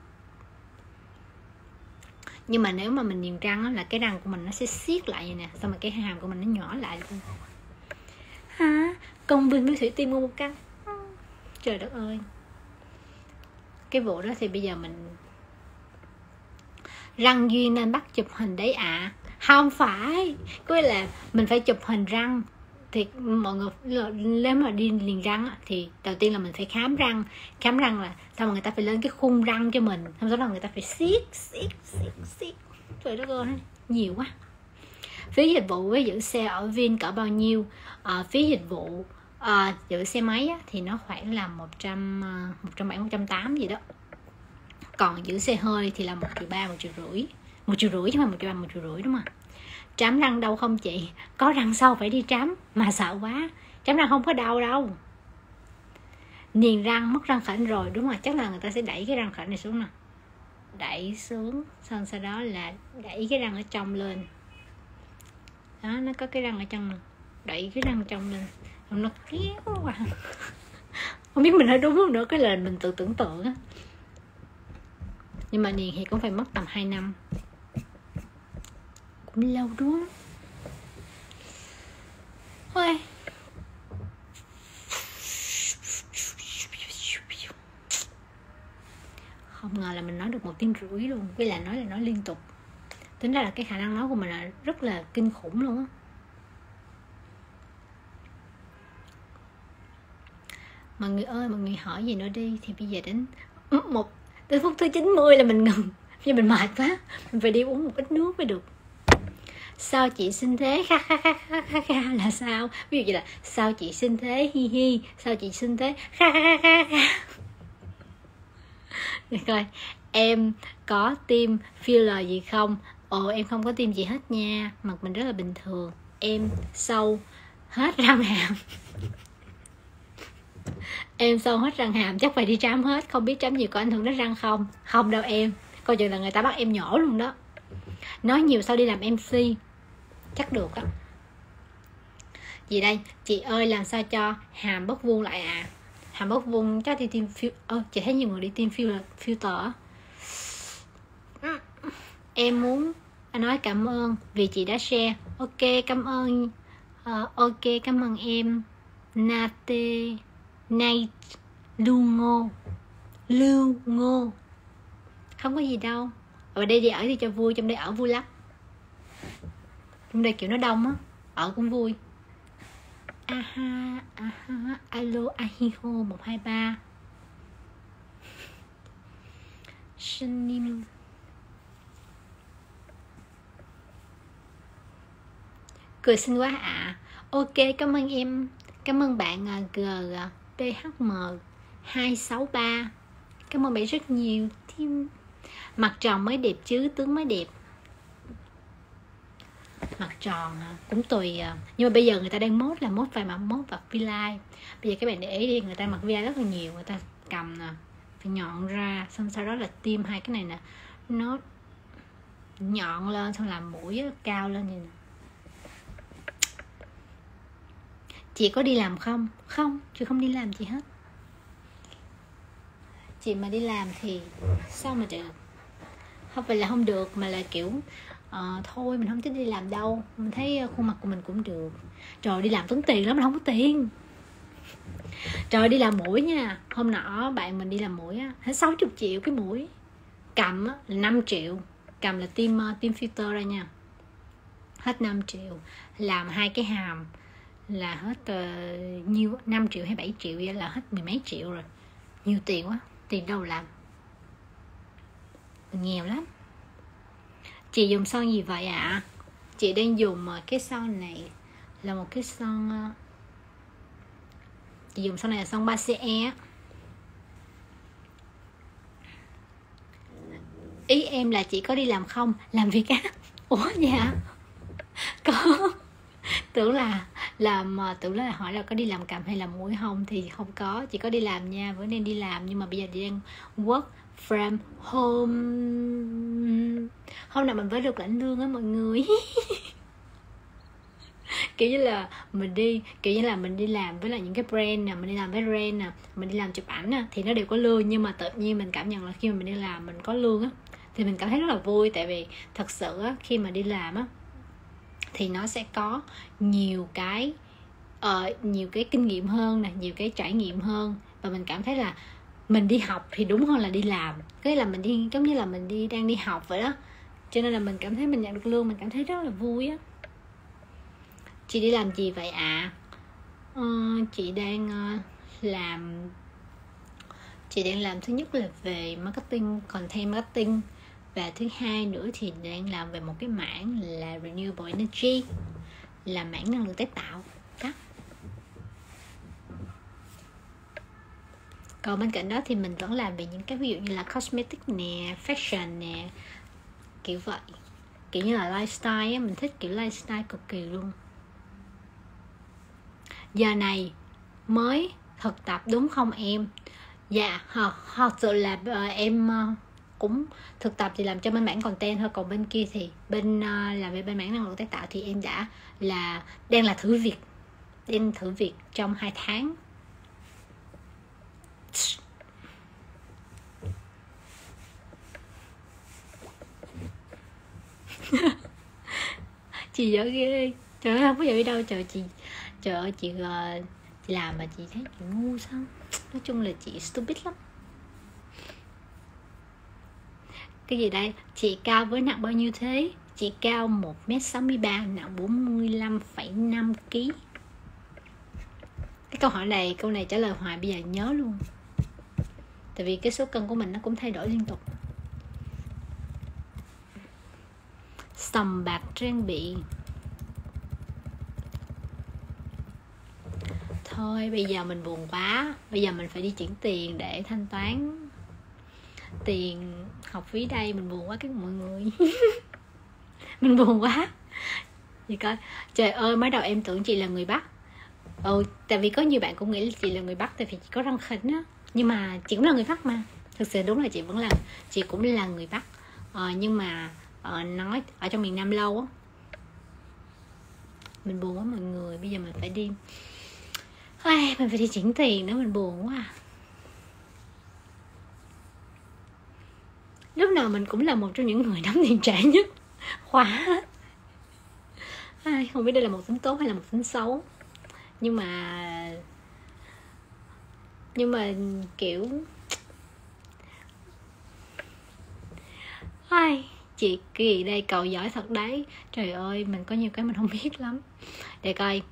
Nhưng mà nếu mà mình niềng răng á, là cái răng của mình nó sẽ siết lại vậy nè, xong rồi cái hàm của mình nó nhỏ lại luôn. Hả? Công viên nuôi thủy tiên mua một căn. Trời đất ơi. Cái vụ đó thì bây giờ mình răng duyên nên bắt chụp hình đấy ạ. À. Không phải, có nghĩa là mình phải chụp hình răng. Thì mọi người nếu mà đi niềng răng á, thì đầu tiên là mình phải khám răng. Khám răng là xong rồi người ta phải lên cái khung răng cho mình, xong sau đó người ta phải siết siết siết siết. Trời đất ơi, nhiều quá. Phí dịch vụ với giữ xe ở Vin cỡ bao nhiêu? À, phí dịch vụ à, giữ xe máy á, thì nó khoảng là một trăm, một trăm bảy mươi, một trăm tám mươi gì đó. Còn giữ xe hơi thì là một triệu ba, một triệu rưỡi. Một triệu rưỡi chứ không phải một triệu ba, một triệu rưỡi đúng không? Trám răng đau không chị? Có răng sâu phải đi trám, mà sợ quá. Trám răng không có đau đâu. Niềng răng, mất răng khểnh rồi, đúng rồi, chắc là người ta sẽ đẩy cái răng khểnh này xuống nè. Đẩy xuống, xong sau đó là đẩy cái răng ở trong lên. Đó, nó có cái răng ở trong nè. Đẩy cái răng ở trong lên. Nó kéo quá. Không biết mình nói đúng không nữa, cái lời mình tự tưởng tượng á. Nhưng mà niềng thì cũng phải mất tầm hai năm. Cũng lâu đúng không? Thôi. Không ngờ là mình nói được một tiếng rưỡi luôn. Với lại nói là nói liên tục. Tính ra là cái khả năng nói của mình là rất là kinh khủng luôn á. Mọi người ơi, mọi người hỏi gì nữa đi. Thì bây giờ đến một tới phút thứ chín mươi là mình ngừng. Vì mình mệt quá, mình phải đi uống một ít nước mới được. Sao chị sinh thế? Kha kha kha kha kha kha là sao? Ví dụ như là sao chị sinh thế? Hi hi. Sao chị sinh thế? Kha kha kha kha. Được rồi, em có tiêm filler gì không? Ồ, em không có tiêm gì hết nha. Mặt mình rất là bình thường. Em sâu hết răng hàm. Em sâu hết răng hàm, chắc phải đi trám hết. Không biết trám gì có ảnh hưởng đến răng không? Không đâu em. Coi chừng là người ta bắt em nhổ luôn đó. Nói nhiều sau đi làm em xê. Chắc được á. Gì đây? Chị ơi làm sao cho hàm bớt vuông lại à? Hàm ốc vuông chắc đi tiêm filter. Ơ, chị thấy nhiều người đi tiêm filter. Em muốn anh nói cảm ơn vì chị đã share. Ok, cảm ơn. Uh, ok, cảm ơn em. Nate Nate Lưu Ngô Lưu Ngô. Không có gì đâu. Ở đây đi ở thì cho vui, trong đây ở vui lắm. Trong đây kiểu nó đông á, ở cũng vui. Aha, aha, alo, ahiho một hai ba. Shinim. Cười xinh quá ạ. À. Ok, cảm ơn em. Cảm ơn bạn G P H M hai sáu ba. Cảm ơn bạn rất nhiều. Thêm mặt tròn mới đẹp chứ, tướng mới đẹp. Mặt tròn cũng tùy, nhưng mà bây giờ người ta đang mốt là mốt phải mà mốt vào V-line. Bây giờ các bạn để ý đi, người ta mặc V-line rất là nhiều. Người ta cầm nè, phải nhọn ra, xong sau đó là tiêm hai cái này nè, nó nhọn lên, xong làm mũi cao lên như nè. Chị có đi làm không? Không, chị không đi làm gì hết. Chị mà đi làm thì sao mà được? Không phải là không được, mà là kiểu uh, thôi mình không thích đi làm đâu. Mình thấy khuôn mặt của mình cũng được. Trời, đi làm tốn tiền lắm, mình không có tiền. Trời, đi làm mũi nha. Hôm nọ bạn mình đi làm mũi á, hết sáu mươi triệu cái mũi. Cầm á, là năm triệu. Cầm là tiêm, uh, tiêm filter ra nha. Hết năm triệu. Làm hai cái hàm là hết uh, nhiêu, năm triệu hay bảy triệu, vậy là hết mười mấy triệu rồi. Nhiều tiền quá, tiền đâu làm. Nghèo lắm. Chị dùng son gì vậy ạ? À? Chị đang dùng cái son này là một cái son, chị dùng son này là son ba C E. Ý em là chị có đi làm không? Làm việc á? Ủa dạ có. Tưởng là làm, tưởng là hỏi là có đi làm cằm hay làm mũi không, thì không có. Chị có đi làm nha, vẫn nên đi làm, nhưng mà bây giờ chị đang work from home. Hôm nào mình mới được lãnh lương á mọi người. Kiểu như là mình đi, kiểu như là mình đi làm với lại những cái brand nè, mình đi làm với brand nè, mình đi làm chụp ảnh nè, thì nó đều có lương. Nhưng mà tự nhiên mình cảm nhận là khi mà mình đi làm mình có lương á, thì mình cảm thấy rất là vui. Tại vì thật sự á, khi mà đi làm á thì nó sẽ có nhiều cái uh, nhiều cái kinh nghiệm hơn nè, nhiều cái trải nghiệm hơn. Và mình cảm thấy là mình đi học thì đúng hơn là đi làm. Cái là mình đi giống như là mình đi đang đi học vậy đó. Cho nên là mình cảm thấy mình nhận được lương, mình cảm thấy rất là vui á. Chị đi làm gì vậy ạ? À? Uh, chị đang uh, làm Chị đang làm thứ nhất là về marketing, content marketing. Và thứ hai nữa thì đang làm về một cái mảng là renewable energy, là mảng năng lượng tái tạo đó. Còn bên cạnh đó thì mình vẫn làm về những cái ví dụ như là cosmetic nè, fashion nè, kiểu vậy. Kiểu như là lifestyle á, mình thích kiểu lifestyle cực kỳ luôn. Giờ này mới thực tập đúng không em? Dạ, thật sự là uh, em uh, cũng thực tập thì làm cho bên mảng content thôi. Còn bên kia thì bên uh, làm về bên mảng năng lượng tái tạo thì em đã là đang là thử việc, đang thử việc trong hai tháng. Chị giỡn ghê. Trời ơi, không có giỡn đâu. Trời chị, trời ơi chị, uh, chị làm mà chị thấy chị ngu sao. Nói chung là chị stupid lắm. Cái gì đây? Chị cao với nặng bao nhiêu thế? Chị cao một mét sáu mươi ba, nặng bốn mươi lăm phẩy năm ki lô gam. Cái câu hỏi này, câu này trả lời hoài bây giờ nhớ luôn. Tại vì cái số cân của mình nó cũng thay đổi liên tục. Sòng bạc trang bị. Thôi bây giờ mình buồn quá. Bây giờ mình phải đi chuyển tiền để thanh toán tiền học phí đây. Mình buồn quá các mọi người. Mình buồn quá. Chị coi. Trời ơi, mới đầu em tưởng chị là người Bắc. Ừ, tại vì có nhiều bạn cũng nghĩ là chị là người Bắc, tại vì chị có răng khỉnh á. Nhưng mà chị cũng là người Bắc mà. Thực sự đúng là chị vẫn là, chị cũng là người Bắc. ờ, Nhưng mà ờ, nói ở trong miền Nam lâu á. Mình buồn quá mọi người. Bây giờ mình phải đi Ai, mình phải đi chuyển tiền nữa, mình buồn quá à. Lúc nào mình cũng là một trong những người đóng tiền trễ nhất khóa. Ai, không biết đây là một tính tốt hay là một tính xấu, nhưng mà nhưng mà kiểu ai, chị Kỳ đây cậu giỏi thật đấy. Trời ơi, mình có nhiều cái mình không biết lắm. Để coi.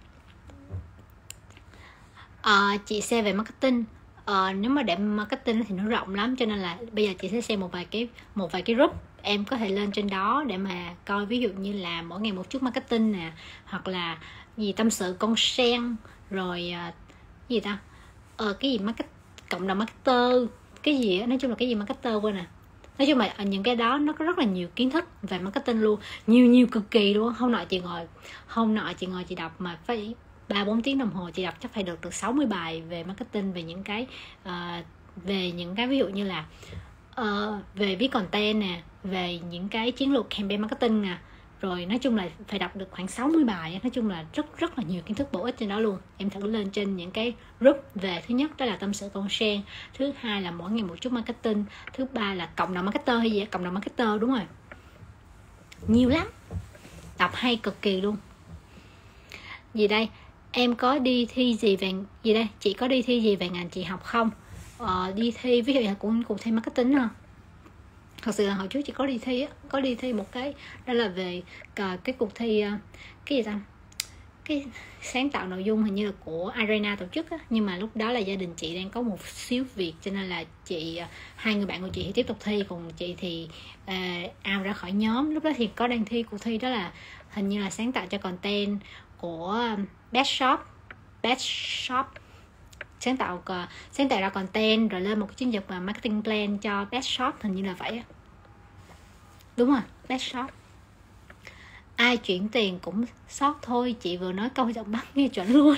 À, chị xem về marketing. À, nếu mà để marketing thì nó rộng lắm, cho nên là bây giờ chị sẽ xem một vài cái một vài cái group. Em có thể lên trên đó để mà coi, ví dụ như là mỗi ngày một chút marketing nè, hoặc là gì tâm sự con sen, rồi uh, gì ta, ờ cái gì market, cộng đồng marketer, cái gì á, nói chung là cái gì marketer quên nè. Nói chung là những cái đó nó có rất là nhiều kiến thức về marketing luôn, nhiều nhiều cực kỳ luôn. Hôm nọ chị ngồi hôm nọ chị ngồi chị đọc mà phải ba bốn tiếng đồng hồ chị đọc, chắc phải được được sáu mươi bài về marketing, về những cái uh, về những cái ví dụ như là uh, về viết content nè, về những cái chiến lược campaign marketing nè, rồi nói chung là phải đọc được khoảng sáu mươi bài. Nói chung là rất rất là nhiều kiến thức bổ ích trên đó luôn. Em thử lên trên những cái group về, thứ nhất đó là tâm sự con sen, thứ hai là mỗi ngày một chút marketing, thứ ba là cộng đồng marketer hay gì, cộng đồng marketer, đúng rồi, nhiều lắm, đọc hay cực kỳ luôn. Gì đây, em có đi thi gì về gì đây, chị có đi thi gì về ngành chị học không? Ờ, đi thi ví dụ như cũng cũng thi marketing không? Thật sự là hồi trước chị có đi thi á, có đi thi một cái đó là về cái, cái cuộc thi cái gì ta, cái sáng tạo nội dung, hình như là của Arena tổ chức á, nhưng mà lúc đó là gia đình chị đang có một xíu việc, cho nên là chị hai người bạn của chị thì tiếp tục thi, còn chị thì uh, out ra khỏi nhóm. Lúc đó thì có đang thi cuộc thi đó là hình như là sáng tạo cho content của Best Shop, Best Shop sáng tạo sáng tạo ra content rồi lên một cái chiến dịch mà marketing plan cho Best Shop, hình như là vậy á. Đúng rồi, Best Shop. Ai chuyển tiền cũng sót thôi, chị vừa nói câu giọng Bắc nghe chuẩn luôn.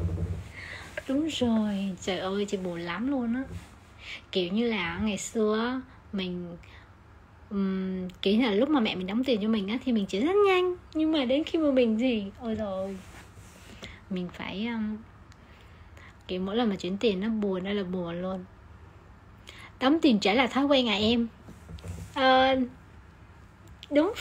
Đúng rồi, trời ơi chị buồn lắm luôn á. Kiểu như là ngày xưa mình um, kiểu như là lúc mà mẹ mình đóng tiền cho mình á thì mình chuyển rất nhanh, nhưng mà đến khi mà mình gì ôi rồi mình phải um, kiểu mỗi lần mà chuyển tiền nó buồn, đây là buồn luôn. Đóng tiền trễ là thói quen à em? À, đúng.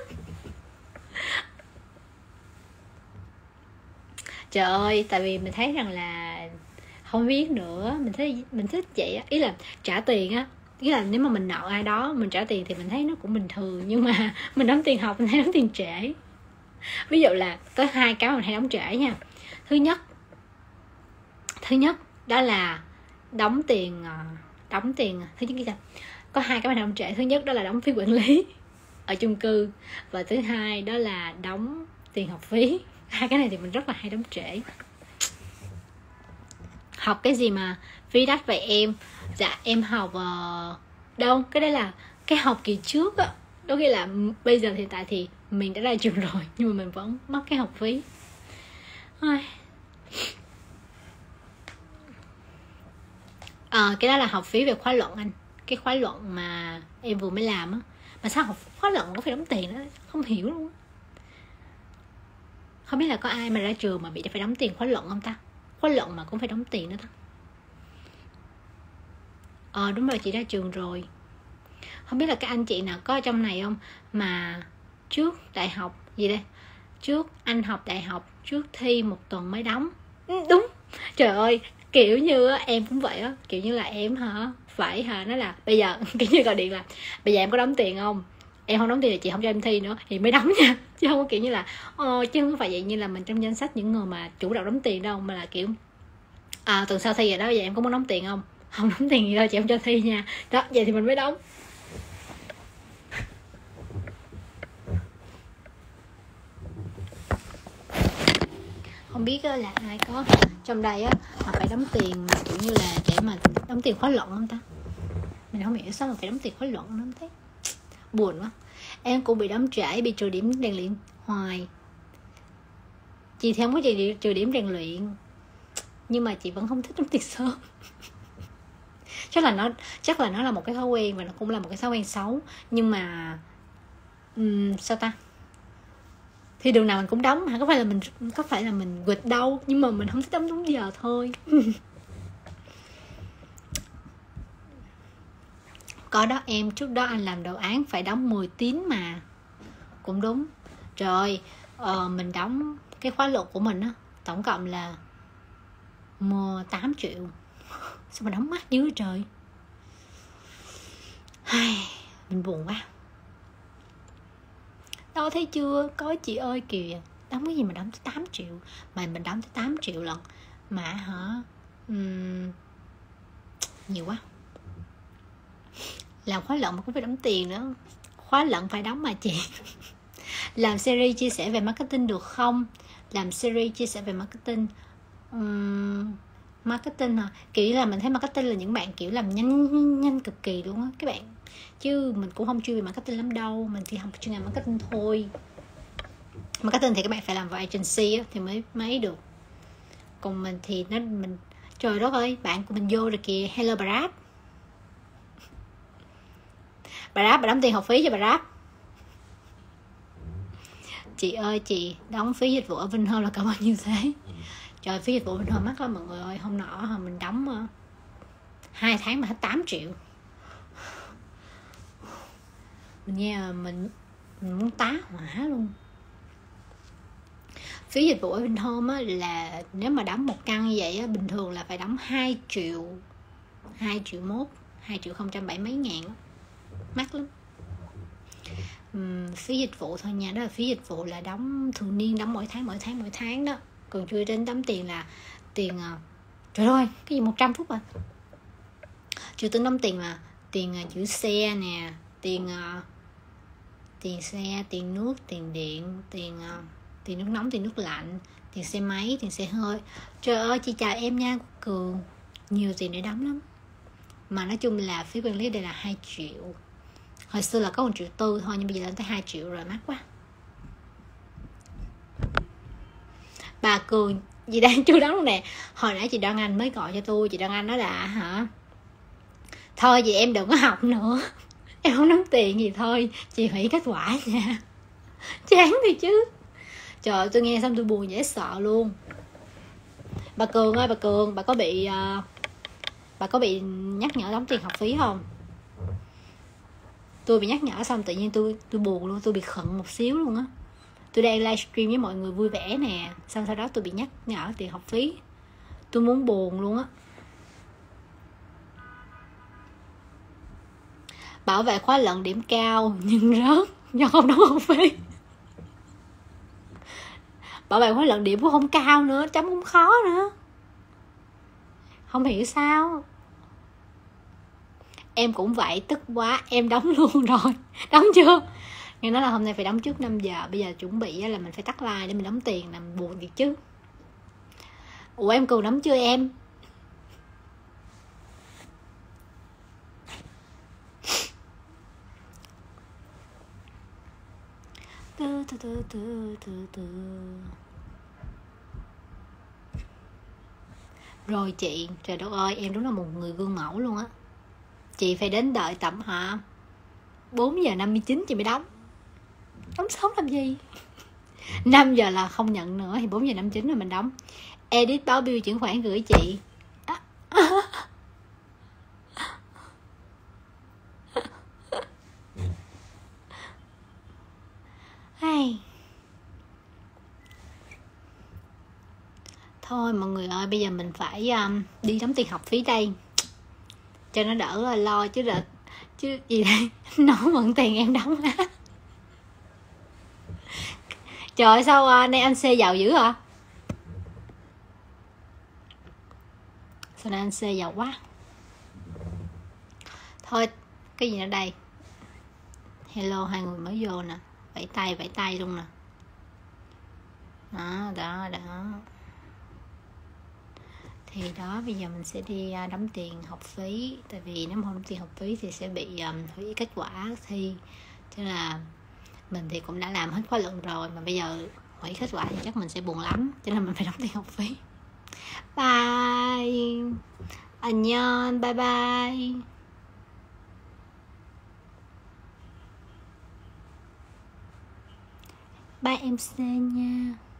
Trời ơi, tại vì mình thấy rằng là không biết nữa, mình thấy mình thích vậy á, ý là trả tiền á, ý là nếu mà mình nợ ai đó mình trả tiền thì mình thấy nó cũng bình thường, nhưng mà mình đóng tiền học mình hay đóng tiền trễ. Ví dụ là có hai cái mình hay đóng trễ nha. Thứ nhất thứ nhất đó là đóng tiền đóng tiền thứ nhất sao có hai cái mình đóng trễ. Thứ nhất đó là đóng phí quản lý ở chung cư, và thứ hai đó là đóng tiền học phí. Hai cái này thì mình rất là hay đóng trễ. Học cái gì mà phí đắt vậy em? Dạ em học uh, đâu, cái đấy là cái học kỳ trước á, đôi khi là bây giờ hiện tại thì mình đã ra trường rồi, nhưng mà mình vẫn mất cái học phí. À, cái đó là học phí về khóa luận anh, cái khóa luận mà em vừa mới làm á. Mà sao học khóa luận có phải đóng tiền đó, không hiểu luôn. Không biết là có ai mà ra trường mà bị phải đóng tiền khóa luận không ta? Khóa luận mà cũng phải đóng tiền nữa ta? Ờ đúng rồi, chị ra trường rồi. Không biết là các anh chị nào có ở trong này không, mà trước đại học gì đây, trước anh học đại học, trước thi một tuần mới đóng. Ừ, đúng, trời ơi, kiểu như em cũng vậy á, kiểu như là em hả phải hả nói là bây giờ kiểu như gọi điện là bây giờ em có đóng tiền không, em không đóng tiền thì chị không cho em thi nữa, thì mới đóng nha, chứ không có kiểu như là ờ, chứ không phải vậy như là mình trong danh sách những người mà chủ động đóng tiền đâu, mà là kiểu à tuần sau thi rồi đó, bây giờ em có muốn đóng tiền không, không đóng tiền gì đâu chị không cho thi nha, đó vậy thì mình mới đóng. Không biết là ai có trong đây á mà phải đóng tiền kiểu như là để mà đóng tiền khóa luận không ta? Mình không hiểu sao mà phải đóng tiền khóa luận lắm thế, buồn quá. Em cũng bị đóng trễ, bị trừ điểm rèn luyện hoài. Chị thì không có chị trừ điểm rèn luyện, nhưng mà chị vẫn không thích đóng tiền sớm. chắc là nó chắc là nó là một cái thói quen, và nó cũng là một cái thói quen xấu, nhưng mà um, sao ta, thì đường nào mình cũng đóng hả, có phải là mình có phải là mình quỵt đâu, nhưng mà mình không thích đóng đúng giờ thôi. Có đó em, trước đó anh làm đồ án phải đóng mười tiếng mà. Cũng đúng. Rồi uh, mình đóng cái khóa luận của mình á, tổng cộng là tám triệu. Sao mà đóng mắc dữ trời. Mình buồn quá. Đó thấy chưa, có chị ơi kìa, đóng cái gì mà đóng tới tám triệu. Mà mình đóng tới tám triệu lần. Mà hả uhm, nhiều quá. Làm khóa luận mà cũng phải đóng tiền nữa. Khóa luận phải đóng mà chị. Làm series chia sẻ về marketing được không? Làm series chia sẻ về marketing uhm, marketing hả? Kiểu là mình thấy marketing là những bạn kiểu làm nhanh nhanh cực kỳ luôn á các bạn. Chứ mình cũng không chuyên về marketing lắm đâu. Mình chỉ học chuyên ngành marketing thôi. Marketing thì các bạn phải làm vào agency á, thì mới mới được. Còn mình thì nó mình trời đất ơi, bạn của mình vô rồi kìa. Hello bà Rap. Bà Rap, bà đóng tiền học phí cho bà Rap. Chị ơi, chị đóng phí dịch vụ ở Vinhome là cao bao nhiêu thế? Trời, phí dịch vụ Vinhome mắc lắm mọi người ơi. Hôm nọ mình đóng hai tháng mà hết tám triệu. Mình nghe mình, mình muốn tá hỏa luôn. Phí dịch vụ ở Vinhome á, là nếu mà đóng một căn như vậy á, bình thường là phải đóng hai triệu, hai triệu mốt, hai triệu không trăm bảy mấy ngàn á. Mắc lắm. Uhm, phí dịch vụ thôi nha, đó là phí dịch vụ là đóng thường niên, đóng mỗi tháng mỗi tháng mỗi tháng đó. Còn chưa đến đóng tiền là tiền uh, trời ơi, cái gì một trăm phút à. Chưa tính đóng tiền là tiền uh, giữ xe nè, tiền uh, tiền xe, tiền nước, tiền điện, tiền uh, tiền nước nóng, tiền nước lạnh, tiền xe máy, tiền xe hơi. Trời ơi, chị chào em nha Cường. Nhiều tiền để đóng lắm. Mà nói chung là phí quản lý đây là hai triệu. Hồi xưa là có một triệu tư thôi, nhưng bây giờ lên tới hai triệu rồi, mắc quá. Bà Cường, chị đang chưa đóng luôn nè. Hồi nãy chị Đoan Anh mới gọi cho tôi. Chị Đoan Anh nói là hả, thôi vậy em đừng có học nữa, em không đóng tiền gì, thôi chị hủy kết quả nha. Chán thì chứ. Trời, tôi nghe xong tôi buồn dễ sợ luôn. Bà Cường ơi, bà Cường, bà có bị uh, bà có bị nhắc nhở đóng tiền học phí không? Tôi bị nhắc nhở xong tự nhiên tôi tôi buồn luôn, tôi bị khựng một xíu luôn á. Tôi đang livestream với mọi người vui vẻ nè, xong sau đó tôi bị nhắc nhở tiền học phí. Tôi muốn buồn luôn á. Bảo vệ khóa luận điểm cao nhưng rớt do không đóng học phí. Bảo vệ khóa luận điểm cũng không cao nữa, chấm cũng khó nữa. Không hiểu sao. Em cũng vậy, tức quá, em đóng luôn rồi. Đóng chưa? Nghe nói là hôm nay phải đóng trước năm giờ. Bây giờ chuẩn bị là mình phải tắt like để mình đóng tiền, làm buồn việc chứ. Ủa em Cường đóng chưa em? Từ, từ, từ, từ, từ, từ. Rồi chị, trời đất ơi, em đúng là một người gương mẫu luôn á. Chị phải đến đợi tầm hả bốn giờ năm mươi chín chị mới đóng. Đóng sớm làm gì? năm giờ là không nhận nữa, thì bốn giờ năm mươi chín rồi mình đóng. Edit báo bill chuyển khoản gửi chị. À. Hay. Thôi mọi người ơi, bây giờ mình phải um, đi đóng tiền học phí đây cho nó đỡ lo chứ đợt chứ gì đây. Nó mượn tiền em đóng á. Trời ơi, sao uh, nay anh C giàu dữ hả? Sao nay anh C giàu quá. Thôi cái gì nữa đây. Hello, hai người mới vô nè, vẫy tay vẫy tay luôn nè. Đó đó đó. Thì đó, bây giờ mình sẽ đi đóng tiền học phí. Tại vì nếu mà không đóng tiền học phí thì sẽ bị um, hủy kết quả thi. Cho nên là mình thì cũng đã làm hết khóa luận rồi, mà bây giờ hủy kết quả thì chắc mình sẽ buồn lắm. Cho nên mình phải đóng tiền học phí. Bye. Annyeong, bye bye. Bye em xê nha.